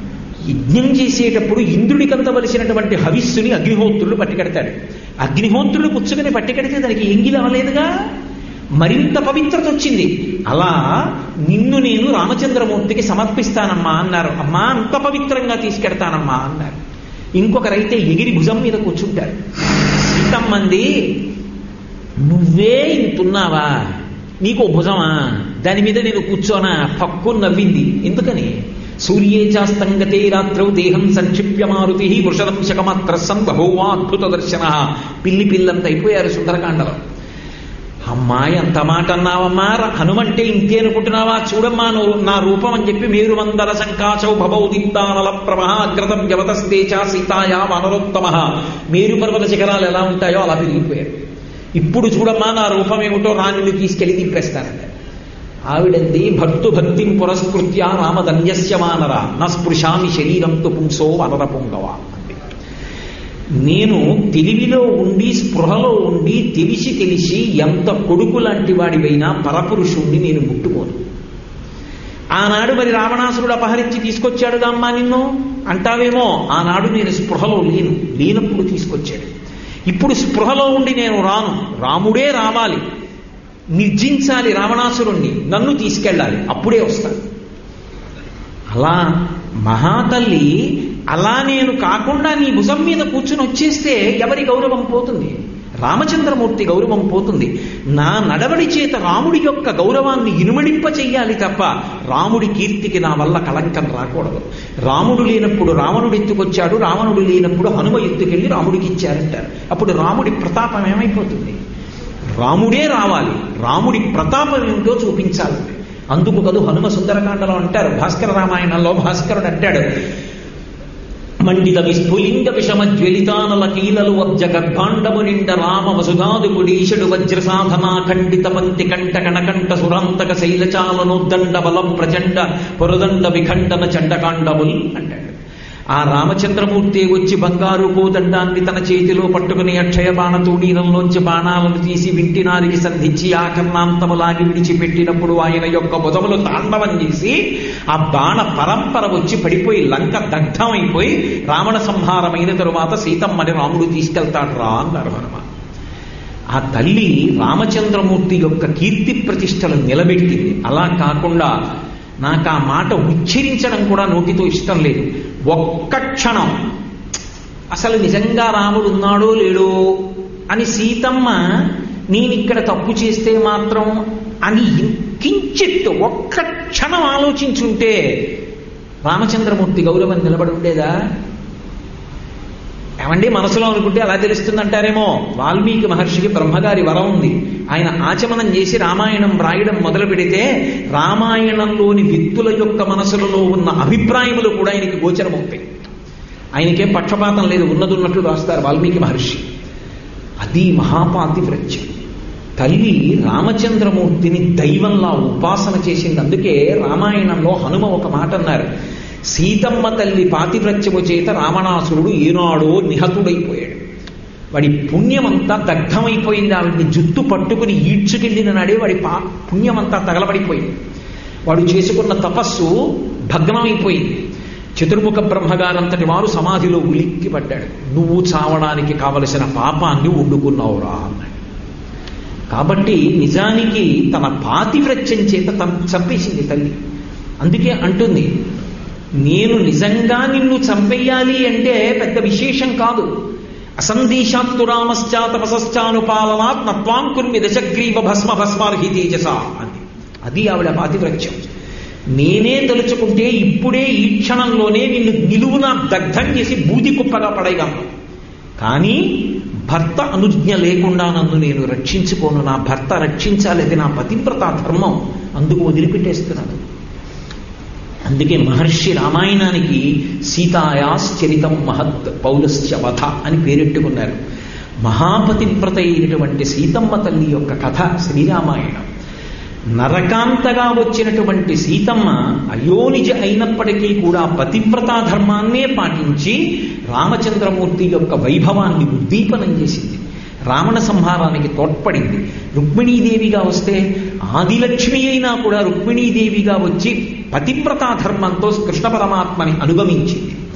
యజ్ఞం చేసేటప్పుడు ఇంద్రుడికి అందవలసినటువంటి హవిస్సుని అగ్నిహోత్రుడు పట్టికెడతాడు. అగ్నిహోత్రుడు పుచ్చుకొని పట్టికెడితే దానికి ఎంగిలి అవ్వలేదుగా, మరింత పవిత్రత వచ్చింది. అలా నిన్ను నేను రామచంద్రమూర్తికి సమర్పిస్తానమ్మా అన్నారు. అమ్మా అంత పవిత్రంగా తీసుకెడతానమ్మా అన్నారు. ఇంకొకరైతే ఎగిరి భుజం మీద కూర్చుంటారు. సీతమ్మంది, నువ్వే ఇంతున్నావా, నీకు భుజమా, దాని మీద నేను కూర్చోనా, పక్కు నవ్వింది. ఎందుకని? సూర్యే చాస్తంగతే రాత్రౌ దేహం సంక్షిప్య మారుతి వృషదం శకమాత్రస్సం బహువా అద్భుత దర్శన. పిల్లి పిల్లంత అయిపోయారు సుందరకాండలో. అమ్మాయి అంత మాట అన్నావమ్మా, హనుమంటే ఇంతే అనుకుంటున్నావా, చూడమ్మా నా రూపం అని చెప్పి మేరు మందర సంకాశౌ భవౌ దిత్తానల ప్రభ అగ్రతం జవతస్తేచ సీతాయా వనరోత్తమ. మేరు పర్వత శిఖరాలు ఎలా ఉంటాయో అలా పెరిగిపోయారు. ఇప్పుడు చూడమ్మా నా రూపం ఏమిటో, రాణిని తీసుకెళ్లి దింపేస్తానంట. ఆవిడంది, భక్తు భక్తిం పురస్కృత్య రామధన్యస్య వానర నా స్పృశామి శరీరంతో పుంసో వనర పుంగవ. నేను తెలివిలో ఉండి స్పృహలో ఉండి తెలిసి తెలిసి ఎంత కొడుకు లాంటి వాడివైనా పరపురుషుణ్ణి నేను ముట్టుకోను. ఆనాడు మరి రావణాసురుడు అపహరించి తీసుకొచ్చాడుగా అమ్మా నిన్ను అంటావేమో, ఆనాడు నేను స్పృహలో లేను, లేనప్పుడు తీసుకొచ్చాడు. ఇప్పుడు స్పృహలో ఉండి నేను రాను, రాముడే రావాలి, నిర్జించాలి రావణాసురుణ్ణి, నన్ను తీసుకెళ్ళాలి, అప్పుడే వస్తాను. అలా మహాతల్లి అలా నేను కాకుండా నీ భుజం మీద కూర్చుని వచ్చేస్తే ఎవరి గౌరవం పోతుంది? రామచంద్రమూర్తి గౌరవం పోతుంది. నా నడవడి చేత రాముడి యొక్క గౌరవాన్ని ఇనుమడింప చెయ్యాలి తప్ప రాముడి కీర్తికి నా వల్ల కళంకం రాకూడదు. రాముడు లేనప్పుడు రావణుడు ఎత్తుకొచ్చాడు, రావణుడు లేనప్పుడు హనుమ ఎత్తుకెళ్ళి రాముడికి ఇచ్చారంటారు. అప్పుడు రాముడి ప్రతాపం ఏమైపోతుంది? రాముడే రావాలి, రాముడి ప్రతాపం ఏమిటో చూపించాలి. అందుకు కదు హనుమ సుందరకాండలో అంటారు, భాస్కర రామాయణంలో భాస్కరుడు అంటాడు, మండిత విస్ఫులింగ విషమ జ్వలితానల కీలలు వజ్జ గర్భాండము నిండ రామ వసుధాదుకుడీశుడు వజ్ర సాధనా ఖండిత పంతి కంట కణకంఠ సురాంతక శైలచాలనోద్దండ బలం ప్రచండ పురదండ విఖండన చండకాండముల్ అంటాడు. ఆ రామచంద్రమూర్తి వచ్చి బంగారు కోదండాన్ని తన చేతిలో పట్టుకుని అక్షయ బాణతూణీరంలోంచి బాణాలను తీసి వింటినారికి సంధించి ఆకర్ణాంతములాగి విడిచిపెట్టినప్పుడు ఆయన యొక్క భుజములు తాండవం చేసి ఆ బాణ పరంపర వచ్చి పడిపోయి లంక దగ్ధమైపోయి రావణ సంహారమైన తరువాత సీతమ్మని రాముడు తీసుకెళ్తాడు రా అన్నారు హనుమ. ఆ తల్లి రామచంద్రమూర్తి యొక్క కీర్తి ప్రతిష్టలు నిలబెట్టింది. అలా కాకుండా నాకు ఆ మాట ఉచ్చరించడం కూడా నోటితో ఇష్టం లేదు. ఒక్క క్షణం అసలు నిజంగా రాముడు ఉన్నాడో లేడో అని సీతమ్మ నేనిక్కడ తప్పు చేస్తే మాత్రం అని కించిత్ ఒక్క క్షణం ఆలోచించుంటే రామచంద్రమూర్తి గౌరవం నిలబడి ఉండేదా? ఏమండి మనసులో అనుకుంటే అలా తెలుస్తుందంటారేమో. వాల్మీకి మహర్షికి బ్రహ్మగారి వరం ఉంది. ఆయన ఆచమనం చేసి రామాయణం రాయడం మొదలు పెడితే రామాయణంలోని వ్యక్తుల యొక్క మనసులలో ఉన్న అభిప్రాయములు కూడా ఆయనకి గోచరమవుతాయి. ఆయనకేం పక్షపాతం లేదు, ఉన్నది ఉన్నట్లు రాస్తారు వాల్మీకి మహర్షి. అది మహాపాతివ్రత్యం. తల్లి రామచంద్రమూర్తిని దైవంలా ఉపాసన చేసింది. అందుకే రామాయణంలో హనుమ ఒక మాట అన్నారు, సీతమ్మ తల్లి పాతివ్రత్యము చేత రావణాసురుడు ఏనాడో నిహతుడైపోయాడు. వాడి పుణ్యమంతా దగ్ధమైపోయింది. ఆవిడ్ని జుట్టు పట్టుకుని ఈడ్చుకెళ్ళిన నాడే వాడి పా పుణ్యమంతా తగలబడిపోయింది. వాడు చేసుకున్న తపస్సు భగ్నమైపోయింది. చతుర్ముఖ బ్రహ్మగారంతటి వారు సమాధిలో ఉలిక్కి పడ్డాడు. నువ్వు చావడానికి కావలసిన పాపాన్ని వండుకున్నావురా అన్నాడు. కాబట్టి నిజానికి తన పాతివ్రత్యం చేత తన చంపేసింది తల్లి. అందుకే అంటుంది, నేను నిజంగా నిన్ను చంపేయాలి అంటే పెద్ద విశేషం కాదు. అసందేశాత్తు రామశ్చా తపసశ్చానుపాలనాత్ నత్వాం కుర్మి దశగ్రీవ భస్మ భస్మార్హి తేజస అంది. అది ఆవిడ పాతివ్రత్యం. నేనే తలుచుకుంటే ఇప్పుడే ఈ క్షణంలోనే నిన్ను నిలువున దగ్ధం చేసి బూది కుప్పగా పడేయగలను. కానీ భర్త అనుజ్ఞ లేకుండా నన్ను నేను రక్షించుకోను. నా భర్త రక్షించాలి, అది నా పతివ్రత ధర్మం. అందుకు వదిలిపెట్టేస్తున్నాను. అందుకే మహర్షి రామాయణానికి సీతాయాశ్చరితం మహత్ పౌలస్య వధ అని పేరెట్టుకున్నారు. మహాపతివ్రత అయినటువంటి సీతమ్మ తల్లి యొక్క కథ శ్రీరామాయణం. నరకాంతగా వచ్చినటువంటి సీతమ్మ అయోనిజ అయినప్పటికీ కూడా పతివ్రతా ధర్మాన్నే పాటించి రామచంద్రమూర్తి యొక్క వైభవాన్ని ఉద్దీపనం చేసింది. రావణ సంహారానికి తోడ్పడింది. రుక్మిణీదేవిగా వస్తే ఆదిలక్ష్మి అయినా కూడా రుక్మిణీదేవిగా వచ్చి పతివ్రతా ధర్మంతో కృష్ణ పరమాత్మని అనుగమించింది.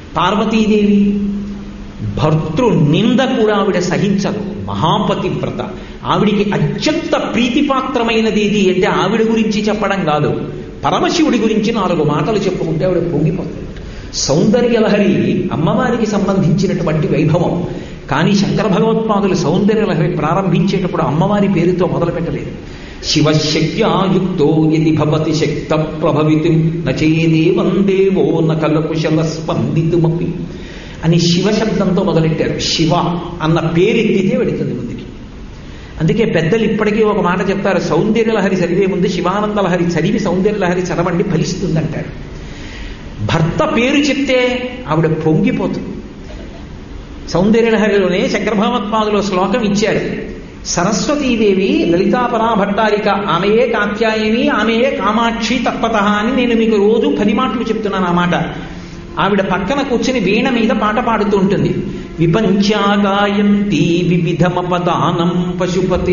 పార్వతీదేవి భర్తృ నింద కూడా ఆవిడ సహించదు, మహాపతివ్రత. ఆవిడికి అత్యంత ప్రీతిపాత్రమైనది ఏది అంటే ఆవిడ గురించి చెప్పడం కాదు, పరమశివుడి గురించి నాలుగు మాటలు చెప్పుకుంటే ఆవిడ పొంగిపోతుంది. సౌందర్యలహరి అమ్మవారికి సంబంధించినటువంటి వైభవం. కానీ శంకర భగవత్పాదులు సౌందర్యలహరి ప్రారంభించేటప్పుడు అమ్మవారి పేరుతో మొదలు పెట్టలేదు. శివశక్త్యాయుక్తో యది భవతి శక్త ప్రభవితుం నచేదేవం దేవో నకలకుశల స్పందితుమపి అని శివశబ్దంతో మొదలెట్టారు. శివ అన్న పేరెత్తితే వెళుతుంది ముందుకి. అందుకే పెద్దలు ఇప్పటికీ ఒక మాట చెప్తారు, సౌందర్యలహరి చదివే ముందు శివానందలహరి చదివి సౌందర్యలహరి చదవండి ఫలిస్తుందంటారు. భర్త పేరు చెప్తే ఆవిడ పొంగిపోతుంది. సౌందర్యలహరిలోనే శంకర భగవత్పాదులు శ్లోకం ఇచ్చారు. సరస్వతీదేవి లలితాపరా భట్టారిక, ఆమెయే కాత్యాయని, ఆమెయే కామాక్షి తత్పత అని నేను మీకు రోజు పది మాటలు చెప్తున్నాను. ఆ మాట ఆవిడ పక్కన కూర్చుని వీణ మీద పాట పాడుతూ ఉంటుంది. విపంచాగాయంతి వివిధమపదానం పశుపతే.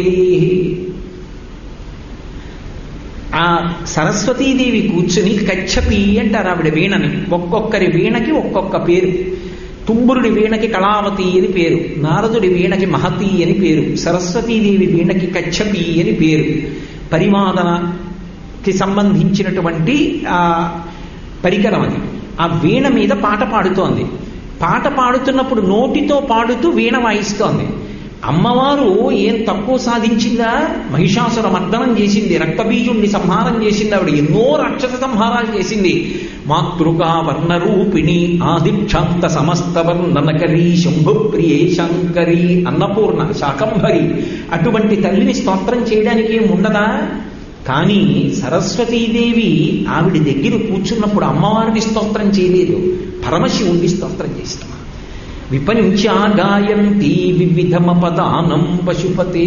ఆ సరస్వతీదేవి కూర్చుని కచ్చపి అంటారు ఆవిడ వీణని. ఒక్కొక్కరి వీణకి ఒక్కొక్క పేరు. తుంబురుడి వీణకి కళావతి అని పేరు, నారదుడి వీణకి మహతి అని పేరు, సరస్వతీదేవి వీణకి కచ్చపి అని పేరు. పరివాదనకి సంబంధించినటువంటి ఆ పరికరం అది. ఆ వీణ మీద పాట పాడుతోంది. పాట పాడుతున్నప్పుడు నోటితో పాడుతూ వీణ వాయిస్తోంది. అమ్మవారు ఏం తక్కువ సాధించిందా? మహిషాసుర మర్దనం చేసింది, రక్తబీజుణ్ణి సంహారం చేసింది. ఆవిడ ఎన్నో రాక్షస సంహారాలు చేసింది. మాతృకా వర్ణరూపిణి ఆదిక్షాంత సమస్త వర్ణనకరీ శంభుప్రియే శంకరి అన్నపూర్ణ శాకంభరి. అటువంటి తల్లిని స్తోత్రం చేయడానికి ఏం ఉండదా? కానీ సరస్వతీదేవి ఆవిడ దగ్గర కూర్చున్నప్పుడు అమ్మవారిని స్తోత్రం చేయలేదు, పరమశివుణ్ణి స్తోత్రం చేస్తాం. విపంచాగాయంతి వివిధమపదానం పశుపతే.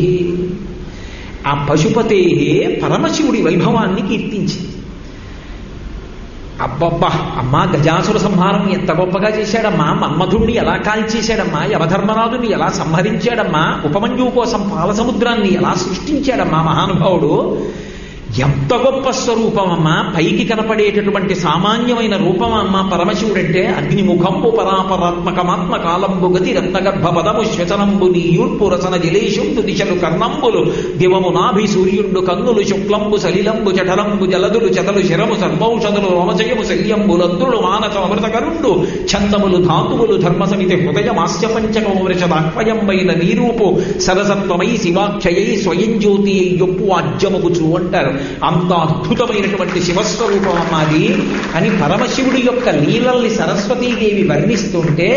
ఆ పశుపతే పరమశివుడి వైభవాన్ని కీర్తించింది. అబ్బబ్బా, అమ్మా గజాసుర సంహారం ఎంత గొప్పగా చేశాడమ్మా, మన్మధుణ్ణి ఎలా కాల్చేశాడమ్మా, యమధర్మరాజుని ఎలా సంహరించాడమ్మా, ఉపమన్యువు కోసం పాలసముద్రాన్ని ఎలా సృష్టించాడమ్మా మహానుభావుడు. ఎంత గొప్ప స్వరూపమమ్మా, పైకి కనపడేటటువంటి సామాన్యమైన రూపమమ్మా పరమశివుడంటే. అగ్నిముఖంబు పరాపరాత్మకమాత్మ కాలంబు గతి రత్నగర్భ పదము శ్వచనంబు నీయూర్పు రసన జలేషుండు దిశలు కర్ణంబులు దివము నాభి సూర్యుండు కన్నులు శుక్లంబు సలిలంబు జఠరంబు జలదులు చదలు శరము సర్వౌషధులు రోమచయము శల్యంబు లంద్రులు మానస అమృతకరుండు ఛందములు ధాతువులు ధర్మసమితి హృదయమాస్య పంచకము వృషదాక్వయంబైన నీరూపు సరసత్వమై శివాఖ్యయై స్వయం జ్యోతి యొప్పు ఆజ్యముగుచు అంటారు. అంత అద్భుతమైనటువంటి శివస్వరూపం అమ్మాది అని పరమశివుడి యొక్క లీలల్ని సరస్వతీదేవి వర్ణిస్తుంటే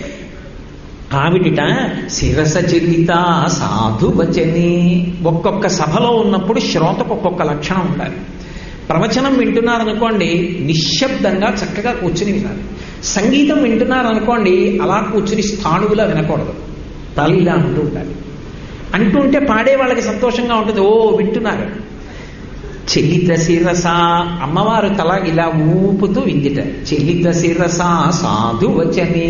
ఆవిడిట శిరస చరిత సాధువచనే. ఒక్కొక్క సభలో ఉన్నప్పుడు శ్రోతకు ఒక్కొక్క లక్షణం ఉండాలి. ప్రవచనం వింటున్నారనుకోండి నిశ్శబ్దంగా చక్కగా కూర్చుని వినాలి. సంగీతం వింటున్నారనుకోండి అలా కూర్చుని స్థాణువులా వినకూడదు, తల ఇలా అంటూ ఉండాలి. అంటుంటే పాడే వాళ్ళకి సంతోషంగా ఉంటుంది, ఓ వింటున్నారు. చెల్లిత శిరస, అమ్మవారు తల ఇలా ఊపుతూ విందిట. చెల్లిత శిరస సాధువచనే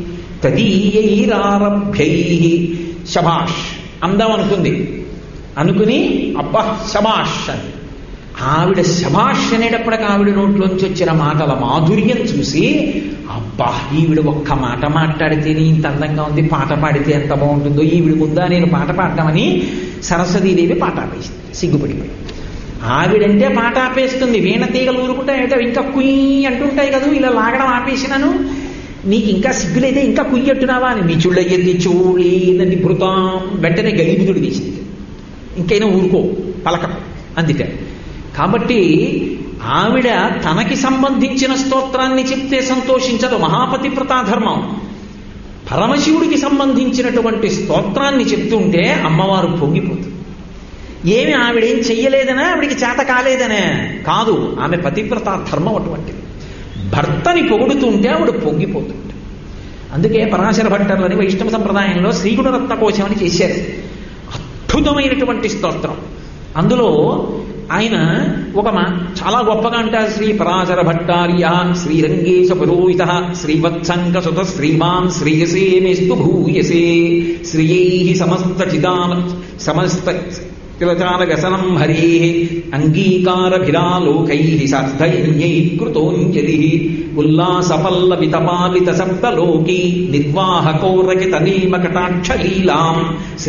తదీయైరారభ్యై. శబాష్ అందం అనుకుంది, అనుకుని అబ్బా శబాష్ అని. ఆవిడ శబాష్ అనేటప్పటికి ఆవిడ నోట్లోంచి వచ్చిన మాటల మాధుర్యం చూసి అబ్బా ఈవిడ ఒక్క మాట మాట్లాడితేనే ఇంత అందంగా ఉంది, పాట పాడితే ఎంత బాగుంటుందో, ఈవిడ ముందా నేను పాట పాడతామని సరస్వతీదేవి పాట ఆపేసింది సిగ్గుపడిపోయి. ఆవిడంటే పాట ఆపేస్తుంది, వీణ తీగలు ఊరుకుంటాయి, ఇంకా కుయ్యి అంటుంటాయి కదా, ఇలా లాగడం ఆపేసినాను, నీకు ఇంకా సిగ్గులైతే ఇంకా కుయ్యట్టున్నావా అని నిచుళ్ళయ్యది చూళి నది భృతాం వెంటనే గలిబుదుడు తీసింది. ఇంకైనా ఊరుకో పలక అందుకే. కాబట్టి ఆవిడ తనకి సంబంధించిన స్తోత్రాన్ని చెప్తే సంతోషించదు, మహాపతివ్రతా ధర్మం. పరమశివుడికి సంబంధించినటువంటి స్తోత్రాన్ని చెప్తుంటే అమ్మవారు పొంగిపోతుంది. ఏమి ఆవిడేం చెయ్యలేదనా, ఆవిడికి చేత కాలేదనే కాదు, ఆమె పతివ్రతా ధర్మం అటువంటిది. భర్తని పొగుడుతుంటే ఆవిడ పొంగిపోతుంది. అందుకే పరాశర భట్టర్లని వైష్ణవ సంప్రదాయంలో శ్రీగుణరత్న కోశం అని చేశారు, అద్భుతమైనటువంటి స్తోత్రం. అందులో ఆయన ఒక మా చాలా గొప్పగా అంటారు, శ్రీ పరాశర భట్టార్య శ్రీరంగేశ పురోహిత శ్రీవత్సంక సుత శ్రీమాన్ శ్రీయసే మేస్తు భూయసే శ్రీయై సమస్త చిదాన సమస్త తిలచారగసనం హరే అంగీకారభిరాలోకై సార్థయన్యై కృతోంజలి ఉల్లాసపల్లవితపాలిత సప్తలోకీ నిర్వాహకౌరకిత నీమకటాక్షలీలాం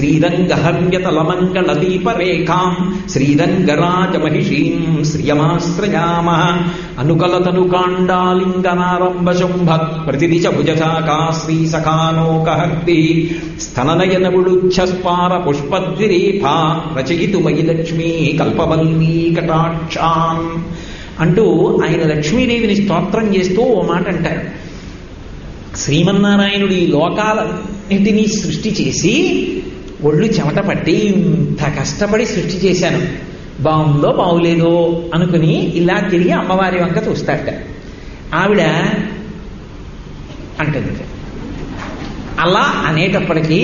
శ్రీరంగహర్యతలమంగళదీపరేఖాం శ్రీరంగరాజమహిషీం శ్రియమాశ్రయామః అనుకలతనుకాండాలింగనారంభశుంభ ప్రతిదిశ భుజశాఖా శ్రీసఖానోకహర్తి స్తననయనవుడుచ్ఛస్పార పుష్పద్విరేఫా రచయితుమయి లక్ష్మీ కల్పవల్లీ కటాక్షాం అంటూ ఆయన లక్ష్మీదేవిని స్తోత్రం చేస్తూ ఓ మాట అంటారు. శ్రీమన్నారాయణుడు ఈ లోకాలన్నింటినీ సృష్టి చేసి ఒళ్ళు చెమట పట్టి ఇంత కష్టపడి సృష్టి చేశాను, బాగుందో బాగులేదో అనుకుని ఇలా తిరిగి అమ్మవారి వంక చూస్తాట. ఆవిడ అంటుంది, అలా అనేటప్పటికీ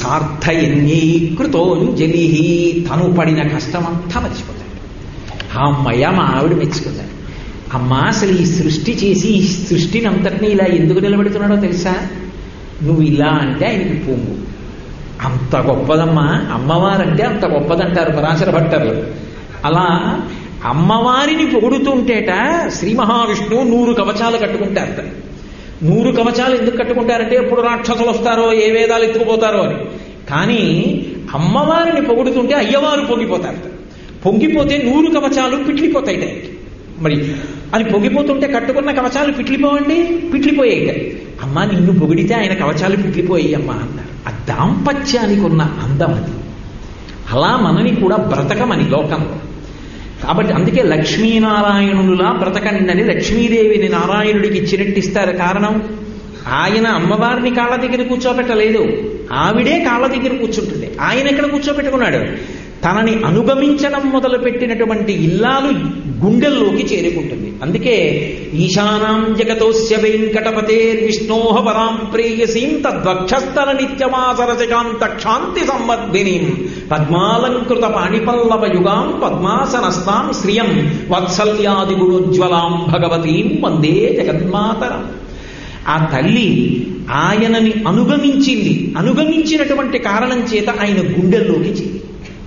సార్థయన్యీకృతోంజలి, తను పడిన కష్టమంతా మర్చిపోతాడు. ఆ అమ్మయ్య మా ఆవిడ మెచ్చుకుందాడు. అమ్మ అసలు ఈ సృష్టి చేసి ఈ సృష్టిని అంతటినీ ఇలా ఎందుకు నిలబెడుతున్నాడో తెలుసా? నువ్వు ఇలా అంటే ఆయనకి పొంగు. అంత గొప్పదమ్మా అమ్మవారంటే, అంత గొప్పదంటారు పరాశర భట్టర్లు. అలా అమ్మవారిని పొగుడుతుంటేట శ్రీ మహావిష్ణువు నూరు కవచాలు కట్టుకుంటారట. నూరు కవచాలు ఎందుకు కట్టుకుంటారంటే ఎప్పుడు రాక్షసులు వస్తారో ఏ వేదాలు ఎత్తుకుపోతారో అని. కానీ అమ్మవారిని పొగుడుతుంటే అయ్యవారు పొంగిపోతారట. పొంగిపోతే నూరు కవచాలు పిట్లిపోతాయి టైంకి. మరి అది పొంగిపోతుంటే కట్టుకున్న కవచాలు పిట్లిపోవండి, పిట్లిపోయాయి. అమ్మ నిన్ను పొగిడితే ఆయన కవచాలు పిట్లిపోయాయి అమ్మ అన్నారు. ఆ దాంపత్యానికి ఉన్న అందం అది. అలా మనని కూడా బ్రతకమని లోకంలో. కాబట్టి అందుకే లక్ష్మీనారాయణులులా బ్రతకండి లక్ష్మీదేవిని నారాయణుడికి ఇచ్చినట్టిస్తారు. కారణం ఆయన అమ్మవారిని కాళ్ళ దగ్గర కూర్చోబెట్టలేదు, ఆవిడే కాళ్ళ దగ్గర కూర్చుంటుంది. ఆయన ఎక్కడ కూర్చోబెట్టుకున్నాడు? తనని అనుగమించడం మొదలుపెట్టినటువంటి ఇల్లాలు గుండెల్లోకి చేరుకుంటుంది. అందుకే ఈశానాం జగతోస్య వెంకటపతే విష్ణోహ పరాం ప్రేయసీం తద్వక్షస్థల నిత్యమాసరసికాంత క్షాంతి సంవర్ధినీం పద్మాలంకృత పాణిపల్లవ యుగాం పద్మాసనస్తాం శ్రియం వాత్సల్యాది గుణోజ్వలాం భగవతీం వందే జగన్మాతరం. ఆ తల్లి ఆయనని అనుగమించింది. అనుగమించినటువంటి కారణం చేత ఆయన గుండెల్లోకి చేరి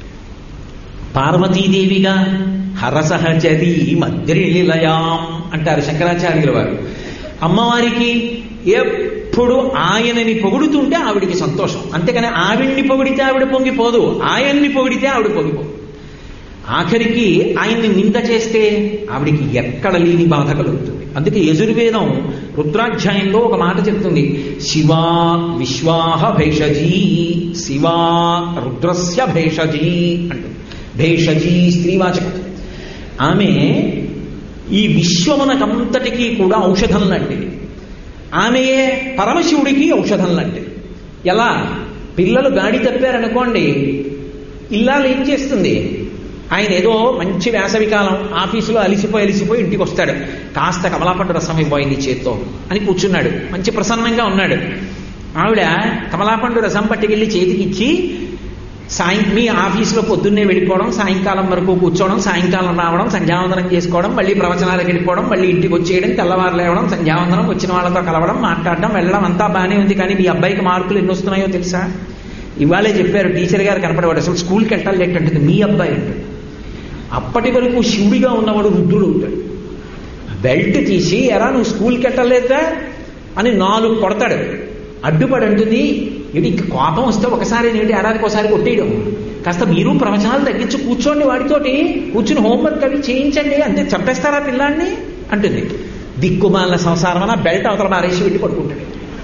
పార్వతీదేవిగా హరసహచరీ మద్రినిలయాం అంటారు శంకరాచార్యుల వారు. అమ్మవారికి ఎప్పుడు ఆయనని పొగుడుతుంటే ఆవిడికి సంతోషం. అంతేకాని ఆవిడ్ని పొగిడితే ఆవిడ పొంగిపోదు, ఆయన్ని పొగిడితే ఆవిడ పొంగిపోదు. ఆఖరికి ఆయన్ని నింద చేస్తే ఆవిడికి ఎక్కడ లేని బాధ కలుగుతుంది. అందుకే యజుర్వేదం రుద్రాధ్యాయంలో ఒక మాట చెప్తుంది, శివా విశ్వాహ భేషజీ, శివా రుద్రస్య భేషజీ అంటుంది. భేషజీ స్త్రీవాచకం. ఆమె ఈ విశ్వమునకంతటికీ కూడా ఔషధం లాంటిది. ఆమెయే పరమశివుడికి ఔషధం లాంటిది. ఎలా? పిల్లలు గాడి తప్పారనుకోండి, ఇల్లాలు ఏం చేస్తుంది? ఆయన ఏదో మంచి వేసవికాలం ఆఫీసులో అలిసిపోయి అలిసిపోయి ఇంటికి వస్తాడు, కాస్త కమలాపండు రసం ఇవ్వబోయింది చేత్తో అని కూర్చున్నాడు, మంచి ప్రసన్నంగా ఉన్నాడు. ఆవిడ కమలాపండు రసం పట్టుకెళ్ళి చేతికిచ్చి సాయం మీ ఆఫీసులో పొద్దున్నే వెళ్ళిపోవడం, సాయంకాలం వరకు కూర్చోవడం, సాయంకాలం రావడం, సంధ్యావందనం చేసుకోవడం, మళ్ళీ ప్రవచనాలకు వెళ్ళిపోవడం, మళ్ళీ ఇంటికి వచ్చేయడం, తెల్లవారు లేవడం, సంధ్యావందనం, వచ్చిన వాళ్ళతో కలవడం, మాట్లాడడం, వెళ్ళడం అంతా బాగానే ఉంది. కానీ మీ అబ్బాయికి మార్కులు ఎన్ని వస్తున్నాయో తెలుసా? ఇవాళే చెప్పారు టీచర్ గారు కనపడేవాడు, అసలు స్కూల్కి వెళ్ళాలి ఏంటంటుంది మీ అబ్బాయి అంటుంది. అప్పటి వరకు శివుడిగా ఉన్నవాడు రుద్రుడు అవుతాడు. బెల్ట్ తీసి ఎరా నువ్వు స్కూల్కి వెళ్ళలేదా అని నాలుగు కొడతాడు. అడ్డుపడి అంటుంది, ఇది ఇంక కోపం వస్తే ఒకసారి నేటి ఏడాదికి ఒకసారి కొట్టేయడం, కాస్త మీరు ప్రవచనాలు తగ్గించి కూర్చోండి, వాడితోటి కూర్చుని హోంవర్క్ అవి చేయించండి, అంతే చంపేస్తారా పిల్లాన్ని అంటుంది. దిక్కుమాల సంసారం అని బెల్ట్ అవతల మారేసి వెళ్ళి పడుకుంటాడు.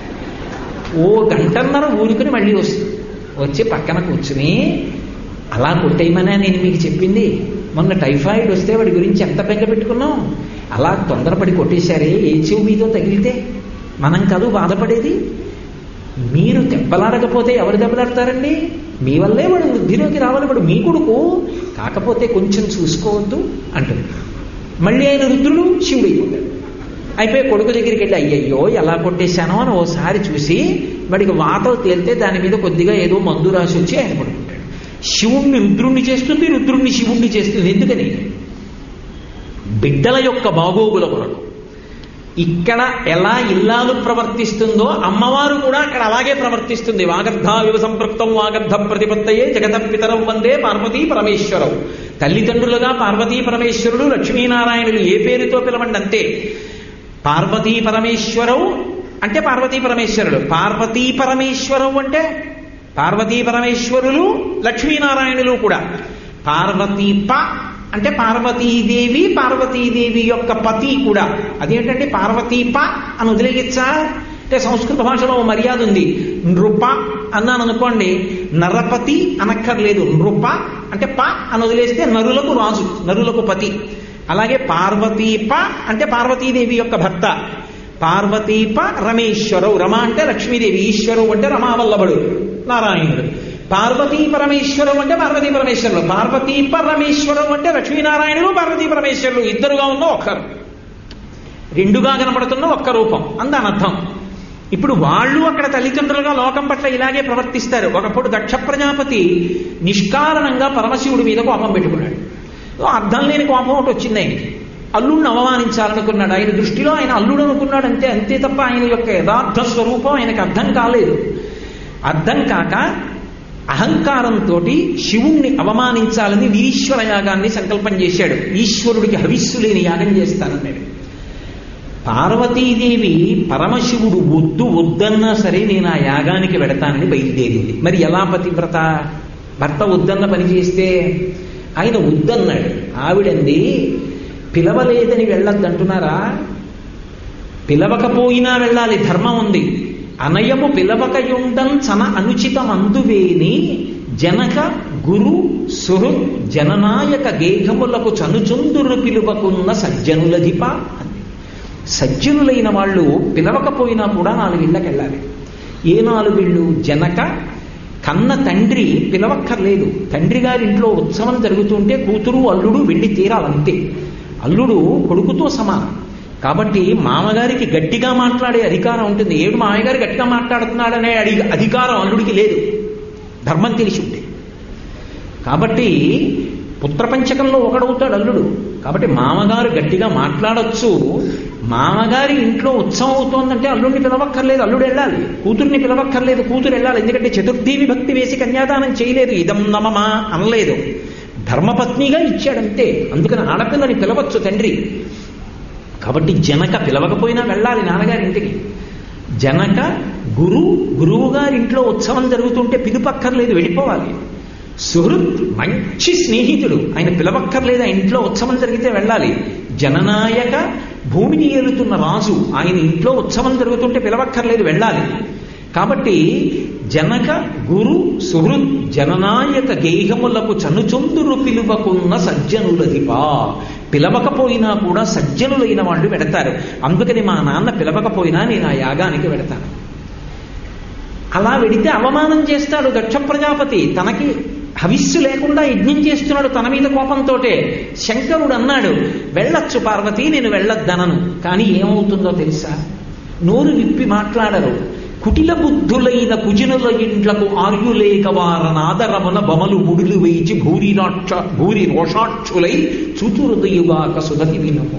ఓ గంటన్నర ఊరుకుని మళ్ళీ వస్తుంది. వచ్చి పక్కన కూర్చుని, అలా కొట్టేయమనే నేను మీకు చెప్పింది, మొన్న టైఫాయిడ్ వస్తే వాడి గురించి ఎంత బెంగ పెట్టుకున్నాం, అలా తొందరపడి కొట్టేశారే, ఏ చెవు మీతో తగిలితే మనం కాదు బాధపడేది. మీరు దెబ్బలాడకపోతే ఎవరు దెబ్బలాడతారండి? మీ వల్లే వాడు వృద్ధిలోకి రావాలి, వాడు మీ కొడుకు, కాకపోతే కొంచెం చూసుకోవద్దు అంటుంది. మళ్ళీ ఆయన రుద్రుడు శివుడు అయిపోతాడు. అయిపోయి కొడుకు దగ్గరికి వెళ్ళి అయ్యయ్యో ఎలా కొట్టేశానో అని ఓసారి చూసి వాడికి వాతలు తేలితే దాని మీద కొద్దిగా ఏదో మందు రాసి వచ్చి ఆయన పడుకుంటాడు. శివుణ్ణి రుద్రుణ్ణి చేస్తుంది, రుద్రుణ్ణి శివుణ్ణి చేస్తుంది. ఎందుకని? బిడ్డల యొక్క బాగోగుల కొరకు. ఇక్కడ ఎలా ఇల్లాలు ప్రవర్తిస్తుందో అమ్మవారు కూడా అక్కడ అలాగే ప్రవర్తిస్తుంది. వాగర్ధ వివ సంపృక్తం వాగర్ధ ప్రతిపత్తయే జగత పితరం వందే పార్వతీ పరమేశ్వరం. తల్లిదండ్రులుగా పార్వతీ పరమేశ్వరుడు లక్ష్మీనారాయణులు ఏ పేరుతో పిలవండి అంతే. పార్వతీ పరమేశ్వరం అంటే పార్వతీ పరమేశ్వరుడు, పార్వతీ పరమేశ్వరం అంటే పార్వతీ పరమేశ్వరులు లక్ష్మీనారాయణులు కూడా. పార్వతీప అంటే పార్వతీదేవి, పార్వతీదేవి యొక్క పతి కూడా. అదేంటంటే పార్వతీప అని వదిలేయచ్చా అంటే సంస్కృత భాషలో మర్యాద ఉంది. నృప అన్నాను అనుకోండి, నరపతి అనక్కర్లేదు. నృప అంటే ప అని వదిలేస్తే నరులకు రాజు, నరులకు పతి. అలాగే పార్వతీప అంటే పార్వతీదేవి యొక్క భర్త. పార్వతీప రమేశ్వరవు, రమ అంటే లక్ష్మీదేవి, ఈశ్వరవు అంటే రమావల్లభుడు నారాయణుడు. పార్వతీ పరమేశ్వరం అంటే పార్వతీ పరమేశ్వరులు, పార్వతీ పరమేశ్వరం అంటే లక్ష్మీనారాయణులు పార్వతీ పరమేశ్వరులు. ఇద్దరుగా ఉన్న ఒక్కరు, రెండుగా కనపడుతున్న ఒక్క రూపం అందాని అర్థం. ఇప్పుడు వాళ్ళు అక్కడ తల్లిదండ్రులుగా లోకం పట్ల ఇలాగే ప్రవర్తిస్తారు. ఒకప్పుడు దక్ష ప్రజాపతి నిష్కారణంగా పరమశివుడి మీద కోపం పెట్టుకున్నాడు. అర్థం లేని కోపం ఒకటి వచ్చింది ఆయనకి. అల్లుడిని అవమానించాలనుకున్నాడు. ఆయన దృష్టిలో ఆయన అల్లుడు అనుకున్నాడు అంతే, అంతే తప్ప ఆయన యొక్క యథార్థ స్వరూపం ఆయనకు అర్థం కాలేదు. అర్థం కాక అహంకారంతో శివుణ్ణి అవమానించాలని వీరీశ్వర యాగాన్ని సంకల్పం చేశాడు. ఈశ్వరుడికి హవిస్సు లేని యాగం చేస్తానన్నాడు. పార్వతీదేవి పరమశివుడు వద్దు వద్దన్నా సరే నేను ఆ యాగానికి వెడతానని బయలుదేరింది. మరి ఎలా పతివ్రత? భర్త వద్దన్న పని చేస్తే ఆయన వద్దన్నాడు. ఆవిడంది పిలవలేదని వెళ్ళొద్దంటున్నారా? పిలవకపోయినా వెళ్ళాలి, ధర్మం ఉంది. అనయము పిలవకయుండం చన అనుచితం అందువేని జనక గురు సుహృ జననాయక గేహములకు చనుచుందురు పిలువకున్న సజ్జనులధిప. సజ్జనులైన వాళ్ళు పిలవకపోయినా కూడా నాలుగిళ్ళకి వెళ్ళాలి. ఏ నాలుగిళ్ళు? జనక కన్న తండ్రి పిలవక్కర్లేదు. తండ్రి గారింట్లో ఉత్సవం జరుగుతుంటే కూతురు అల్లుడు వెళ్ళి తీరాలంతే. అల్లుడు కొడుకుతో సమానం కాబట్టి మామగారికి గట్టిగా మాట్లాడే అధికారం ఉంటుంది. ఏడు మామగారు గట్టిగా మాట్లాడుతున్నాడనే అడి అధికారం అల్లుడికి లేదు, ధర్మం తెలిసి ఉంటే. కాబట్టి పుత్రపంచకంలో ఒకడవుతాడు అల్లుడు. కాబట్టి మామగారు గట్టిగా మాట్లాడొచ్చు. మామగారి ఇంట్లో ఉత్సవం అవుతోందంటే అల్లుడిని పిలవక్కర్లేదు, అల్లుడు వెళ్ళాలి. కూతుర్ని పిలవక్కర్లేదు, కూతురు వెళ్ళాలి. ఎందుకంటే చతుర్థీ విభక్తి వేసి కన్యాదానం చేయలేదు, ఇదం నమమా అనలేదు, ధర్మపత్నిగా ఇచ్చాడంతే. అందుకని ఆడపిల్లని పిలవచ్చు తండ్రి. కాబట్టి జనక పిలవకపోయినా వెళ్ళాలి నాన్నగారింటికి. జనక గురు గురువు గారింట్లో ఉత్సవం జరుగుతుంటే పిలుపక్కర్లేదు, వెళ్ళిపోవాలి. సుహృత్ మంచి స్నేహితుడు, ఆయన పిలవక్కర్లేదు, ఆయన ఇంట్లో ఉత్సవం జరిగితే వెళ్ళాలి. జననాయక భూమిని ఏలుతున్న రాజు, ఆయన ఇంట్లో ఉత్సవం జరుగుతుంటే పిలవక్కర్లేదు, వెళ్ళాలి. కాబట్టి జనక గురు సుహృద్ జననాయక గేహములకు చనుచొందురు పిలువకున్న సజ్జనులధిపా. పిలవకపోయినా కూడా సజ్జనులైన వాళ్ళు వెడతారు. అందుకని మా నాన్న పిలవకపోయినా నేను ఆ యాగానికి వెడతాను. అలా వెడితే అవమానం చేస్తాడు దక్ష ప్రజాపతి. తనకి హవిస్సు లేకుండా యజ్ఞం చేస్తున్నాడు తన మీద కోపంతో. శంకరుడు అన్నాడు, వెళ్ళొచ్చు పార్వతి, నేను వెళ్ళొద్దనను. కానీ ఏమవుతుందో తెలుసా? నోరు విప్పి మాట్లాడరు. కుటిల బుద్ధులైన కుజనుల ఇండ్లకు ఆర్యులేక వారనాదరమున బమలు ముడులు వేచి భూరి రాక్ష భూరి రోషాక్షులై చూతురుదయుగాక సుధతి వినము.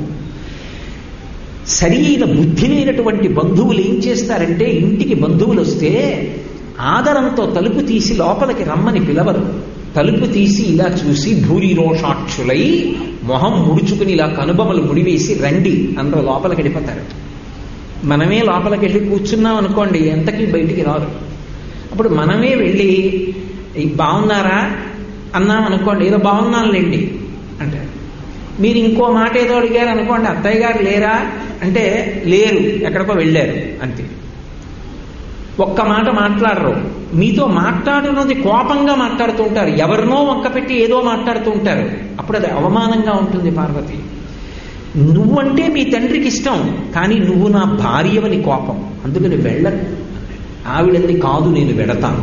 సరి అయిన బుద్ధి లేనటువంటి బంధువులు ఏం చేస్తారంటే, ఇంటికి బంధువులు వస్తే ఆదరంతో తలుపు తీసి లోపలికి రమ్మని పిలవరు. తలుపు తీసి ఇలా చూసి భూరి రోషాక్షులై మొహం ముడుచుకుని ఇలా కనుబొమలు ముడివేసి రండి అందరూ లోపలికి వెళ్ళిపోతారు. మనమే లోపలికి వెళ్ళి కూర్చున్నాం అనుకోండి, ఎంతకీ బయటికి రారు. అప్పుడు మనమే వెళ్ళి బాగున్నారా అన్నాం అనుకోండి, ఏదో బాగున్నానులేండి అంటారు. మీరు ఇంకో మాట ఏదో అడిగారు అనుకోండి, అత్తయ్య గారు లేరా అంటే లేరు, ఎక్కడికో వెళ్ళారు అంతే. ఒక్క మాట మాట్లాడరు. మీతో మాట్లాడున్నది కోపంగా మాట్లాడుతూ ఉంటారు, ఎవరినో వంక పెట్టి ఏదో మాట్లాడుతూ ఉంటారు. అప్పుడు అది అవమానంగా ఉంటుంది. పార్వతి, నువ్వంటే మీ తండ్రికి ఇష్టం, కానీ నువ్వు నా భార్యవని కోపం, అందుకని వెళ్ళను. ఆవిడంది కాదు, నేను వెడతాను.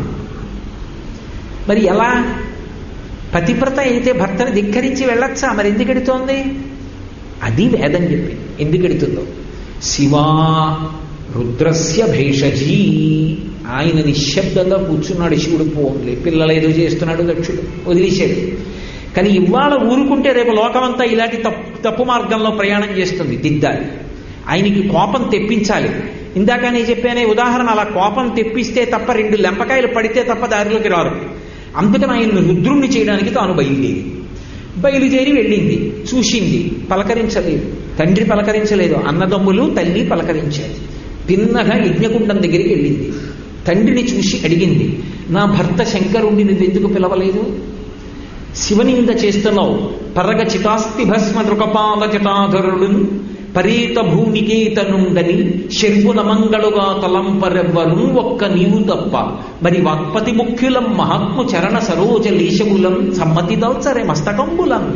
మరి ఎలా? పతివ్రత అయితే భర్తని ధిక్కరించి వెళ్ళొచ్చా? మరి ఎందుకు ఎడుతోంది? అది వేదం చెప్పి ఎందుకు ఎడుతుందో. శివా రుద్రస్య భేషజీ, ఆయన నిశ్శబ్దంగా కూర్చున్నాడు. శివుడు పోన్లే, పిల్లలు ఏదో చేస్తున్నాడు, దక్షుడు వదిలేశాడు. కానీ ఇవాళ ఊరుకుంటే రేపు లోకమంతా ఇలాంటి తప్పు తప్పు మార్గంలో ప్రయాణం చేస్తుంది, దిద్దాలి. ఆయనకి కోపం తెప్పించాలి. ఇందాక నేను చెప్పానే ఉదాహరణ, అలా కోపం తెప్పిస్తే తప్ప రెండు లెంపకాయలు పడితే తప్ప దారిలోకి రారు. అందుకని ఆయన్ని రుద్రుణ్ణి చేయడానికి తాను బయలుదేరి బయలుదేరి వెళ్ళింది. చూసింది, పలకరించలేదు. తండ్రి పలకరించలేదు, అన్నదమ్ములు తల్లి పలకరించారు. తిన్నగా యజ్ఞకుండం దగ్గరికి వెళ్ళింది. తండ్రిని చూసి అడిగింది, నా భర్త శంకరుణ్ణి నువ్వెందుకు పిలవలేదు? శివనింద చేస్తున్నావు. పరగ చితాస్తి భస్మ నృకపాల జటాధరుడు పరీత భూనికేతనుండని శర్వున మంగళుగా తలంపరెవ్వరు ఒక్క నీవు తప్ప మరి వాక్పతి ముఖ్యులం మహాత్ము చరణ సరోజ లేశములం సమ్మతి దల్చరే మస్తకంబులం.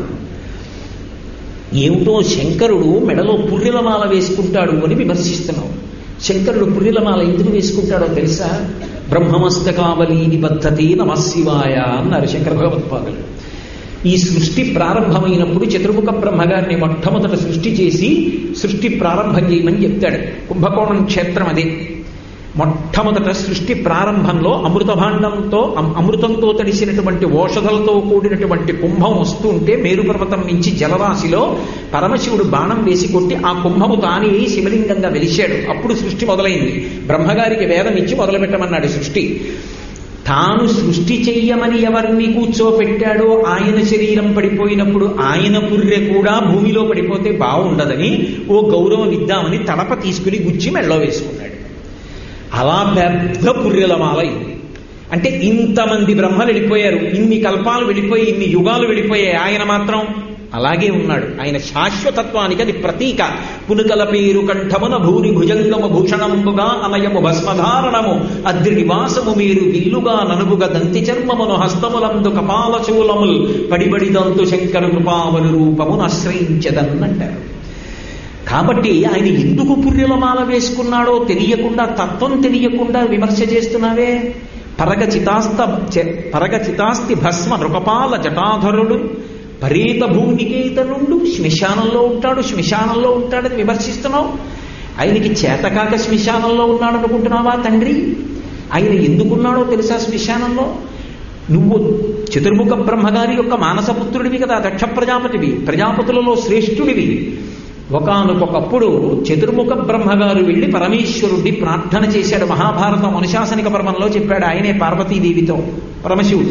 ఏమిటో శంకరుడు మెడలో పుర్రెలమాల వేసుకుంటాడు అని విమర్శిస్తున్నావు. శంకరుడు పుర్రెలమాల ఎందుకు వేసుకుంటాడో తెలుసా? బ్రహ్మమస్తకావలి నిబద్ధతే నమశివాయ అన్నారు శంకర భగవత్పాదులు. ఈ సృష్టి ప్రారంభమైనప్పుడు చతుర్ముఖ బ్రహ్మగారిని మొట్టమొదట సృష్టి చేసి సృష్టి ప్రారంభం చేయమని చెప్తాడు. కుంభకోణం క్షేత్రం అదే. మొట్టమొదట సృష్టి ప్రారంభంలో అమృత భాండంతో అమృతంతో తడిసినటువంటి ఓషధలతో కూడినటువంటి కుంభం వస్తుంటే మేరుపర్వతం నుంచి జలరాశిలో పరమశివుడు బాణం వేసి కొట్టి ఆ కుంభము తానే శివలింగంగా వెలిశాడు. అప్పుడు సృష్టి మొదలైంది. బ్రహ్మగారికి వేదం ఇచ్చి మొదలు పెట్టమన్నాడు సృష్టి. తాను సృష్టి చెయ్యమని ఎవరిని కూర్చోపెట్టాడో ఆయన శరీరం పడిపోయినప్పుడు ఆయన పుర్రె కూడా భూమిలో పడిపోతే బాగుండదని ఓ గౌరవం ఇద్దామని తడప తీసుకుని గుచ్చి మెళ్ళో వేసుకున్నాడు. అలా పెద్ద పుర్రెలమాల ఇది. అంటే ఇంతమంది బ్రహ్మలు వెళ్ళిపోయారు, ఇన్ని కల్పాలు వెళ్ళిపోయి ఇన్ని యుగాలు వెళ్ళిపోయాయి, ఆయన మాత్రం అలాగే ఉన్నాడు. ఆయన శాశ్వతత్వానికి అది ప్రతీక. పునుకల పేరు కంఠమున భూరి భుజంగము భూషణంబుగా అనయము భస్మధారణము అద్రి నివాసము మీరు విల్లుగా ననుగుగా దంతి చర్మమును హస్తములందు కపాలచూలముల్ పడిబడి దంతు శంకర కృపావను రూపమును ఆశ్రయించదన్నంటారు. కాబట్టి ఆయన ఎందుకు పుర్రెలమాల వేసుకున్నాడో తెలియకుండా, తత్వం తెలియకుండా విమర్శ చేస్తున్నావే. పరగ చితాస్త పరగ చితాస్తి భస్మ నృకపాల జటాధరుడు పరీత భూనికేతనుండు శ్మశానంలో ఉంటాడు, శ్మశానంలో ఉంటాడని విమర్శిస్తున్నావు. ఆయనకి చేతకాక శ్మశానంలో ఉన్నాడు అనుకుంటున్నావా తండ్రి? ఆయన ఎందుకున్నాడో తెలుసా శ్మశానంలో? నువ్వు చతుర్ముఖ బ్రహ్మగారి యొక్క మానసపుత్రుడివి కదా, దక్ష ప్రజాపతివి, ప్రజాపతులలో శ్రేష్ఠుడివి. ఒకానొకప్పుడు చతుర్ముఖ బ్రహ్మగారు వెళ్ళి పరమేశ్వరుడి ప్రార్థన చేశాడు. మహాభారతం అనుశాసనిక పర్వంలో చెప్పాడు. ఆయనే పార్వతీదేవితో పరమశివుడు.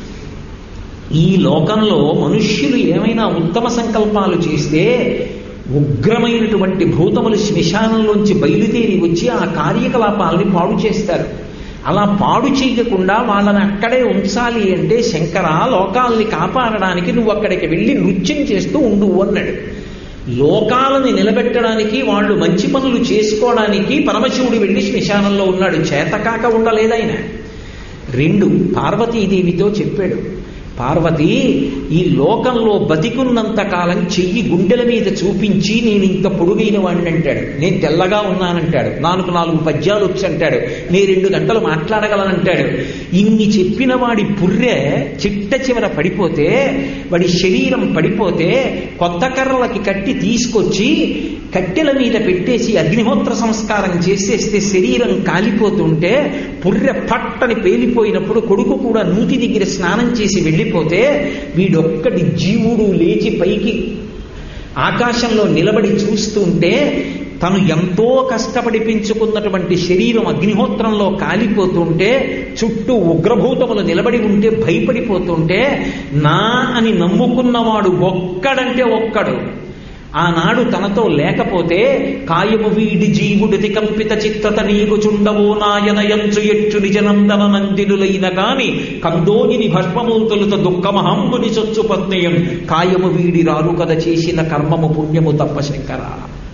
ఈ లోకంలో మనుష్యులు ఏమైనా ఉత్తమ సంకల్పాలు చేస్తే ఉగ్రమైనటువంటి భూతములు శ్మశానంలోంచి బయలుదేరి వచ్చి ఆ కార్యకలాపాలని పాడు చేస్తారు. అలా పాడు చేయకుండా వాళ్ళని అక్కడే ఉంచాలి అంటే శంకర లోకాల్ని కాపాడడానికి నువ్వు అక్కడికి వెళ్ళి నృత్యం చేస్తూ ఉండు అన్నాడు. లోకాలని నిలబెట్టడానికి, వాళ్ళు మంచి పనులు చేసుకోవడానికి పరమశివుడు వెళ్ళి శ్మశానంలో ఉన్నాడు. చేతకాక ఉండలేదాయన. రెండు, పార్వతీదేవితో చెప్పాడు, పార్వతి ఈ లోకంలో బతికున్నంత కాలం చెయ్యి గుండెల మీద చూపించి నేను ఇంత పొడుగైన వాడిని అంటాడు, నేను తెల్లగా ఉన్నానంటాడు, నాలుగు నాలుగు పద్యాలు వచ్చి అంటాడు, నేను రెండు గంటలు మాట్లాడగలనంటాడు. ఇన్ని చెప్పిన వాడి పుర్రె చిట్ట చివర పడిపోతే, వాడి శరీరం పడిపోతే కొత్త కర్రలకి కట్టి తీసుకొచ్చి కట్టెల మీద పెట్టేసి అగ్నిహోత్ర సంస్కారం చేసేస్తే శరీరం కాలిపోతుంటే పుర్రె పట్టని పేలిపోయినప్పుడు కొడుకు కూడా నూతి దగ్గర స్నానం చేసి వెళ్ళిపోతే వీడొక్కటి జీవుడు లేచి పైకి ఆకాశంలో నిలబడి చూస్తుంటే తను ఎంతో కష్టపడి పెంచుకున్నటువంటి శరీరం అగ్నిహోత్రంలో కాలిపోతుంటే చుట్టూ ఉగ్రభూతములు నిలబడి ఉంటే భయపడిపోతుంటే నా అని నమ్ముకున్నవాడు ఒక్కడంటే ఒక్కడు ఆనాడు తనతో లేకపోతే కాయము వీడి జీవుడిది కంపిత చిత్తత నీకు చుండవో నాయనయంచు ఎచ్చు నిజనందన నందినులైన కాని కందోగిని భస్మమూతులతో దుఃఖమహంబుని చొచ్చు పత్నయం కాయము వీడి రారు కథ చేసిన కర్మము పుణ్యము తప్ప శంకర.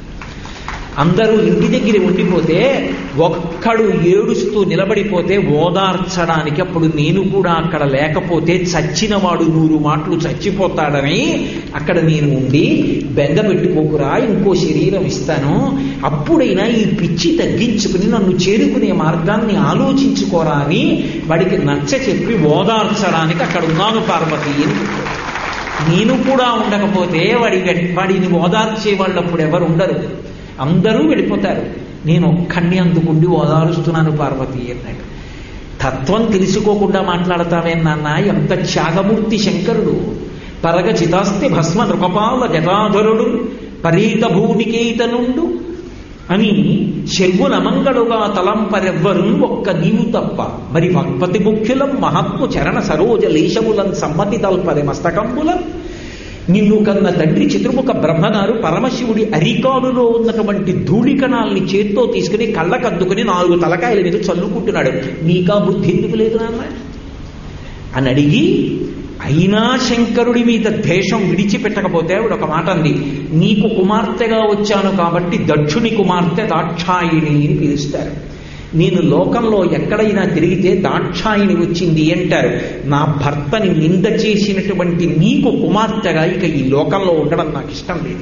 అందరూ ఇంటి దగ్గర ఉండిపోతే ఒక్కడు ఏడుస్తూ నిలబడిపోతే ఓదార్చడానికి అప్పుడు నేను కూడా అక్కడ లేకపోతే చచ్చినవాడు నూరు మాటలు చచ్చిపోతాడని అక్కడ నేను ఉండి బెంగ పెట్టుకోకురా, ఇంకో శరీరం ఇస్తాను, అప్పుడైనా ఈ పిచ్చి తగ్గించుకుని నన్ను చేరుకునే మార్గాన్ని ఆలోచించుకోరా అని వాడికి నచ్చ చెప్పి ఓదార్చడానికి అక్కడ ఉన్నాను పార్వతి. నేను కూడా ఉండకపోతే వాడి వాడిని ఓదార్చే వాళ్ళు అప్పుడు ఎవరు ఉండరు, అందరూ వెళ్ళిపోతారు. నేను ఒక్కడిని అందుకుండి ఓదారుస్తున్నాను పార్వతి అన్నాడు. తత్వం తెలుసుకోకుండా మాట్లాడతావే నాన్న, ఎంత త్యాగమూర్తి శంకరుడు. పరగ చితాస్తి భస్మ నృకపాల జటాధరుడు పరీత భూనికేతనుండు అని శర్వులమంగళుగా తలంపరెవ్వరు ఒక్క నీవు తప్ప మరి వక్పతి ముఖ్యులం మహాత్ము చరణ సరోజ లేశములం సమ్మతి తల్పరి మస్తకంబులం. నిన్ను కన్న తండ్రి చతుర్ముఖ బ్రహ్మగారు పరమశివుడి అరికాలులో ఉన్నటువంటి ధూళికణాల్ని చేత్తో తీసుకుని కళ్ళకద్దుకుని నాలుగు తలకాయల మీద చల్లుకుంటున్నాడు. నీకా బుద్ధి ఎందుకు లేదు నాన్న అని అడిగి, అయినా శంకరుడి మీద ద్వేషం విడిచిపెట్టకపోతే ఆవిడ ఒక మాట అంది, నీకు కుమార్తెగా వచ్చాను కాబట్టి దక్షుని కుమార్తె దాక్షాయిణి అని పిలుస్తారు. నేను లోకంలో ఎక్కడైనా తిరిగితే దాక్షాయిని వచ్చింది అంటారు. నా భర్తని నింద చేసినటువంటి నీకు కుమార్తెగా ఇక ఈ లోకంలో ఉండడం నాకు ఇష్టం లేదు.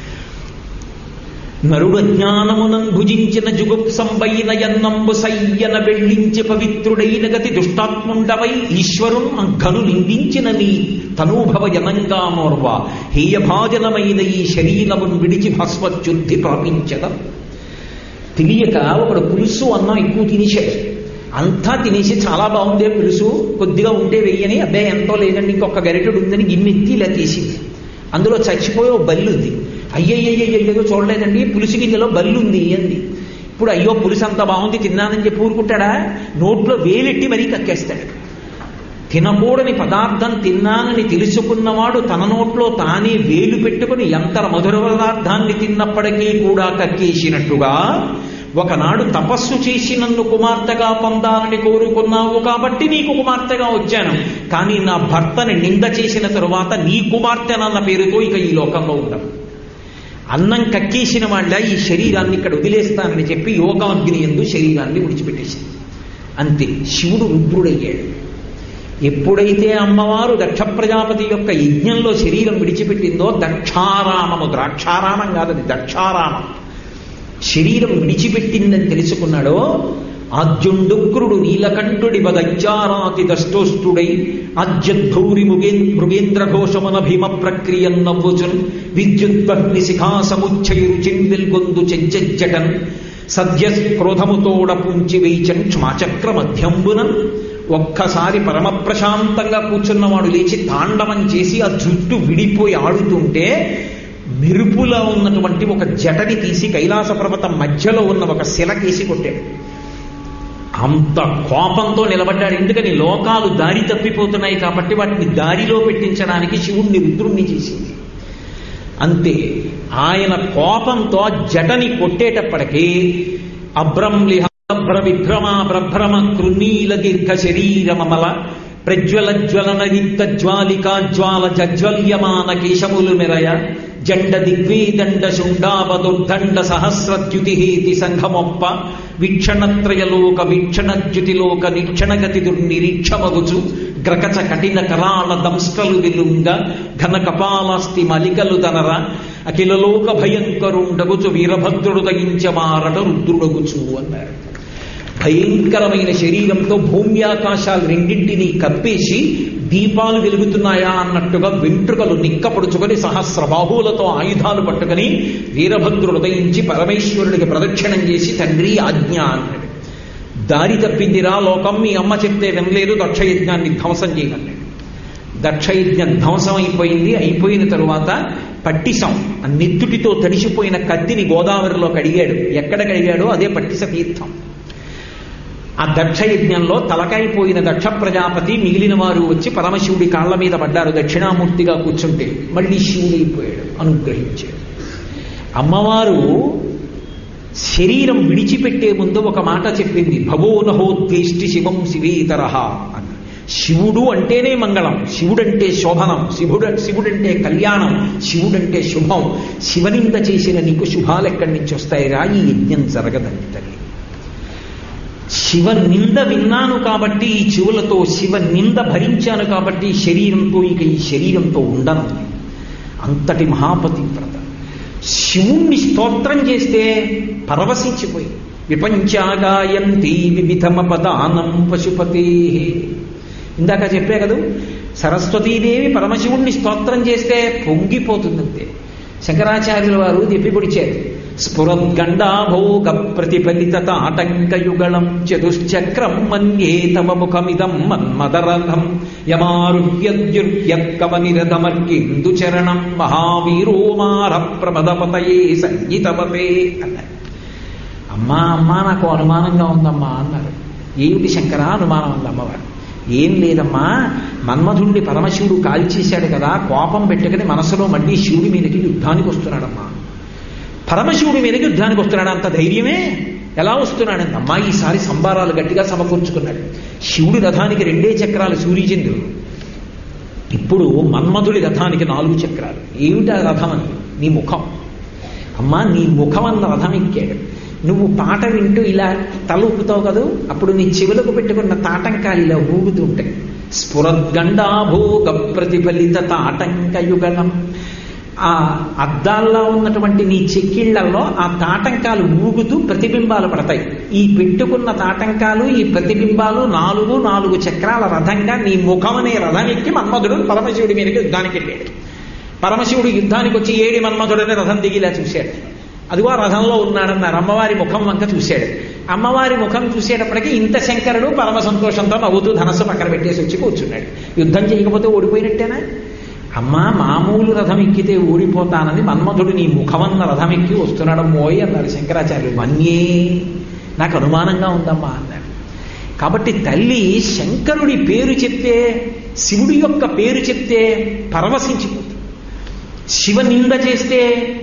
నరుడు జ్ఞానమునం భుజించిన జుగుప్సంబైన యన్నంబు సయ్యన వెళ్ళించి పవిత్రుడైన గతి దుష్టాత్ముండవై ఈశ్వరుం అంకను నిందించిన నీ తనూభవ జనంగా మోర్వ హేయభాజనమైన ఈ శరీరమును విడిచి భస్మచ్యుద్ధి ప్రాపించద. తెలియక ఒకడు పులుసు అన్నం ఎక్కువ తినేశాడు. అంతా తినేసి చాలా బాగుందే పులుసు, కొద్దిగా ఉంటే వెయ్యని, అబ్బాయి ఎంతో లేదండి ఇంకొక గరిటెడు ఉందని గిన్నెత్తి ఇలా తీసింది. అందులో చచ్చిపోయే ఓ బల్లుంది. అయ్యయ్యయ్యో చూడలేదండి పులుసు గిన్నెలో బల్లుంది అంది. ఇప్పుడు అయ్యో పులుసు అంత బాగుంది తిన్నానని చెప్పి ఊరుకుంటాడా? నోట్లో వేలెట్టి మరీ కక్కేస్తాడు. తినకూడని పదార్థం తిన్నానని తెలుసుకున్నవాడు తన నోట్లో తానే వేలు పెట్టుకుని ఎంత మధుర పదార్థాన్ని తిన్నప్పటికీ కూడా కక్కేసినట్టుగా ఒకనాడు తపస్సు చేసి నన్ను కుమార్తెగా పొందాలని కోరుకున్నావు కాబట్టి నీకు కుమార్తెగా వచ్చాను, కానీ నా భర్తని నింద చేసిన తరువాత నీ కుమార్తెనన్న పేరుతో ఇక ఈ లోకంలో ఉండను. అన్నం కక్కేసిన వాళ్ళ ఈ శరీరాన్ని ఇక్కడ వదిలేస్తానని చెప్పి యోగాగ్ని యందు శరీరాన్ని విడిచిపెట్టేసింది. అంతే, శివుడు రుద్రుడయ్యాడు. ఎప్పుడైతే అమ్మవారు దక్ష ప్రజాపతి యొక్క యజ్ఞంలో శరీరం విడిచిపెట్టిందో దక్షారామము, ద్రాక్షారామం కాదది దక్షారామం, శరీరం విడిచిపెట్టిందని తెలుసుకున్నాడో ఆద్యుండుక్రుడు నీలకంఠుడి వదజ్జారాతి దష్టోష్టుడై ఆద్యద్భౌరి ముగే మృగేంద్ర ఘోషమున భీమ ప్రక్రియం నవ్వుచున్ విద్యుద్వహ్ని శిఖా సముచ్చయురు చిందిల్గొందు చెంచెజ్జటన్ సద్య క్రోధముతోడ పుంచి వేచన్ క్షమాచక్ర మధ్యంబునన్. ఒక్కసారి పరమ ప్రశాంతంగా కూర్చున్నవాడు లేచి తాండవం చేసి ఆ జుట్టు విడిపోయి ఆడుతుంటే మెరుపులా ఉన్నటువంటి ఒక జటని తీసి కైలాస పర్వతం మధ్యలో ఉన్న ఒక శిలకేసి కొట్టాడు. అంత కోపంతో నిలబడ్డాడు. ఎందుకని? లోకాలు దారి తప్పిపోతున్నాయి కాబట్టి వాటిని దారిలో పెట్టించడానికి శివుణ్ణి రుద్రుణ్ణి చేసింది. అంతే, ఆయన కోపంతో జటని కొట్టేటప్పటికీ అబ్రంలిహ భ్ర విభ్రమ భ్రభ్రమ కృనీల దీర్ఘ శరీరమల ప్రజ్వల జ్వలన రిక్త జ్వాలికా జ్వాల జజ్వల్యమాన కేశములు మెరయ జండ దిగ్వేదండ శుండావదుర్దండ సహస్రద్యుతిహేతి సంఘమొప్ప వీక్షణత్రయలోక వీక్షణద్యుతిలోక నిక్షణగతి దుర్నిరీక్షమగుచు గ్రకచ కఠిన కరాళ దంస్కలు విలుంగ ఘన కపాలాస్తి మలికలు దనర అఖిలలోక భయంకరుండగుచు వీరభద్రుడు తగించమారట రుద్రుడగుచు అన్నారు. భయంకరమైన శరీరంతో భూమ్యాకాశాలు రెండింటినీ కప్పేసి దీపాలు వెలుగుతున్నాయా అన్నట్టుగా వెంట్రుకలు నిక్కపడుచుకొని సహస్ర బాహువులతో ఆయుధాలు పట్టుకుని వీరభద్రుడు ఉదయించి పరమేశ్వరుడికి ప్రదక్షిణం చేసి తండ్రి ఆజ్ఞ అన్నాడు. దారి తప్పిందిరా లోకం, మీ అమ్మ చెప్తే వినలేదు, దక్షయజ్ఞాన్ని ధ్వంసం చేయమన్నాడు. దక్షయజ్ఞ ధ్వంసం అయిపోయింది. అయిపోయిన తరువాత పట్టిసం ఆ నెత్తుటితో తడిసిపోయిన కత్తిని గోదావరిలో కడిగాడు. ఎక్కడ కడిగాడో అదే పట్టిస తీర్థం. ఆ దక్షయజ్ఞంలో తలకాయిపోయిన దక్ష ప్రజాపతి మిగిలిన వారు వచ్చి పరమశివుడి కాళ్ల మీద పడ్డారు. దక్షిణామూర్తిగా కూర్చుంటే మళ్ళీ శివుడు అయిపోయాడు, అనుగ్రహించాడు. అమ్మవారు శరీరం విడిచిపెట్టే ముందు ఒక మాట చెప్పింది, భవోనహోద్వేష్టి శివం శివేతరహ అన్న. శివుడు అంటేనే మంగళం, శివుడంటే శోభనం, శివుడు శివుడంటే కళ్యాణం, శివుడంటే శుభం. శివనింద చేసిన నీకు శుభాలు ఎక్కడి నుంచి వస్తాయిరా? ఈ యజ్ఞం జరగదండి తల్లి. శివ నింద విన్నాను కాబట్టి ఈ చెవులతో, శివ నింద భరించాను కాబట్టి ఈ శరీరంతో, ఇక ఈ శరీరంతో ఉండను. అంతటి మహాపతివ్రత శివుణ్ణి స్తోత్రం చేస్తే పరవశించిపోయి విపంచాగాయంతి వివిధమపదానం పశుపతే. ఇందాక చెప్పే కదా, సరస్వతీదేవి పరమశివుణ్ణి స్తోత్రం చేస్తే పొంగిపోతుందంతే. శంకరాచార్యుల వారు దిప్పిపొడిచారు. స్ఫురద్గండాభోగ ప్రతిఫలిత ఆటంకయుగళం చతుశ్చక్రం మన్యే తవ ముఖమిదం మన్మదరథం యమారుహ్యద్యుర్యక్కవనిరథమర్కిందుచరణం మహావీరో మార ప్రమదపతయే సంగీతపతే అన్నారు. అమ్మా అమ్మా నాకు అనుమానంగా ఉందమ్మా అన్నారు. ఏమిటి శంకరా అనుమానం ఉంది అమ్మవారు? ఏం లేదమ్మా, మన్మధుడిని పరమశివుడు కాల్చేశాడు కదా, కోపం పెట్టుకుని మనసులో మళ్ళీ శివుడి మీదకి యుద్ధానికి వస్తున్నాడమ్మా. పరమశివుడి మీదకి యుద్ధానికి వస్తున్నాడు, అంత ధైర్యమే ఎలా వస్తున్నాడంటే అమ్మా ఈసారి సంబారాలు గట్టిగా సమకూర్చుకున్నాడు. శివుడి రథానికి రెండే చక్రాలు సూర్యచంద్రుడు, ఇప్పుడు మన్మధుడి రథానికి నాలుగు చక్రాలు. ఏమిటా రథం అని? నీ ముఖం. అమ్మా నీ ముఖం అన్న రథం ఎక్కాడు. నువ్వు పాట వింటూ ఇలా తల ఊపుతావు కదా, అప్పుడు నీ చెవులకు పెట్టుకున్న తాటంకాలు ఇలా ఊగుతూ ఉంటాయి. స్ఫురద్గండాభోగ ప్రతిఫలిత తాటంకయుగలం. ఆ అద్దాల్లో ఉన్నటువంటి నీ చెక్కిళ్లలో ఆ తాటంకాలు ఊగుతూ ప్రతిబింబాలు పడతాయి. ఈ పెట్టుకున్న తాటంకాలు ఈ ప్రతిబింబాలు నాలుగు నాలుగు చక్రాల రథంగా నీ ముఖం అనే రథం ఎక్కి మన్మధుడు పరమశివుడి మీదకి యుద్ధానికి వెళ్ళాడు. పరమశివుడు యుద్ధానికి వచ్చి ఏడి మన్మధుడనే రథం దిగిలా చూశాడు. అదిగో ఆ రథంలో ఉన్నాడన్నారు. అమ్మవారి ముఖం వంక చూశాడు. అమ్మవారి ముఖం చూసేటప్పటికీ ఇంత శంకరుడు పరమ సంతోషంతో నవ్వుతూ ధనస్సు పక్కన పెట్టేసి వచ్చి కూర్చున్నాడు. యుద్ధం చేయకపోతే ఓడిపోయినట్టేనా? అమ్మా మామూలు రథం ఎక్కితే ఓడిపోతానని మన్మధుడు నీ ముఖమన్న రథం ఎక్కి వస్తున్నాడు మోయ్ అన్నారు శంకరాచార్యులు. మన్యే నాకు అనుమానంగా ఉందమ్మా అన్నాడు. కాబట్టి తల్లి శంకరుడి పేరు చెప్తే, శివుడి యొక్క పేరు చెప్తే పరవశించిపోతుంది. శివ నింద చేస్తే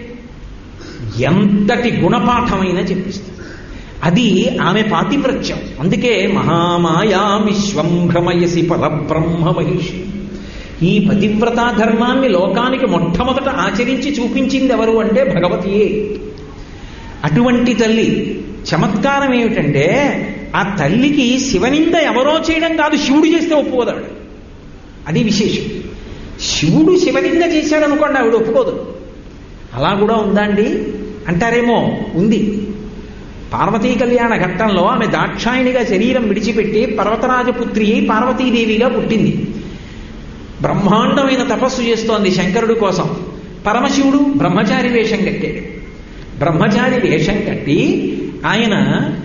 ఎంతటి గుణపాఠమైనా చెప్పిస్తుంది. అది ఆమె పాతివ్రత్యం. అందుకే మహామాయా విశ్వం భ్రమయసి పరబ్రహ్మ మహిషి. ఈ పతివ్రతా ధర్మాన్ని లోకానికి మొట్టమొదట ఆచరించి చూపించింది ఎవరు అంటే భగవతియే. అటువంటి తల్లి చమత్కారం ఏమిటంటే ఆ తల్లికి శివనింద ఎవరో చేయడం కాదు, శివుడు చేస్తే ఒప్పుకోదాడు. అది విశేషం. శివుడు శివనింద చేశాడు అనుకోండి, ఆవిడ ఒప్పుకోదు. అలా కూడా ఉందా అండి అంటారేమో, ఉంది. పార్వతీ కళ్యాణ ఘట్టంలో ఆమె దాక్షాయణిగా శరీరం విడిచిపెట్టి పర్వతరాజపుత్రి అయి పార్వతీదేవిగా పుట్టింది. బ్రహ్మాండమైన తపస్సు చేస్తోంది శంకరుడి కోసం. పరమశివుడు బ్రహ్మచారి వేషం కట్టాడు. బ్రహ్మచారి వేషం కట్టి ఆయన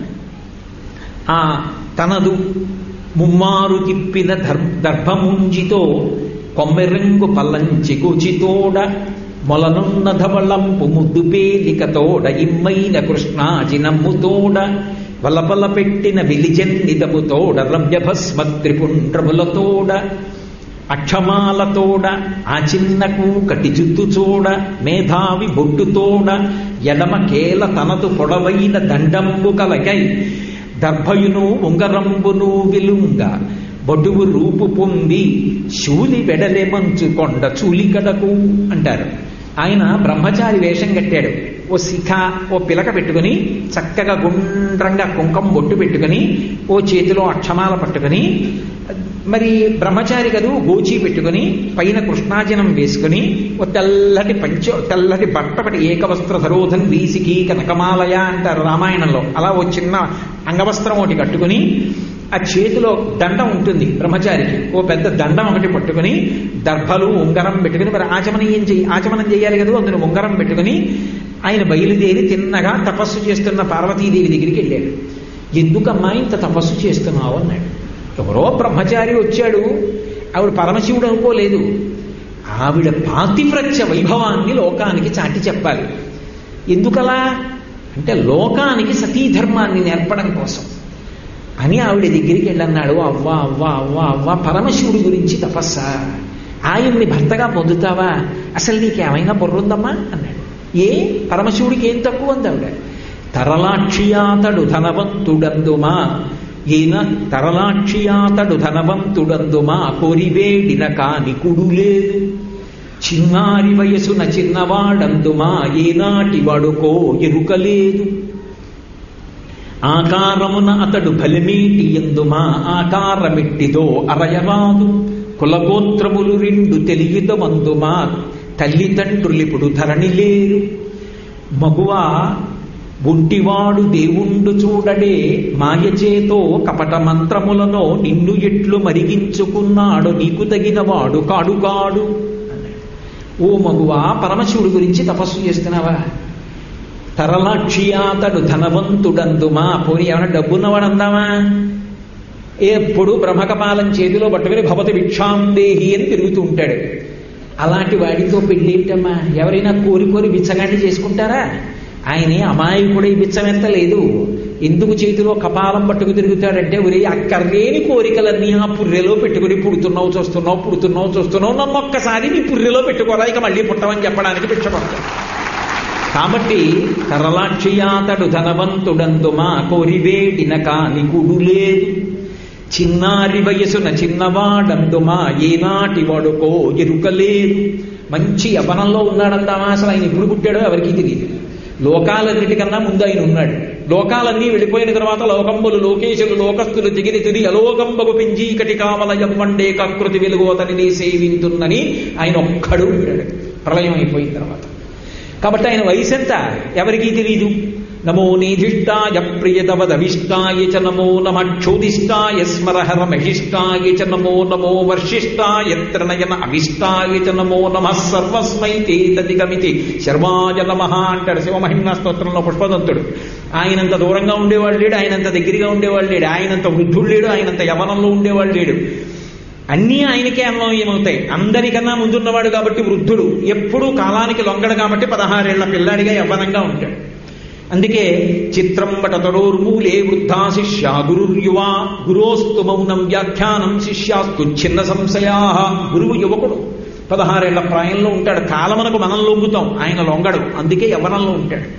ఆ తనదు ముమ్మారు తిప్పిన దర్భముంజితో కొమ్మెరంగు పల్లంచి కూచితోడ మొలనున్న ధవళంపు ముద్దు పేలికతోడ ఇమ్మైన కృష్ణాజినమ్ముతోడ వలపల పెట్టిన విలిజన్నిదముతోడ రమ్యభస్మ త్రిపుండ్రములతోడ అక్షమాలతోడ ఆ చిన్నకు కటి జుత్తు చూడ మేధావి బొట్టుతోడ ఎడమ కేల తనదు పొడవైన దండంబు కలగై దర్భయును ఉంగరంబును విలుంగ బొడువు రూపు పొంది శూలి వెడలే మంచుకొండ చూలికడకు అంటారు. ఆయన బ్రహ్మచారి వేషం కట్టాడు. ఓ శిఖ ఓ పిలక పెట్టుకుని చక్కగా గుండ్రంగా కుంకం బొట్టు పెట్టుకుని ఓ చేతిలో అక్షమాల పట్టుకుని, మరి బ్రహ్మచారి కదూ గోచి పెట్టుకుని పైన కృష్ణాజనం వేసుకుని ఓ తెల్లటి పంచ తెల్లటి బట్ట పట్టి ఏకవస్త్ర ధరోధన్ వీసికి కనకమాలయ అంటారు రామాయణంలో. అలా ఓ చిన్న అంగవస్త్రం ఒకటి కట్టుకుని ఆ చేతిలో దండం ఉంటుంది బ్రహ్మచారికి, ఓ పెద్ద దండం ఒకటి పట్టుకుని దర్భలు ఉంగరం పెట్టుకుని, మరి ఆచమనం చెయ్యి ఆచమనం చేయాలి కదా, అందులో ఉంగరం పెట్టుకుని ఆయన బయలుదేరి తిన్నగా తపస్సు చేస్తున్న పార్వతీదేవి దగ్గరికి వెళ్ళాడు. ఎందుకమ్మా ఇంత తపస్సు చేస్తున్నావు అన్నాడు. ఎవరో బ్రహ్మచారి వచ్చాడు, ఆవిడ పరమశివుడు అనుకోలేదు. ఆవిడ పాతివ్రత్య వైభవాన్ని లోకానికి చాటి చెప్పాలి. ఎందుకలా అంటే లోకానికి సతీధర్మాన్ని నేర్పడం కోసం అని ఆవిడ దగ్గరికి వెళ్ళన్నాడు. అవ్వా అవ్వా అవ్వా అవ్వా పరమశివుడి గురించి తపస్సా, ఆయన్ని భర్తగా పొందుతావా, అసలు నీకేమైనా బుర్రుందమ్మా అన్నాడు. ఏ పరమశివుడికి ఏం తక్కువ ఉంది ఆవిడ. తరలాక్షియాతడు ధనవంతుడందుమా ఈయన తరలాక్షియాతడు ధనవంతుడందుమా కోరివేడిన కాని కుడు లేదు, చిన్నారి వయసున చిన్నవాడందుమా ఏనాటి వాడుకో ఎరుకలేదు, ఆకారమున అతడు బలిమీటి ఎందుమా ఆకారమిట్టిదో అరయరాదు, కులగోత్రములు రెండు తెలియదమందుమా తల్లిదండ్రులిప్పుడు ధరణి లేరు, మగువా ఒంటివాడు దేవుండు చూడడే మాయచేతో కపట మంత్రములలో నిన్ను ఎట్లు మరిగించుకున్నాడు నీకు తగినవాడు కాడు కాడు అన్నాడు. ఓ మగువా పరమశివుడి గురించి తపస్సు చేస్తున్నావా, తరలాక్షియాతడు ధనవంతుడందుమా, పోనీ ఏమైనా డబ్బున్నవాడు అందామా, ఎప్పుడు బ్రహ్మకపాలం చేతిలో పట్టుకుని భవతి భిక్షాందేహి అని తిరుగుతూ ఉంటాడు. అలాంటి వాడితో పెళ్ళేమిటమ్మా, ఎవరైనా కోరి కోరి బిచ్చగాండి చేసుకుంటారా? ఆయనే అమాయకుడే బిచ్చమెత్తలేదు. ఎందుకు చేతిలో కపాలం పట్టుకు తిరుగుతాడంటే, ఒరే అక్కర్లేని కోరికలన్నీ ఆ పుర్రెలో పెట్టుకుని పుడుతున్నావు చూస్తున్నావు పుడుతున్నావు చూస్తున్నావు నన్ను ఒక్కసారి నీ పుర్రెలో పెట్టుకోరా, ఇక మళ్ళీ పుట్టమని చెప్పడానికి పిచ్చపడతాడు. కాబట్టి తరలాక్షయాతడు ధనవంతుడందుమా కోరివేడిన కాని కుడు లేదు, చిన్నారి వయసున చిన్నవాడందుమా ఏనాటి వాడుకో ఎరుకలేదు. మంచి యవనంలో ఉన్నాడందామా, అసలు ఆయన ఎప్పుడు పుట్టాడో ఎవరికీ తెలియదు. లోకాలన్నిటికన్నా ముందు ఆయన ఉన్నాడు. లోకాలన్నీ వెళ్ళిపోయిన తర్వాత లోకంబులు లోకేశులు లోకస్తులు దిగిరి తిరిగి అలోకంబగు పింజీకటి కావల యవ్వండే కకృతి వెలుగోతని సేవింతున్నని ఆయన ఒక్కడు ఉంటాడు ప్రళయం అయిపోయిన తర్వాత. కాబట్టి ఆయన వయసు ఎంత ఎవరికీ తెలియదు. నమో నీధిష్టాయ ప్రియతవదవిష్టాయ చ నమో నమక్షోదిష్టాయ స్మరహర మహిష్టాయ చ నమో నమో వర్షిష్టాయ త్రణయన అవిష్టాయ చ నమో నమః సర్వస్మై తే తదిగమితి శర్వాయ నమః అంటాడు శివమహిమ్నా స్తోత్రంలో పుష్పదంతుడు. ఆయనంత దూరంగా ఉండేవాళ్ళు లేడు, ఆయనంత దగ్గరగా ఉండేవాళ్ళు లేడు, ఆయనంత వృద్ధుడు లేడు, ఆయనంత యవనంలో ఉండేవాళ్ళు లేడు. అన్నీ ఆయనకే అన్వయమవుతాయి. అందరికన్నా ముందున్నవాడు కాబట్టి వృద్ధుడు, ఎప్పుడూ కాలానికి లొంగడు కాబట్టి పదహారేళ్ల పిల్లాడిగా యవ్వనంగా ఉంటాడు. అందుకే చిత్రం బటతరోర్మూలే వృద్ధా శిష్యా గురుర్యువా గురోస్తు మౌనం వ్యాఖ్యానం శిష్యాస్తు చిన్న సంశయా. గురువు యువకుడు పదహారేళ్ల ప్రాయంలో ఉంటాడు. కాలమునకు మనం లొంగుతాం, ఆయన లొంగడు, అందుకే యవ్వనంలో ఉంటాడు.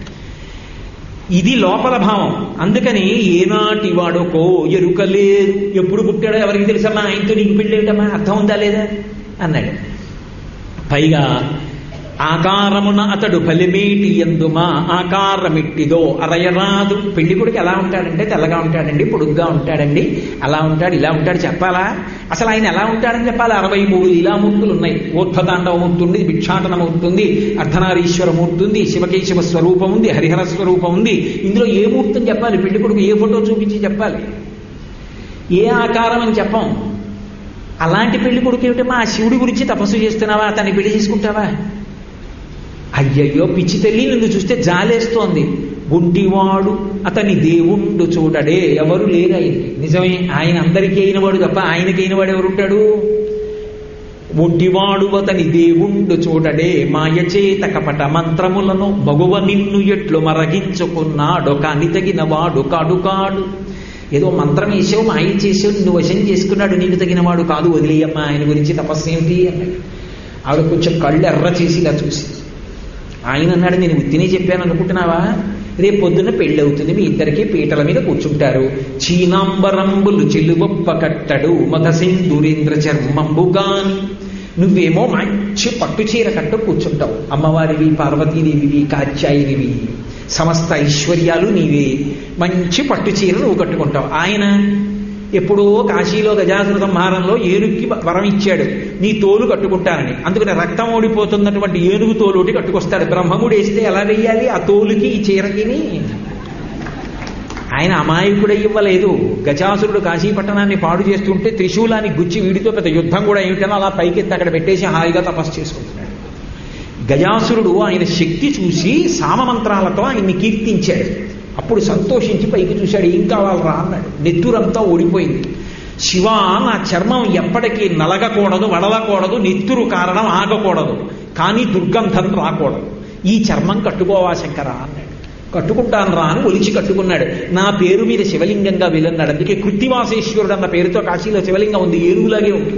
ఇది లోపల భావం. అందుకని ఏనాటి వాడుకో ఎరుకలేదు, ఎప్పుడు పుట్టాడో ఎవరికి తెలుసమ్మా, ఆయనతో నీకు పెళ్ళేమిటమ్మా, అర్థం ఉందా లేదా అన్నాడు. పైగా ఆకారమున అతడు బలిమేటి ఎందుమా ఆకారమిట్టిదో అరయరాదు. పెళ్లి కొడుకు ఎలా ఉంటాడంటే తెల్లగా ఉంటాడండి, పొడుగ్గా ఉంటాడండి, అలా ఉంటాడు ఇలా ఉంటాడు చెప్పాలా? అసలు ఆయన ఎలా ఉంటాడని చెప్పాలి. అరవై మూడు లీలామూర్తులు ఉన్నాయి. ఊర్ధ్వతాండవమూర్తి ఉంది, భిక్షాటనమూర్తి ఉంది, అర్ధనారీశ్వరమూర్తి ఉంది, శివకేశవ స్వరూపం ఉంది, హరిహర స్వరూపం ఉంది. ఇందులో ఏ మూర్తిని చెప్పాలి? పెళ్లి కొడుకు ఏ ఫోటో చూపించి చెప్పాలి? ఏ ఆకారం అని చెప్పం. అలాంటి పెళ్లి కొడుకు ఏమిటమ్మా, ఆ శివుడి గురించి తపస్సు చేస్తున్నావా, అతన్ని పెళ్లి చేసుకుంటావా? అయ్యయ్యో పిచ్చి తల్లి, నిన్ను చూస్తే జాలేస్తోంది. ఒంటివాడు అతని దేవుండు చూడడే, ఎవరు లేరు ఆయనకి. నిజమే, ఆయన అందరికీ అయినవాడు తప్ప ఆయనకి అయినవాడు ఎవరుంటాడు? ఒంటివాడు అతని దేవుండు చూడడే, మాయచేత కపట మంత్రములను మగువ నిన్ను ఎట్లు మరగించుకున్నాడు, కాని తగిన వాడు కాడు కాడు. ఏదో మంత్రం వేసావు, మాయ చేసావు, నిన్ను వశం చేసుకున్నాడు, నీకు తగిన వాడు కాదు, వదిలేయమ్మా, ఆయన గురించి తపస్సు ఏమిటి అన్నాడు. ఆవిడ కొంచెం కళ్ళు ఎర్ర చేసి ఇలా చూసి ఆయన అన్నాడు, నేను ఉత్తినే చెప్పాను అనుకుంటున్నావా? రేపు పొద్దున్న పెళ్ళి అవుతుంది, మీ ఇద్దరికి పీటల మీద కూర్చుంటారు. చీనాంబరంబులు చెలువప్ప కట్టడు మగ సింధురేంద్ర చర్మంబుగాని. నువ్వేమో మంచి పట్టు చీర కట్టు కూర్చుంటావు, అమ్మవారివి పార్వతీదేవివి కాత్యాయనివి సమస్త ఐశ్వర్యాలు నీవే, మంచి పట్టు చీర నువ్వు కట్టుకుంటావు. ఆయన ఎప్పుడో కాశీలో గజాసుర సంహారంలో ఏనుగుకి వరం ఇచ్చాడు, నీ తోలు కట్టుకుంటానని. అందుకని రక్తం ఓడిపోతున్నటువంటి ఏనుగు తోలుటి కట్టుకొస్తాడు. బ్రహ్మముడు వేస్తే ఎలా వెయ్యాలి ఆ తోలుకి ఈ చీరకిని? ఆయన అమాయకుడై ఇవ్వలేదు. గజాసురుడు కాశీ పట్టణాన్ని పాడు చేస్తుంటే త్రిశూలాన్ని గుచ్చి వీడితో పెద్ద యుద్ధం కూడా ఏమిటనో అలా పైకెత్తి అక్కడ పెట్టేసి హాయిగా తపస్సు చేసుకుంటున్నాడు. గజాసురుడు ఆయన శక్తి చూసి సామమంత్రాలతో ఆయన్ని కీర్తించాడు. అప్పుడు సంతోషించి పైకి చూశాడు, ఏం కావాలరా అన్నాడు. నెత్తురంతా ఓడిపోయింది. శివ, నా చర్మం ఎప్పటికీ నలగకూడదు, వడలకూడదు, నెత్తురు కారణం ఆగకూడదు, కానీ దుర్గంధం రాకూడదు. ఈ చర్మం కట్టుకోవా శంకరా అన్నాడు. కట్టుకుంటాను రా అని ఒలిచి కట్టుకున్నాడు. నా పేరు మీద శివలింగంగా వెళ్ళన్నాడు. అందుకే కృత్తివాసేశ్వరుడు అన్న పేరుతో కాశీలో శివలింగం ఉంది, ఏనుగులాగే ఉంది.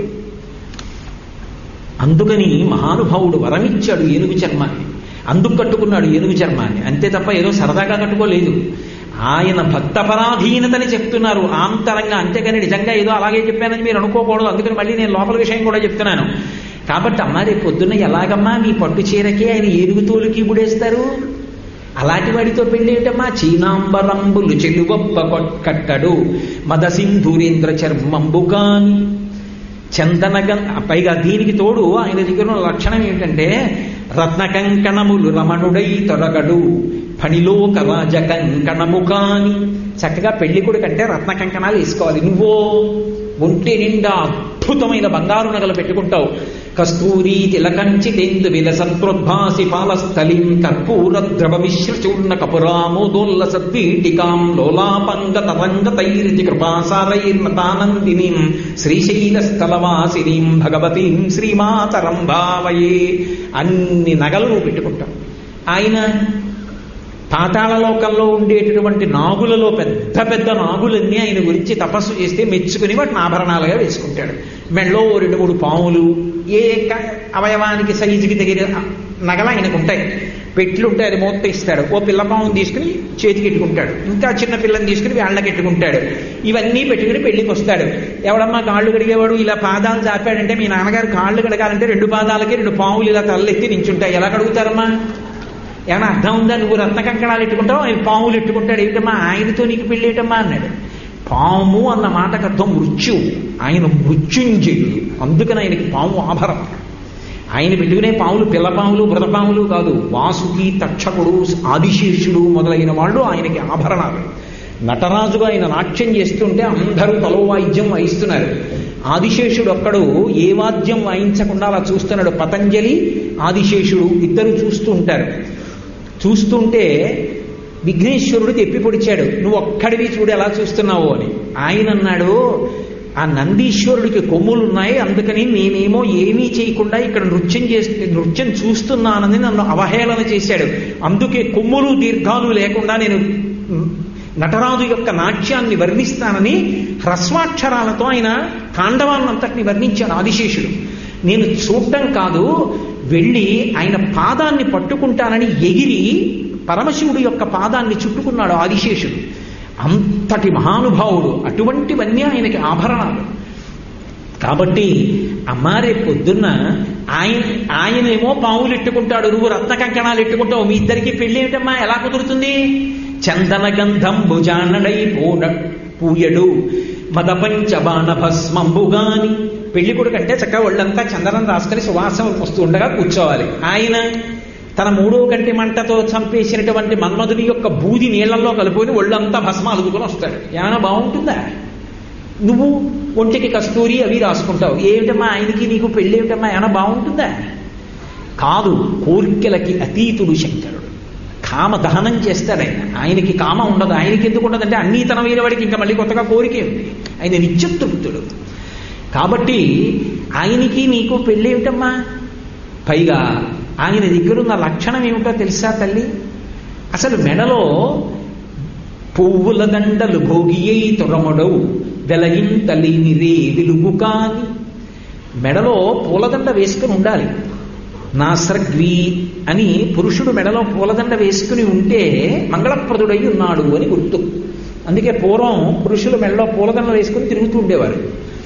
అందుకని మహానుభావుడు వరమిచ్చాడు ఏనుగు చర్మాన్ని, అందుకు కట్టుకున్నాడు ఏనుగు చర్మాన్ని. అంతే తప్ప ఏదో సరదాగా కట్టుకోలేదు. ఆయన భక్తపరాధీనతని చెప్తున్నారు ఆంతరంగా, అంతేగాని నిజంగా ఏదో అలాగే చెప్పానని మీరు అనుకోకూడదు. అందుకని మళ్ళీ నేను లోపల విషయం కూడా చెప్తున్నాను. కాబట్టి అమ్మ రేపు పొద్దున్న ఎలాగమ్మా నీ పట్టు చీరకి ఆయన ఏనుగు తోలుకి బుడేస్తారు? అలాంటి వాడితో పెళ్లి ఏమిటమ్మా? చీనాంబరంబులు చెలువప్ప కట్టడు మద సింధూరేంద్ర చర్మంబుగాని. చందనగ పైగా దీనికి తోడు ఆయన దగ్గర ఉన్న లక్షణం ఏంటంటే రత్నకంకణములు రమణుడై తొరగడు ఫణిలోక రాజ కంకణము కాని. చక్కగా పెళ్లి కొడుకు అంటే రత్న కంకణాలు వేసుకోవాలి. నువ్వో ఒంటి నిండా అద్భుతమైన బంగారు నగలు పెట్టుకుంటావు. కస్తూరి తిలకంచి తెందు విలసత్ప్రోద్భాసి పాలస్థలిం కర్పూర ద్రవ మిశ్ర చూర్ణ కపురామోదోల్ల సద్వీటికాం లోలాపంగ తరంగ తైరితి కృపాసారైర్నతానందినీం శ్రీశైల స్థలవాసినీం భగవతీం శ్రీమాతరం. భావయే అన్ని నగలు పెట్టుకుంటాం. ఆయన పాతాళలోకంలో ఉండేటటువంటి నాగులలో పెద్ద పెద్ద నాగులన్నీ ఆయన గురించి తపస్సు చేస్తే మెచ్చుకుని వాటిని ఆభరణాలుగా వేసుకుంటాడు. మెళ్ళో రెండు మూడు పాములు, ఏ అవయవానికి సైజుకి తగిన నగల ఆయనకు ఉంటాయి. పెట్లు ఉంటాయి, అది మూత ఇస్తాడు. ఓ పిల్ల పాముని తీసుకుని చేతికి ఎట్టుకుంటాడు, ఇంకా చిన్న పిల్లని తీసుకుని వేళ్ళకి ఎట్టుకుంటాడు. ఇవన్నీ పెట్టుకుని పెళ్లికి వస్తాడు. ఎవడమ్మా కాళ్ళు కడిగేవాడు? ఇలా పాదాలు చాపాడంటే, మీ నాన్నగారు కాళ్ళు కడగాలంటే రెండు పాదాలకి రెండు పాములు ఇలా తలెత్తి నించుంటాయి. ఎలా కడుగుతారమ్మా? ఏమన్నా అర్థం ఉందా? నువ్వు రత్న కంకణాలు ఎట్టుకుంటావు, ఆయన పాములు ఎట్టుకుంటాడు. ఏమిటమ్మా ఆయనతో నీకు పెళ్ళేటమ్మా అన్నాడు. పాము అన్న మాటకు అర్థం మృత్యు. ఆయన మృత్యుంజయుడు, అందుకని ఆయనకి పాము ఆభరణం. ఆయన పెట్టుకునే పాములు పిల్లపాములు మృతపాములు కాదు. వాసుకి, తక్షకుడు, ఆదిశేషుడు మొదలైన వాళ్ళు ఆయనకి ఆభరణాలు. నటరాజుగా ఆయన నాట్యం చేస్తుంటే అందరూ తలో వాయిద్యం వాయిస్తున్నారు. ఆదిశేషుడు ఒక్కడు ఏ వాద్యం వాయించకుండా అలా చూస్తున్నాడు. పతంజలి, ఆదిశేషుడు ఇద్దరు చూస్తూ ఉంటారు. చూస్తుంటే విఘ్నేశ్వరుడు తెప్పి పొడిచాడు, నువ్వు ఒక్కడివి చూడు ఎలా చూస్తున్నావు అని. ఆయన అన్నాడు, ఆ నందీశ్వరుడికి కొమ్ములు ఉన్నాయి, అందుకని నేనేమో ఏమీ చేయకుండా ఇక్కడ నృత్యం చేస్తే నృత్యం చూస్తున్నానని నన్ను అవహేళన చేశాడు. అందుకే కొమ్ములు దీర్ఘాలు లేకుండా నేను నటరాజు యొక్క నాట్యాన్ని వర్ణిస్తానని హ్రస్వాక్షరాలతో ఆయన తాండవాన్నంతటిని వర్ణించాడు ఆదిశేషుడు. నేను చూడటం కాదు, వెళ్ళి ఆయన పాదాన్ని పట్టుకుంటానని ఎగిరి పరమశివుడు యొక్క పాదాన్ని చుట్టుకున్నాడు ఆదిశేషుడు. అంతటి మహానుభావుడు. అటువంటివన్నీ ఆయనకి ఆభరణాలు. కాబట్టి అమ్మారే పొద్దున్న ఆయన ఆయనేమో పావులు ఎట్టుకుంటాడు, నువ్వు రత్న కంకణాలు ఎట్టుకుంటావు. మీ ఇద్దరికి పెళ్ళి ఏమిటమ్మా? ఎలా కుదురుతుంది? చందన గంధం భుజానడై పూన పూయడు మదపంచ బాణ భస్మంబుగాని. పెళ్లి కొడుకు అంటే చక్కగా ఒళ్ళంతా చందనం రాసుకొని సువాసన వస్తూ ఉండగా కూర్చోవాలి. ఆయన తన మూడో కంటి మంటతో చంపేసినటువంటి మన్మధుని యొక్క బూది నీళ్లలో కలుపుకొని ఒళ్ళంతా భస్మ అలుగుకొని వస్తాడు. ఏమైనా బాగుంటుందా? నువ్వు ఒంటికి కస్తూరి అవి రాసుకుంటావు. ఏమిటమ్మా ఆయనకి నీకు పెళ్ళి ఏమిటమ్మా? ఏమైనా బాగుంటుందా? కాదు, కోరికలకి అతీతుడు శంకరుడు. కామ దహనం చేస్తాడు ఆయన. ఆయనకి కామ ఉండదు. ఆయనకి ఎందుకు ఉండదంటే అన్నీ తన వేరే వాడికి ఇంకా మళ్ళీ కొత్తగా కోరికే ఉంది. ఆయన నిత్యతృప్తుడు. కాబట్టి ఆయనకి నీకు పెళ్ళి ఏమిటమ్మా? పైగా ఆయన దగ్గరున్న లక్షణం ఏమిటో తెలుసా తల్లి? అసలు మెడలో పువ్వుల దండలు భోగియై తొరముడవు వెలగింతలేని రే వెలుగు కాని. మెడలో పూలదండ వేసుకుని ఉండాలి. నాస్రగ్వి అని పురుషుడు మెడలో పూలదండ వేసుకుని ఉంటే మంగళప్రదుడై ఉన్నాడు అని గుర్తు. అందుకే పూర్వం పురుషులు మెడలో పూలదండ వేసుకుని తిరుగుతూ ఉండేవారు.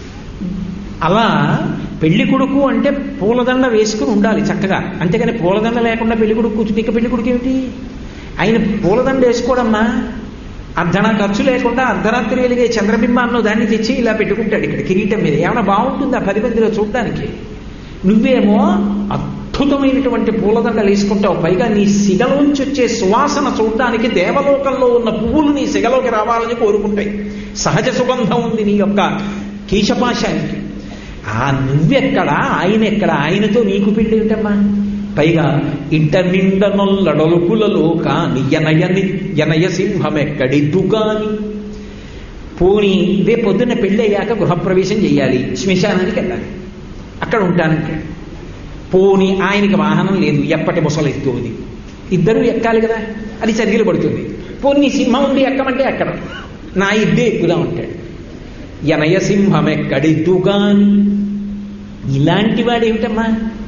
అలా పెళ్లి కొడుకు అంటే పూలదండ వేసుకుని ఉండాలి చక్కగా. అంతేగాని పూలదండ లేకుండా పెళ్లి కొడుకు కూర్చుని ఇక పెళ్లి కొడుకు ఏమిటి? ఆయన పూలదండ వేసుకోవడమ్మా అర్ధన ఖర్చు లేకుండా అర్ధరాత్రి వెలిగే చంద్రబింబాన్నో దాన్ని తెచ్చి ఇలా పెట్టుకుంటాడు ఇక్కడ కిరీటం మీద. ఏమైనా బాగుంటుందా పది మందిలో చూడడానికి? నువ్వేమో అద్భుతమైనటువంటి పూలదండలు వేసుకుంటావు. పైగా నీ సిగలోంచి వచ్చే సువాసన చూడడానికి దేవలోకంలో ఉన్న పువ్వులు నీ సిగలోకి రావాలని కోరుకుంటాయి. సహజ సుగంధం ఉంది నీ యొక్క కేశపాశానికి. ఆ నువ్వెక్కడ, ఆయన ఎక్కడ? ఆయనతో నీకు పెళ్ళి ఏమిటమ్మా? పైగా ఇంట నిండ నొల్లడొలుపులలో కాని ఎనయని ఎనయ సింహమెక్కడిద్దు కాని. పోనీ రేపు పొద్దున్న పెళ్ళి అయ్యాక గృహప్రవేశం చేయాలి, శ్మశానానికి వెళ్ళాలి, అక్కడ ఉంటానంటే పోనీ ఆయనకి వాహనం లేదు, ఎప్పటి ముసలెత్తు అది. ఇద్దరూ ఎక్కాలి కదా, అది చర్యలు పడుతుంది. పోనీ సింహం ఉండి ఎక్కమంటే ఎక్కడ, నా ఇద్దే ఎక్కుదా ఉంటాడు. ఎనయ సింహమెక్కడిద్దుగాని. ఇలాంటి వాడు ఏమిటమ్మా?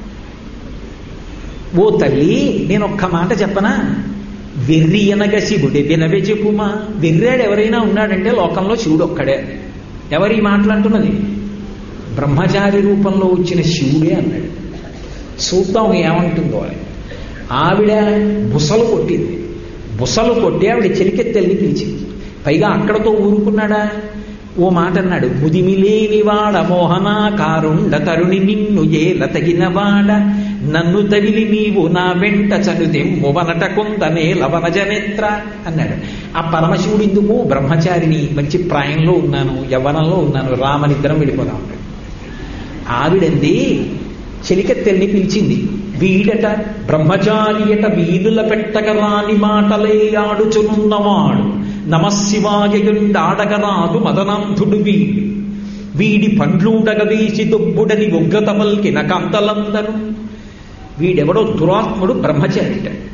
ఓ తల్లి, నేను ఒక్క మాట చెప్పనా? వెర్రి అనగ శివుడే వినవే చెప్పుమా. వెర్రాడు ఎవరైనా ఉన్నాడంటే లోకంలో శివుడు ఒక్కడే. ఎవరి మాటలంటున్నది? బ్రహ్మచారి రూపంలో వచ్చిన శివుడే అన్నాడు. చూద్దాం ఏమంటుందో అని. ఆవిడ బుసలు కొట్టింది. బుసలు కొట్టి ఆవిడ చెలికెత్తెల్ని పిలిచింది. పైగా అక్కడతో ఊరుకున్నాడా? ఓ మాట అన్నాడు, ముదిమిలేని వాడ మోహనాకారుండ తరుణి నిన్ను ఏల తగిన వాడ నన్ను తగిలి నీవు నా వెంట చనుదెమ్ము వనట కొందనే లవనజనేత్ర అన్నాడు. ఆ పరమశివుడు ఎందుకు? బ్రహ్మచారిని, మంచి ప్రాయంలో ఉన్నాను, యవ్వనంలో ఉన్నాను, రామనిద్దరం వెళ్ళిపోదాం అన్నాడు. ఆవిడంది చెలికెత్తెల్ని పిలిచింది. వీడట బ్రహ్మచారియట వీధుల పెట్టగ రాని మాటలే ఆడుచునున్నవాడు నమశివాయుండాడగరాదు మదనాంధుడు వీడు. వీడి పండ్లూడగ వేసి దొబ్బుడని ఉగ్రత పల్కిన కంతలందరూ. వీడెవడో దురాత్ముడు బ్రహ్మచారిట.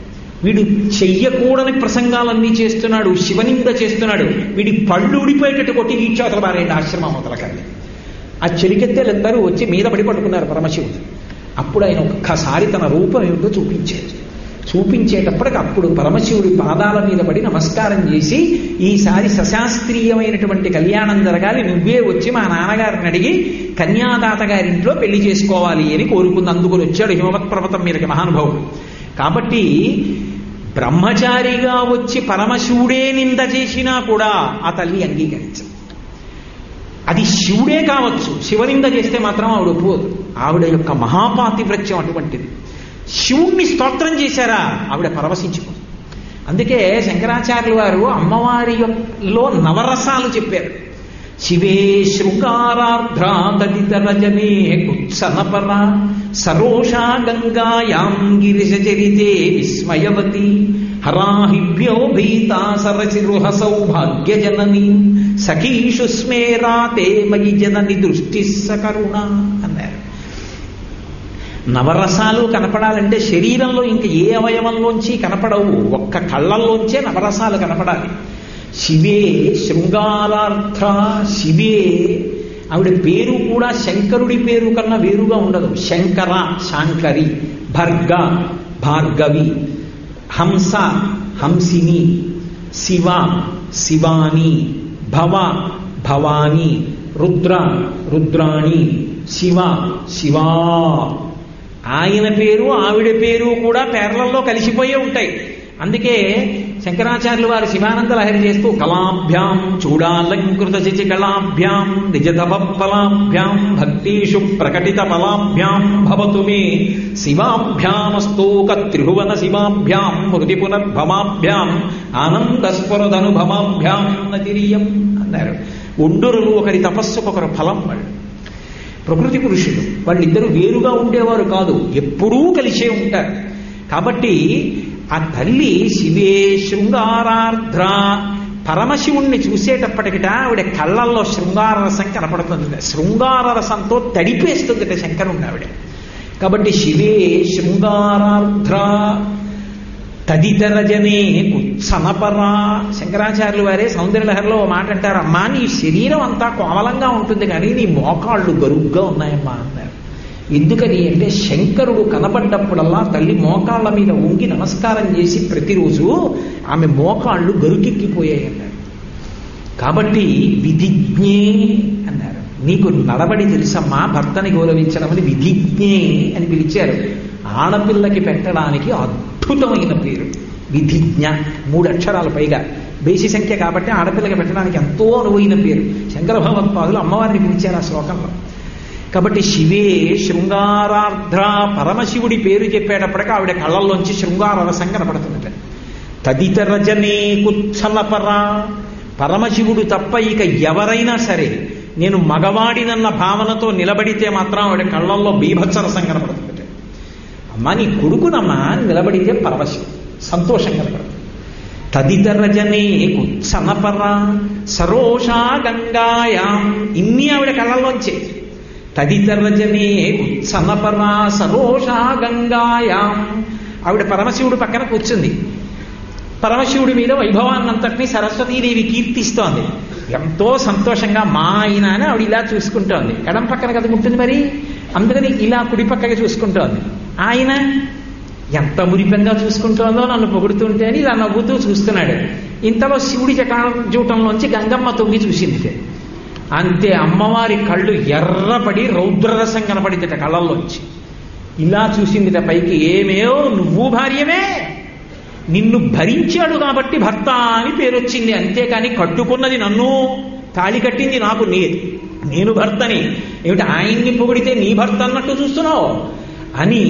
వీడు చెయ్యకూడని ప్రసంగాలన్నీ చేస్తున్నాడు, శివనింద చేస్తున్నాడు, వీడి పళ్ళు ఊడిపోయేటట్టు కొట్టి ఈక్షాతల బారేయండి ఆశ్రమం అవతలకండి. ఆ చెలికెత్తెలందరూ వచ్చి మీద పడి పట్టుకున్నారు పరమశివుడు. అప్పుడు ఆయన ఒక్కసారి తన రూపం ఏమిటో చూపించారు. చూపించేటప్పటికి అప్పుడు పరమశివుడి పాదాల మీద పడి నమస్కారం చేసి, ఈసారి సశాస్త్రీయమైనటువంటి కళ్యాణం జరగాలి, నువ్వే వచ్చి మా నాన్నగారిని అడిగి కన్యాదాత గారింట్లో పెళ్లి చేసుకోవాలి అని కోరుకుంది. అందుకుని వచ్చాడు హిమవత్ పర్వతం మీదకి మహానుభావుడు. కాబట్టి బ్రహ్మచారిగా వచ్చి పరమశివుడే నింద చేసినా కూడా ఆ తల్లి అంగీకరించదు. అది శివుడే కావచ్చు, శివనింద చేస్తే మాత్రం ఆవిడ ఒప్పుకోదు. ఆవిడ యొక్క మహాపాతివ్రత్యం అటువంటిది. శివుణ్ణి స్తోత్రం చేశారా ఆవిడ పరవశించుకుంది. అందుకే శంకరాచార్యులు వారు అమ్మవారిలో నవరసాలు చెప్పారు. శివే శృంగారార్ధ్రా తదితరజనే కుత్సనపర సరోషా గంగాయాం గిరిశచరితే విస్మయవతి హరాహిభ్యో భీతా సరసిరుహ సౌభాగ్యజనని సఖీషు స్మేరాతే మయి జనని దృష్టి సకరుణ అన్నారు. నవరసాలు కనపడాలంటే శరీరంలో ఇంక ఏ అవయవంలోంచి కనపడవు, ఒక్క కళ్ళల్లోంచే నవరసాలు కనపడాలి. శివే శృంగారార్థ, శివే ఆవిడ పేరు కూడా శంకరుడి పేరు కన్నా వేరుగా ఉండదు. శంకర శాంకరి, భర్గ భార్గవి, హంస హంసిని, శివ శివాని, భవ భవాని, రుద్ర రుద్రాణి, శివ శివా. ఆయన పేరు ఆవిడ పేరు కూడా పేర్లలో కలిసిపోయే ఉంటాయి. అందుకే శంకరాచార్యులు వారు శివానంద లహరి చేస్తూ కళాభ్యాం చూడాలంకృత శిచి కళాభ్యాం నిజతపలాభ్యాం భక్తిషు ప్రకటిత ఫలాభ్యాం భవతు మే శివాభ్యామస్తోక త్రిభువన శివాభ్యాం హృది పునర్భవాభ్యాం ఆనందస్ఫురదనుభవాభ్యాం నతిరియం అన్నారు. ఒండురులు ఒకరి తపస్సుకు ఒకరు ఫలం. వాళ్ళు ప్రకృతి పురుషులు, వాళ్ళిద్దరూ వేరుగా ఉండేవారు కాదు, ఎప్పుడూ కలిసే ఉంటారు. కాబట్టి ఆ తల్లి శివే శృంగారార్ధ్ర, పరమశివుణ్ణి చూసేటప్పటికిట ఆవిడ కళ్ళల్లో శృంగార రసం కనపడుతుంది. శృంగార రసంతో తడిపేస్తుందిట శంకరుణ్ణి ఆవిడ. కాబట్టి శివే శృంగారార్ధ్ర తదితరజనే కుత్సనపరా. శంకరాచార్యులు వారే సౌందర్యలహరిలో మాట అంటారు, అమ్మా నీ శరీరం అంతా కోమలంగా ఉంటుంది కానీ నీ మోకాళ్ళు గరుగ్గా ఉన్నాయమ్మా అన్నారు. ఎందుకని అంటే శంకరుడు కనబడ్డప్పుడల్లా తల్లి మోకాళ్ళ మీద వంగి నమస్కారం చేసి ప్రతిరోజు ఆమె మోకాళ్ళు గరుకెక్కిపోయాయి అన్నారు. కాబట్టి విధిజ్ఞే అన్నారు. నీకు నడబడి తెలుసమ్మా, భర్తని గౌరవించడమని విధిజ్ఞే అని పిలిచారు. ఆడపిల్లకి పెట్టడానికి అద్భుతమైన పేరు విధిజ్ఞ. మూడు అక్షరాలు పైగా బేసి సంఖ్య కాబట్టి ఆడపిల్లకి పెట్టడానికి ఎంతో అనువైన పేరు. శంకర భగవత్పాదులు అమ్మవారిని పిలిచారు ఆ శ్లోకంలో. కాబట్టి శివే శృంగారార్ధ్ర, పరమశివుడి పేరు చెప్పేటప్పటికీ ఆవిడ కళ్ళల్లోంచి శృంగార రసం కనపడుతుందట. తదితరజనే కుత్సనపర, పరమశివుడు తప్ప ఇక ఎవరైనా సరే నేను మగవాడినన్న భావనతో నిలబడితే మాత్రం ఆవిడ కళ్ళల్లో బీభత్స రసం కనపడుతుందట. అమ్మా నీ కొడుకునమ్మా నిలబడితే పరవశం, సంతోషం కనపడుతుంది. తదితరజనే కుత్సనపర సరోషా గంగాయాం, ఇన్ని ఆవిడ కళ్ళల్లోంచే. తదితరజనే కుత్సనపర సరోషా గంగాయాం, ఆవిడ పరమశివుడు పక్కన కూర్చుంది. పరమశివుడి మీద వైభవాన్నంతటినీ సరస్వతీదేవి కీర్తిస్తోంది. ఎంతో సంతోషంగా మా ఆయన అని ఆవిడ ఇలా చూసుకుంటోంది. ఎడం పక్కన కదా ఉంటుంది మరి, అందుకని ఇలా కుడి పక్కగా చూసుకుంటోంది. ఆయన ఎంత మురిపెంగా చూసుకుంటోందో నన్ను పొగుడుతుంటే అని ఇలా నవ్వుతూ చూస్తున్నాడు. ఇంతలో శివుడి జటాజూటంలోంచి గంగమ్మ తొంగి చూసింది. అంతే, అమ్మవారి కళ్ళు ఎర్రపడి రౌద్రరసం కనపడిందిట కళ్ళల్లోంచి. ఇలా చూసిందిట పైకి, ఏమేవో నువ్వు భార్యమే, నిన్ను భరించాడు కాబట్టి భర్త అని పేరొచ్చింది, అంతేకాని కట్టుకున్నది నన్ను, తాళి కట్టింది నాకు, నే నేను భర్తని ఏమిటి ఆయన్ని పొగిడితే నీ భర్త అన్నట్టు చూస్తున్నావు అని.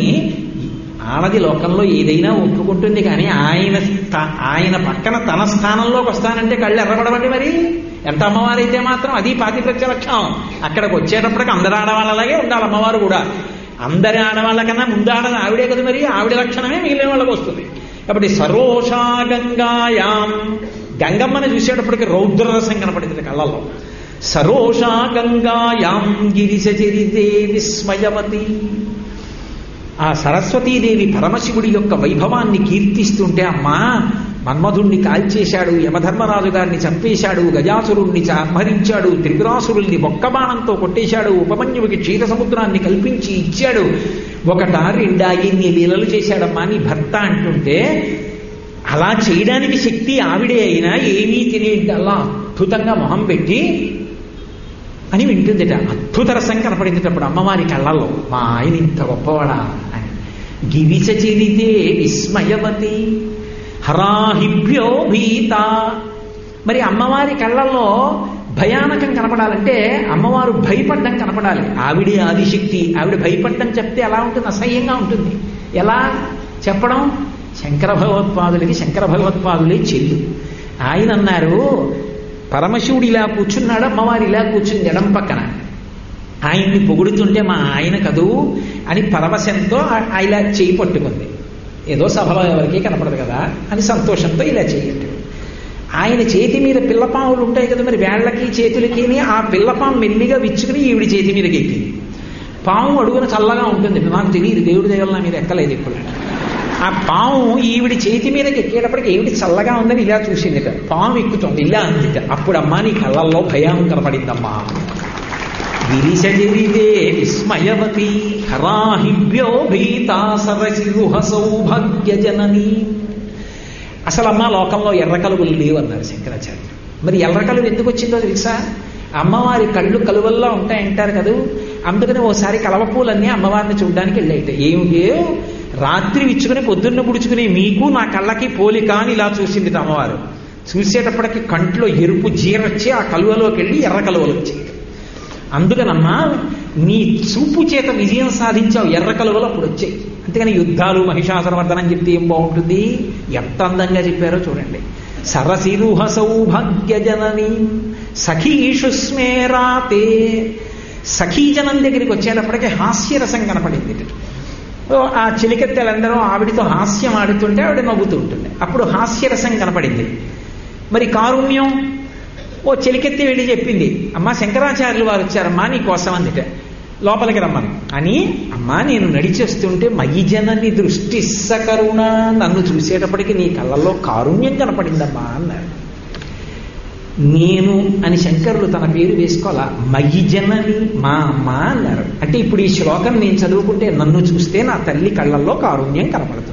ఆడది లోకంలో ఏదైనా ఒప్పుకుంటుంది కానీ ఆయన ఆయన పక్కన తన స్థానంలోకి వస్తానంటే కళ్ళు ఎర్రబడవండి. మరి ఎంత అమ్మవారైతే మాత్రం అది పాతివ్రత్య లక్షణం. అక్కడికి వచ్చేటప్పటికి అందరు ఆడవాళ్ళలాగే ఉండాలి అమ్మవారు కూడా. అందరి ఆడవాళ్ళ కన్నా ముందు ఆడది ఆవిడే కదా, మరి ఆవిడ లక్షణమే మిగిలిన వాళ్ళకి వస్తుంది. కాబట్టి సరోషా గంగాయాం, గంగమ్మని చూసేటప్పటికి రౌద్రరసం కనపడింది కళ్ళల్లో. సరోషా గంగాయాం గిరిశచరితే విస్మయవతి, ఆ సరస్వతీదేవి పరమశివుడి యొక్క వైభవాన్ని కీర్తిస్తుంటే, అమ్మా మన్మధుణ్ణి కాల్చేశాడు, యమధర్మరాజు గారిని చంపేశాడు, గజాసురుణ్ణి సంహరించాడు, త్రిపురాసురుల్ని బొక్కబాణంతో కొట్టేశాడు, ఉపమన్యుడికి క్షీర సముద్రాన్ని కల్పించి ఇచ్చాడు, ఒకట రెండా ఎన్ని లీలలు చేశాడమ్మా నీ భర్త అంటుంటే, అలా చేయడానికి శక్తి ఆవిడే అయినా ఏమీ తెలియదు అలా అద్భుతంగా మొహం పెట్టి అని వింటుందిట. అద్భుత రసం కనపడిందిటప్పుడు అమ్మవారి కళ్ళల్లో, మా ఆయన ఇంత గొప్పవాడా అని. గిరిచ చిరితే విస్మయవతి హరాహిభ్యో భీత. మరి అమ్మవారి కళ్ళల్లో భయానకం కనపడాలంటే అమ్మవారు భయపడ్డం కనపడాలి. ఆవిడే ఆదిశక్తి, ఆవిడ భయపడ్డం చెప్తే ఎలా ఉంటుంది? అసహ్యంగా ఉంటుంది. ఎలా చెప్పడం? శంకర భగవత్పాదులకి శంకర భగవత్పాదులే చెల్లు. ఆయన అన్నారు, పరమశివుడు ఇలా కూర్చున్నాడు, అమ్మవారు ఇలా కూర్చుంది ఎడం పక్కన. ఆయన్ని పొగుడుతుంటే మా ఆయన కదూ అని పరవశంతో ఇలా చేయి పట్టుకుంది. ఏదో సభలో ఎవరికి కనపడదు కదా అని సంతోషంతో ఇలా చేయండి. ఆయన చేతి మీద పిల్లపాములు ఉంటాయి కదా, మరి వేళ్లకి చేతులకి ఆ పిల్లపాము మెల్లిగా విచ్చుకుని ఈవిడి చేతి మీదకి ఎక్కింది. పాము అడుగున చల్లగా ఉంటుంది, నాకు తెలియదు, దేవుడి దేవుళ్ళ మీద ఎక్కలేదు ఇప్పుడు. ఆ పాము ఈవిడి చేతి మీదకి ఎక్కేటప్పటికి ఏమిటి చల్లగా ఉందని ఇలా చూసిందిట. పాము ఎక్కుతుంది, ఇలా అందిట. అప్పుడు అమ్మా నీ కళ్ళల్లో భయం కనపడిందమ్మా. గిరిశజరిదే విస్మయవతి హరాహిభ్యో భీతా సరసిరుహ సౌభాగ్య జనని. అసలమ్మా లోకంలో ఎర్రకలువలు లేవు అన్నారు శంకరాచార్యులు. మరి ఎర్రకలువ ఎందుకు వచ్చిందో తెలుసా? అమ్మవారి కళ్ళు కలువల్లా ఉంటాయంటారు కదూ, అందుకని ఓసారి కలవపూలన్నీ అమ్మవారిని చూడడానికి వెళ్ళేట. ఏమిటి రాత్రి విచ్చుకుని పొద్దున్న పుడుచుకుని మీకు నా కళ్ళకి పోలిక అని ఇలా చూసింది అమ్మవారు. చూసేటప్పటికి కంట్లో ఎరుపు జీరొచ్చి ఆ కలువలోకి వెళ్ళి ఎర్ర కలువలు వచ్చాయి. అందుకనమ్మా నీ చూపు చేత విజయం సాధించావు, ఎర్ర కలువలు అప్పుడు వచ్చాయి. అంతేగాని యుద్ధాలు మహిషాసురవర్ధనం చెప్తే ఏం బాగుంటుంది? ఎంత అందంగా చెప్పారో చూడండి. సరసిరుహ సౌభాగ్య జనని సఖీషు స్మేరాతే. సఖీజనం దగ్గరికి వచ్చేటప్పటికీ హాస్యరసం కనపడింది. ఆ చిలికెత్తెలందరూ ఆవిడితో హాస్యం ఆడుతుంటే ఆవిడ నవ్వుతూ ఉంటుంది, అప్పుడు హాస్యరసం కనపడింది. మరి కారుణ్యం, ఓ చిలికెత్తి వెళ్ళి చెప్పింది, అమ్మా శంకరాచార్యులు వారు వచ్చారమ్మా నీ కోసం అందుట, లోపలికి రమ్మని అని. అమ్మా నేను నడిచేస్తుంటే మయి జనని దృష్టి సకరుణ, నన్ను చూసేటప్పటికి నీ కళ్ళల్లో కారుణ్యం కనపడిందమ్మా అన్నారు. నేను అని శంకరులు తన పేరు వేసుకోవాలా, మయి జనని మా అమ్మ అన్నారు. అంటే ఇప్పుడు ఈ శ్లోకం నేను చదువుకుంటే నన్ను చూస్తే నా తల్లి కళ్ళల్లో కారుణ్యం కనపడుతుంది.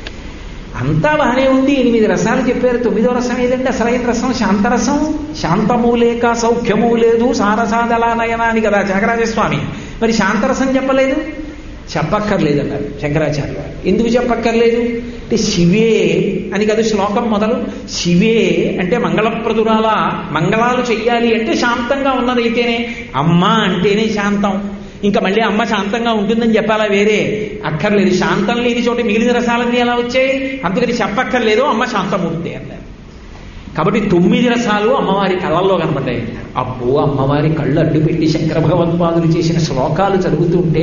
అంతా బాగానే ఉంది. ఎనిమిది రసాలు చెప్పారు, తొమ్మిదో రసం ఏదంటే అసలైన రసం శాంతరసం. శాంతము లేక సౌఖ్యము లేదు సారసాదలా నయనాని కదా త్యాగరాజస్వామి. మరి శాంతరసం చెప్పలేదు, చెప్పక్కర్లేదన్నారు శంకరాచార్య గారు. ఎందుకు చెప్పక్కర్లేదు అంటే శివే అని కదా శ్లోకం మొదలు. శివే అంటే మంగళప్రదురాల, మంగళాలు చెయ్యాలి అంటే శాంతంగా ఉన్నదైతేనే. అమ్మ అంటేనే శాంతం, ఇంకా మళ్ళీ అమ్మ శాంతంగా ఉంటుందని చెప్పాలా? వేరే అక్కర్లేదు. శాంతం లేని చోట మిగిలిన రసాలన్నీ ఎలా వచ్చాయి? అందుకని చెప్పక్కర్లేదు, అమ్మ శాంతమూర్తి అన్నారు. కాబట్టి తొమ్మిది రసాలు అమ్మవారి కళ్ళల్లో కనపడ్డాయి. అబ్బో అమ్మవారి కళ్ళు అడ్డుపెట్టి శంకర భగవత్పాదులు చేసిన శ్లోకాలు చదువుతుంటే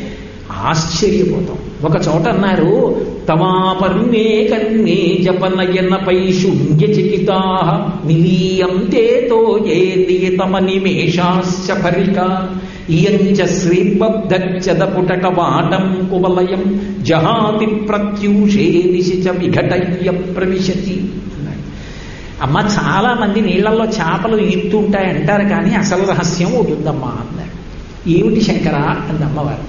ఆశ్చర్యపోతాం. ఒక చోట అన్నారు, తమాపర్ణే కన్నే జపనయనపై శూన్యచికితా నిలీయంతేతో ఏ నియతమ నిమేషాశ్చ భరిక ఇయంచ శ్రీబద్ధచ్చదపుటకవాటం కువలయం జహాతి ప్రత్యూషే నిశిచ విఘటయ్య ప్రవిశతి. అమ్మ చాలా మంది నీళ్లలో చేపలు ఈత్తుంటాయి అంటారు, కానీ అసలు రహస్యం ఉంటుందమ్మా అన్నారు. ఏమిటి శంకర అంది అమ్మవారు.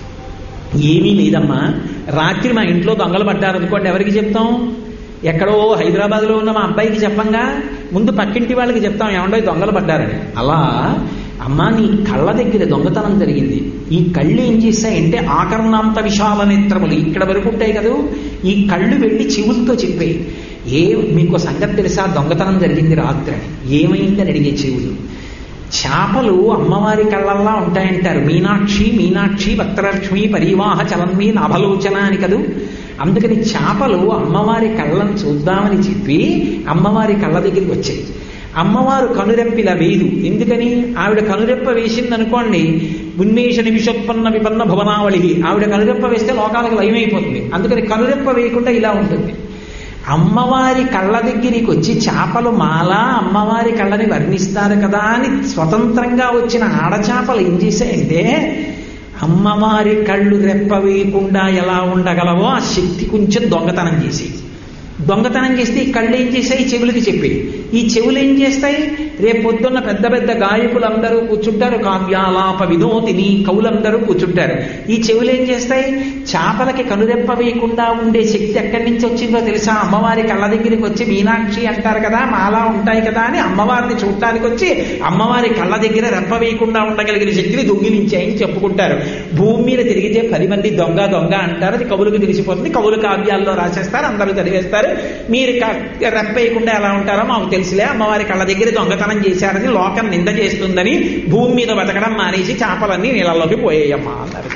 ఏమీ లేదమ్మా, రాత్రి మా ఇంట్లో దొంగలు పడ్డారనుకోండి, ఎవరికి చెప్తాం? ఎక్కడో హైదరాబాద్లో ఉన్న మా అబ్బాయికి చెప్పంగా ముందు పక్కింటి వాళ్ళకి చెప్తాం, ఏమండో దొంగలు పడ్డారని. అలా అమ్మా నీ కళ్ళ దగ్గర దొంగతనం జరిగింది. ఈ కళ్ళు ఏం చేశాయంటే ఆకర్ణాంత విశాల నేత్రములు ఇక్కడ వరకు ఉంటాయి కదా, ఈ కళ్ళు వెళ్ళి చెవులతో చెప్పాయి, ఏ మీకు సంగతి తెలుసా దొంగతనం జరిగింది రాత్రి అని. ఏమైందని అడిగే చెవులు. చేపలు అమ్మవారి కళ్ళల్లా ఉంటాయంటారు. మీనాక్షి మీనాక్షి వక్రలక్ష్మి పరివాహ చలన్మి నాభలోచన అని కదూ. అందుకని చేపలు అమ్మవారి కళ్ళను చూద్దామని చెప్పి అమ్మవారి కళ్ళ దగ్గరికి వచ్చాయి. అమ్మవారు కనురెప్పిలా వేయదు. ఎందుకని? ఆవిడ కనురెప్ప వేసిందనుకోండి, ఉన్మేష నిమిషోత్పన్న విపన్న భువనావళి, ఆవిడ కనురెప్ప వేస్తే లోకాలకు లయమైపోతుంది. అందుకని కనురెప్ప వేయకుండా ఇలా ఉంటుంది. అమ్మవారి కళ్ళ దగ్గరికి వచ్చి చేపలు మాలా అమ్మవారి కళ్ళని వర్ణిస్తారు కదా అని స్వతంత్రంగా వచ్చిన ఆడచేపలు ఏం చేశాయంటే అమ్మవారి కళ్ళు రెప్పవేయకుండా ఎలా ఉండగలవో ఆ శక్తి కొంచెం దొంగతనం చేసి దొంగతనం చేస్తే ఈ కళ్ళు ఏం చేస్తాయి? చెవులకి చెప్పి ఈ చెవులు ఏం చేస్తాయి? రేపు పొద్దున్న పెద్ద పెద్ద గాయకులందరూ కూర్చుంటారు, కావ్యాలాప వినోదిని కవులందరూ కూర్చుంటారు. ఈ చెవులు ఏం చేస్తాయి? చేపలకి కనురెప్ప వేయకుండా ఉండే శక్తి ఎక్కడి నుంచి వచ్చిందో తెలుసా? అమ్మవారి కళ్ళ దగ్గరికి వచ్చి మీనాక్షి అంటారు కదా, మాలా ఉంటాయి కదా అని అమ్మవారిని చూడటానికి వచ్చి అమ్మవారి కళ్ళ దగ్గర రెప్ప వేయకుండా ఉండగలిగిన శక్తిని దొంగిలించాయని చెప్పుకుంటారు. భూమి మీద తిరిగితే పది మంది దొంగ దొంగ అంటారు, అది కవులకు తెలిసిపోతుంది. కవులు కావ్యాల్లో రాసేస్తారు, అందరూ చదివేస్తారు. మీరు రెప్పేయకుండా ఎలా ఉంటారో మాకు తెలుసులే, అమ్మవారి కళ్ళ దగ్గర దొంగతనం చేశారని లోకం నింద చేస్తుందని భూమి మీద బతకడం మానేసి చేపలన్నీ నీళ్ళలోకి పోయేయమ్మా అన్నారు.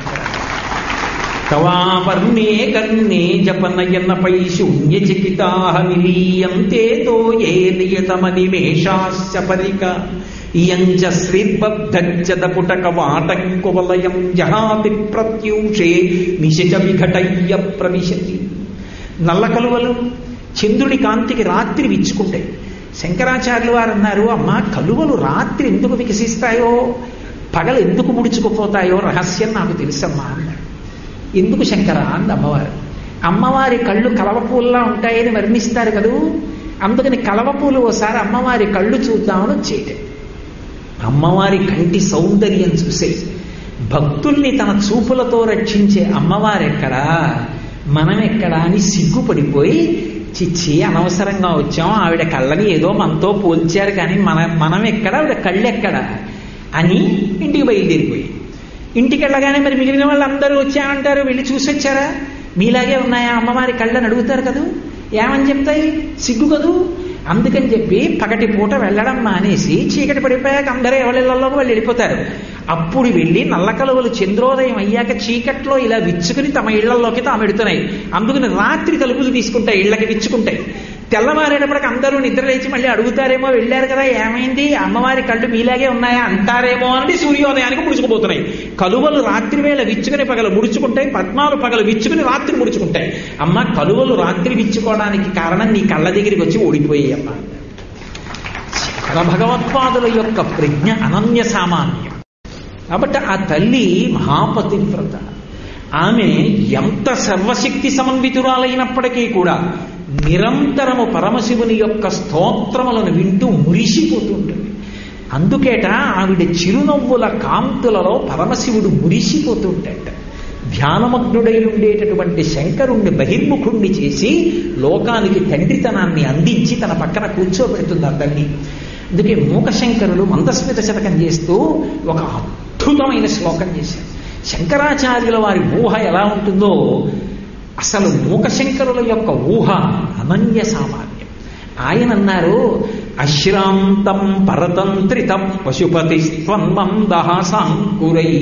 తవాపర్ణే కర్ణే జపనయనపై శూన్యచకితాః నిలీయంతేతో ఏ నియతమనిమేషాస్య పరిక ఇయంచ శ్రీర్బద్ధజ్జదపుటక వాటంకువలయం జహాతి ప్రత్యూషే నిశిచ విఘటయ్య ప్రవిశతి. నల్ల కలువలు చంద్రుడి కాంతికి రాత్రి విచ్చుకుంటాయి. శంకరాచార్యులు వారు అన్నారు, అమ్మ కలువలు రాత్రి ఎందుకు వికసిస్తాయో, పగలు ఎందుకు ముడుచుకుపోతాయో రహస్యం నాకు తెలుసమ్మా అన్నాడు. ఎందుకు శంకర అంది అమ్మవారు. అమ్మవారి కళ్ళు కలవపూల్లా ఉంటాయని వర్ణిస్తారు కదూ, అందుకని కలవపూలు ఓసారి అమ్మవారి కళ్ళు చూద్దామని వచ్చేయటం. అమ్మవారి కంటి సౌందర్యం చూసే భక్తుల్ని తన చూపులతో రక్షించే అమ్మవారెక్కడా మనం ఎక్కడా అని సిగ్గుపడిపోయి చిచ్చి అనవసరంగా వచ్చాం, ఆవిడ కళ్ళని ఏదో మనతో పోల్చారు కానీ మన మనం ఎక్కడ ఆవిడ కళ్ళెక్కడా అని ఇంటికి బయలుదేరిపోయి ఇంటికి వెళ్ళగానే మరి మిగిలిన వాళ్ళందరూ వచ్చామంటారు, వెళ్ళి చూసి వచ్చారా, మీలాగే ఉన్నాయా అమ్మవారి కళ్ళని అడుగుతారు కదూ, ఏమని చెప్తాయి? సిగ్గు కదూ. అందుకని చెప్పి పగటి పూట వెళ్ళడం మానేసి చీకటి పడిపోయాక అందరూ ఎవరిళ్లలోకి వాళ్ళు వెళ్ళిపోతారు. అప్పుడు వెళ్ళి నల్ల కలువలు చంద్రోదయం అయ్యాక చీకట్లో ఇలా విచ్చుకుని తమ ఇళ్లలోకి తాము ఎడుతున్నాయి. అందుకని రాత్రి తలుపులు తీసుకుంటాయి, ఇళ్ళకి విచ్చుకుంటాయి. తెల్లవారేటప్పటికి అందరూ నిద్ర లేచి మళ్ళీ అడుగుతారేమో, వెళ్ళారు కదా ఏమైంది, అమ్మవారి కళ్ళు మీలాగే ఉన్నాయా అంటారేమో అని సూర్యోదయానికి ముడుచుకుపోతున్నాయి. కలువలు రాత్రి వేళ విచ్చుకుని పగలు ముడుచుకుంటాయి, పద్మాలు పగలు విచ్చుకుని రాత్రి ముడుచుకుంటాయి. అమ్మ కలువలు రాత్రి విచ్చుకోవడానికి కారణం నీ కళ్ళ దగ్గరికి వచ్చి ఓడిపోయాయి అమ్మ. శంకర భగవత్పాదుల యొక్క ప్రజ్ఞ అనన్య సామాన్యం. కాబట్టి ఆ తల్లి మహాపతివ్రత. ఆమె ఎంత సర్వశక్తి సమన్వితురాలైనప్పటికీ కూడా నిరంతరము పరమశివుని యొక్క స్తోత్రములను వింటూ మురిసిపోతుంటుంది. అందుకేట ఆవిడ చిరునవ్వుల కాంతులలో పరమశివుడు మురిసిపోతుంటాట. ధ్యానమగ్నుడై ఉండేటటువంటి శంకరుణ్ణి బహిర్ముఖుణ్ణి చేసి లోకానికి తండ్రితనాన్ని అందించి తన పక్కన కూర్చోబెడుతుంది ఆ తల్లి. అందుకే మూకశంకరులు మందస్మిత శతకం చేస్తూ ఒక అద్భుతమైన శ్లోకం చేశారు. శంకరాచార్యుల వారి ఊహ ఎలా ఉంటుందో అసలు మూకశంకరుల యొక్క ఊహ అనన్య సామాన్యం. ఆయన అన్నారు, అశ్రాంతం పరతంత్రిత పశుపతి స్త్వన్మందహాసాంకురై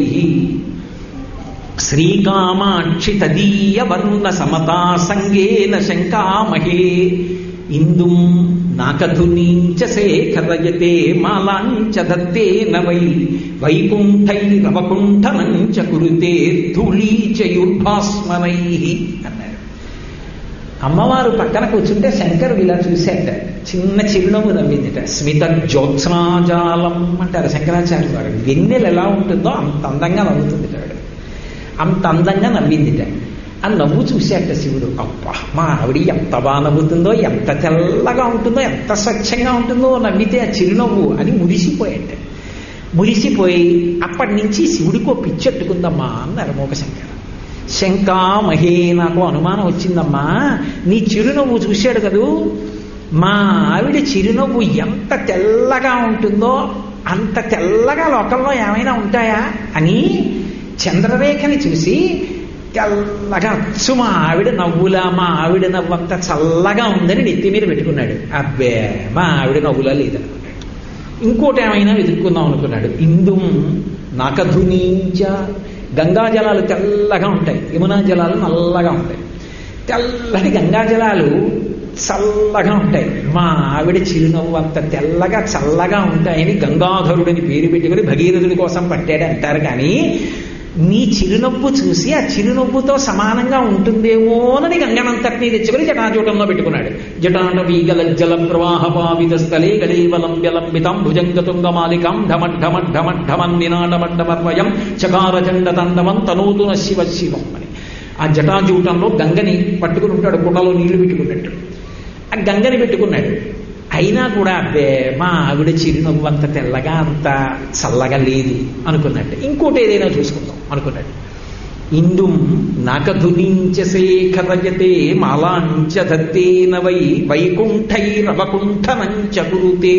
శ్రీకామాక్షి తదీయ వర్ణ సమతా సంగేన శంకామహే ఇందుం నాకధునీంచ శేఖరయతే మాలాంచ దత్తేన వై వైకుంఠైరవకుంఠనంచ కురుతే ధూళీచయుర్భాస్మనై అన్నారు. అమ్మవారు పక్కన కూర్చుంటే శంకరుడు ఇలా చూశాట, చిన్న చిరునవ్వు నవ్విందిట. స్మిత జ్యోత్స్నాజాలం అంటారు శంకరాచార్య వారు. వెన్నెలు ఎలా ఉంటుందో అంత అందంగా నవ్వుతుంది ఆవిడ, అంత అందంగా నవ్విందిట. ఆ నవ్వు చూశాట శివుడు. అబ్బా మా ఆవిడ ఎంత బాగా నవ్వుతుందో, ఎంత తెల్లగా ఉంటుందో, ఎంత స్వచ్ఛంగా ఉంటుందో నవ్వితే ఆ చిరునవ్వు అని మురిసిపోయాట. మురిసిపోయి అప్పటి నుంచి శివుడికో పిచ్చెట్టుకుందమ్మా అన్నారు మూకశంకర. శంకామహే నాకు అనుమానం వచ్చిందమ్మా, నీ చిరునవ్వు చూశాడు కదూ, మా ఆవిడ చిరునవ్వు ఎంత తెల్లగా ఉంటుందో అంత తెల్లగా లోకంలో ఏమైనా ఉంటాయా అని చంద్రరేఖని చూసి తెల్లగా అచ్చు మా ఆవిడ నవ్వులా, మా ఆవిడ నవ్వంత చల్లగా ఉందని నెత్తి మీద పెట్టుకున్నాడు. అబ్బే మా ఆవిడ నవ్వులా లేదనుకున్నాడు. ఇంకోటి ఏమైనా వెతుక్కుందాం అనుకున్నాడు. ఇందుం నాకధునీంచ, గంగా జలాలు తెల్లగా ఉంటాయి, యమునా జలాలు నల్లగా ఉంటాయి. తెల్లటి గంగా జలాలు చల్లగా ఉంటాయి, మా ఆవిడ చిరునవ్వు అంత తెల్లగా చల్లగా ఉంటాయని గంగాధరుడిని పేరు పెట్టుకుని భగీరథుడి కోసం పట్టాడు అంటారు. కానీ నీ చిరునవ్వు చూసి ఆ చిరునవ్వుతో సమానంగా ఉంటుందేమోనని గంగనంతటినీ తెచ్చుకొని జటాజూటంలో పెట్టుకున్నాడు. జటాటవీగ లజ్జల ప్రవాహ పావిత స్థలే గళేవలంబ్యలంబితం భుజంగతుంగమాలికం ఢమఢమఢమఢమన్ నినాడమడ్డమర్వయం చకారచండ తండవం తనూతున శివ శివం అని ఆ జటాజూటంలో గంగని పట్టుకుని ఉంటాడు, కుండలో నీళ్లు పెట్టుకున్నట్టు. ఆ గంగని పెట్టుకున్నాడు. అయినా కూడా అబ్బే మా ఆవిడ చిరునవ్వు అంత తెల్లగా అంత చల్లగా లేదు అనుకున్నట్టు. ఇంకోటి ఏదైనా చూసుకుందాం అనుకున్నాడు. ఇందుం నాకధునించశేఖరయతే మాలాంచ దత్తేన వై వైకుంఠైరవకుంఠమంచ గురుతే.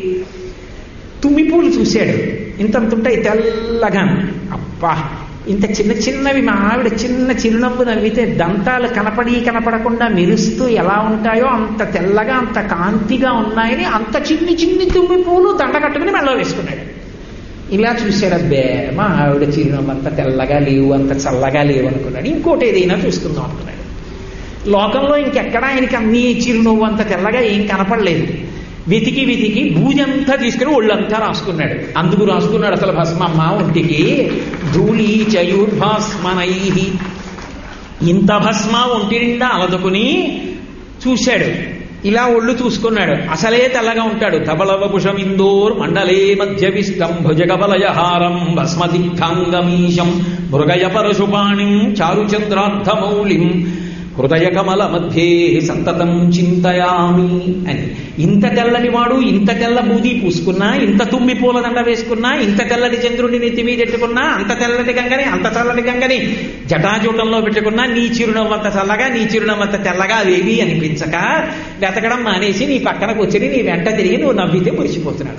తుమ్మిపూలు చూశాడు, ఇంతంతుంటాయి తెల్లగా. అబ్బా ఇంత చిన్న చిన్నవి మా ఆవిడ చిన్న చిరునవ్వు నవ్వితే దంతాలు కనపడి కనపడకుండా మెరుస్తూ ఎలా ఉంటాయో అంత తెల్లగా అంత కాంతిగా ఉన్నాయని అంత చిన్ని చిన్ని తుమ్మి పూలు దండ కట్టుకుని మెళ్ళ వేసుకున్నాడు. ఇలా చూశాడు, అబ్బే మా ఆవిడ చిరునవ్వు అంత తెల్లగా లేవు అంత చల్లగా లేవు అనుకున్నాడు. ఇంకోటి ఏదైనా చూసుకుందాం అనుకున్నాడు. లోకంలో ఇంకెక్కడా ఆయనకి అన్ని చిరునవ్వు అంత తెల్లగా ఏం కనపడలేదు. వెతికి వెతికి బూజంతా తీసుకుని ఒళ్ళంతా రాసుకున్నాడు. అందుకు రాసుకున్నాడు అసలు భస్మమ్మ ఒంటికి. ధూళి చయూర్భాస్మనై, ఇంత భస్మ ఒంటి నిండా అలదుకుని చూశాడు. ఇలా ఒళ్ళు చూసుకున్నాడు. అసలే తెల్లగా ఉంటాడు. తబలవపుషం ఇందోర్ మండలే మధ్యవిష్టం భుజగబలయహారం భస్మదిగ్ధాంగమీశం మృగయ పరశుపాణిం చారుచంద్రార్థమౌళిం హృదయ కమల మధ్యే సంతతం చింతయామి అని. ఇంత తెల్లని వాడు ఇంత తెల్ల బూది పూసుకున్నా, ఇంత తుమ్మి పూల దండ వేసుకున్నా, ఇంత తెల్లటి చంద్రుడిని నెత్తి మీద పెట్టుకున్నా, అంత తెల్లటి గంగని అంత చల్లటి గంగని జటాజూటంలో పెట్టుకున్నా, నీ చిరునవ్వంత చల్లగా నీ చిరునవ్వంత తెల్లగా అవేవి అనిపించక వెతకడం మానేసి నీ పక్కన కూర్చొని నీ వెంట తిరిగి నువ్వు నవ్వితే మురిసిపోతున్నాడు.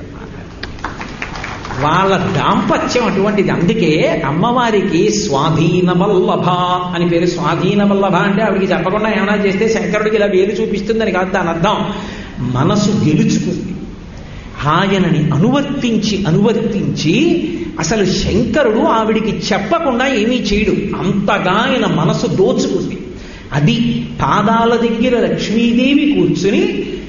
వాళ్ళ దాంపత్యం అటువంటిది. అందుకే అమ్మవారికి స్వాధీన వల్లభ అని పేరు. స్వాధీన వల్లభ అంటే ఆవిడికి చెప్పకుండా ఏమైనా చేస్తే శంకరుడికి ఇలా వేలు చూపిస్తుందని కాదు దాని అర్థం. మనసు గెలుచుకుంది. ఆయనని అనువర్తించి అనువర్తించి అసలు శంకరుడు ఆవిడికి చెప్పకుండా ఏమీ చేయడు. అంతగా ఆయన మనసు దోచుకుంది. అది పాదాల దగ్గర లక్ష్మీదేవి కూర్చుని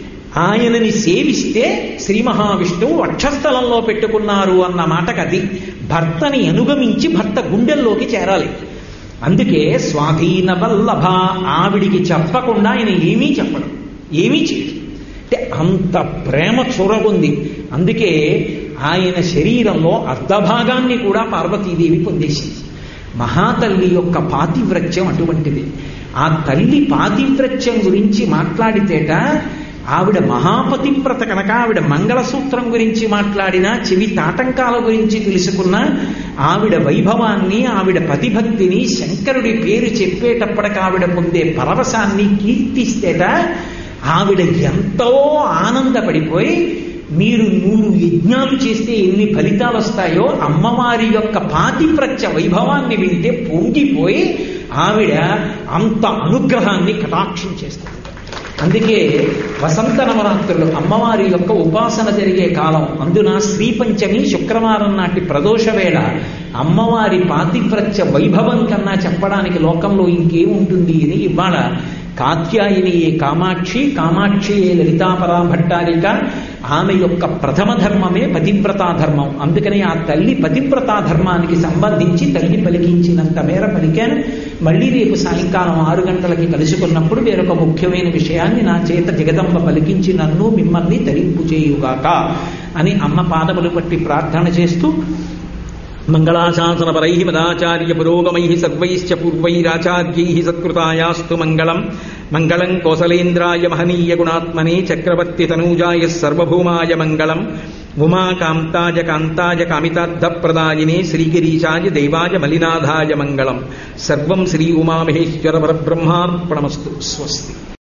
ఆయనని సేవిస్తే శ్రీ మహావిష్ణువు వక్షస్థలంలో పెట్టుకున్నారు అన్న మాటకు అది. భర్తని అనుగమించి భర్త గుండెల్లోకి చేరాలి. అందుకే స్వాధీన వల్లభ. ఆవిడికి చెప్పకుండా ఆయన ఏమీ చెప్పడం, ఏమీ చేయడు. అంటే అంత ప్రేమ చూరగొంది. అందుకే ఆయన శరీరంలో అర్ధభాగాన్ని కూడా పార్వతీదేవి పొందేసింది. మహాతల్లి యొక్క పాతివ్రత్యం అటువంటిది. ఆ తల్లి పాతివ్రత్యం గురించి మాట్లాడితేట ఆవిడ మహాపతివ్రత కనుక ఆవిడ మంగళసూత్రం గురించి మాట్లాడినా, చెవి తాటంకాల గురించి తెలుసుకున్న ఆవిడ వైభవాన్ని, ఆవిడ పతిభక్తిని, శంకరుడి పేరు చెప్పేటప్పటికి ఆవిడ పొందే పరవశాన్ని కీర్తిస్తేట ఆవిడ ఎంతో ఆనందపడిపోయి, మీరు నూరు యజ్ఞాలు చేస్తే ఎన్ని ఫలితాలు వస్తాయో అమ్మవారి యొక్క పాతివ్రత్య వైభవాన్ని వింటే పొంగిపోయి ఆవిడ అంత అనుగ్రహాన్ని కటాక్షం చేస్తారు. అందుకే వసంత నవరాత్రులు అమ్మవారి యొక్క ఉపాసన జరిగే కాలం. అందున శ్రీపంచమి శుక్రవారం నాటి ప్రదోష వేళ అమ్మవారి పాతివ్రత్య వైభవం కన్నా చెప్పడానికి లోకంలో ఇంకేముంటుంది అని ఇవాళ కాత్యాయని ఏ కామాక్షి, కామాక్షి ఏ లలితాపరా భట్టారిక, ఆమె యొక్క ప్రథమ ధర్మమే పతివ్రతా ధర్మం. అందుకని ఆ తల్లి పతివ్రతా ధర్మానికి సంబంధించి తల్లి పలికించినంత మేర పలికాను. మళ్ళీ రేపు సాయంకాలం ఆరు గంటలకి కలుసుకున్నప్పుడు వేరొక ముఖ్యమైన విషయాన్ని నా చేత జగదంబ పలికించి నన్ను మిమ్మల్ని తరింపు చేయుగాక అని అమ్మ పాదములు పట్టి ప్రార్థన చేస్తూ మంగళాశాసనపరై మదాచార్య పురోగమై సర్వైశ్చ పూర్వైరాచార్యై సత్కృతాయాస్తు మంగళం. మంగళం కోసలేంద్రాయ మహనీయ గుణాత్మనే చక్రవర్తి తనూజాయ సర్వభౌమాయ మంగళం. ఉమాకాంతాయ కాంతాయ కామితార్థప్రదాయినే శ్రీగిరీశాయ దేవాయ మలినాథాయ మంగళం. సర్వం శ్రీ ఉమామహేశ్వర పరబ్రహ్మార్పణమస్తు. స్వస్తి.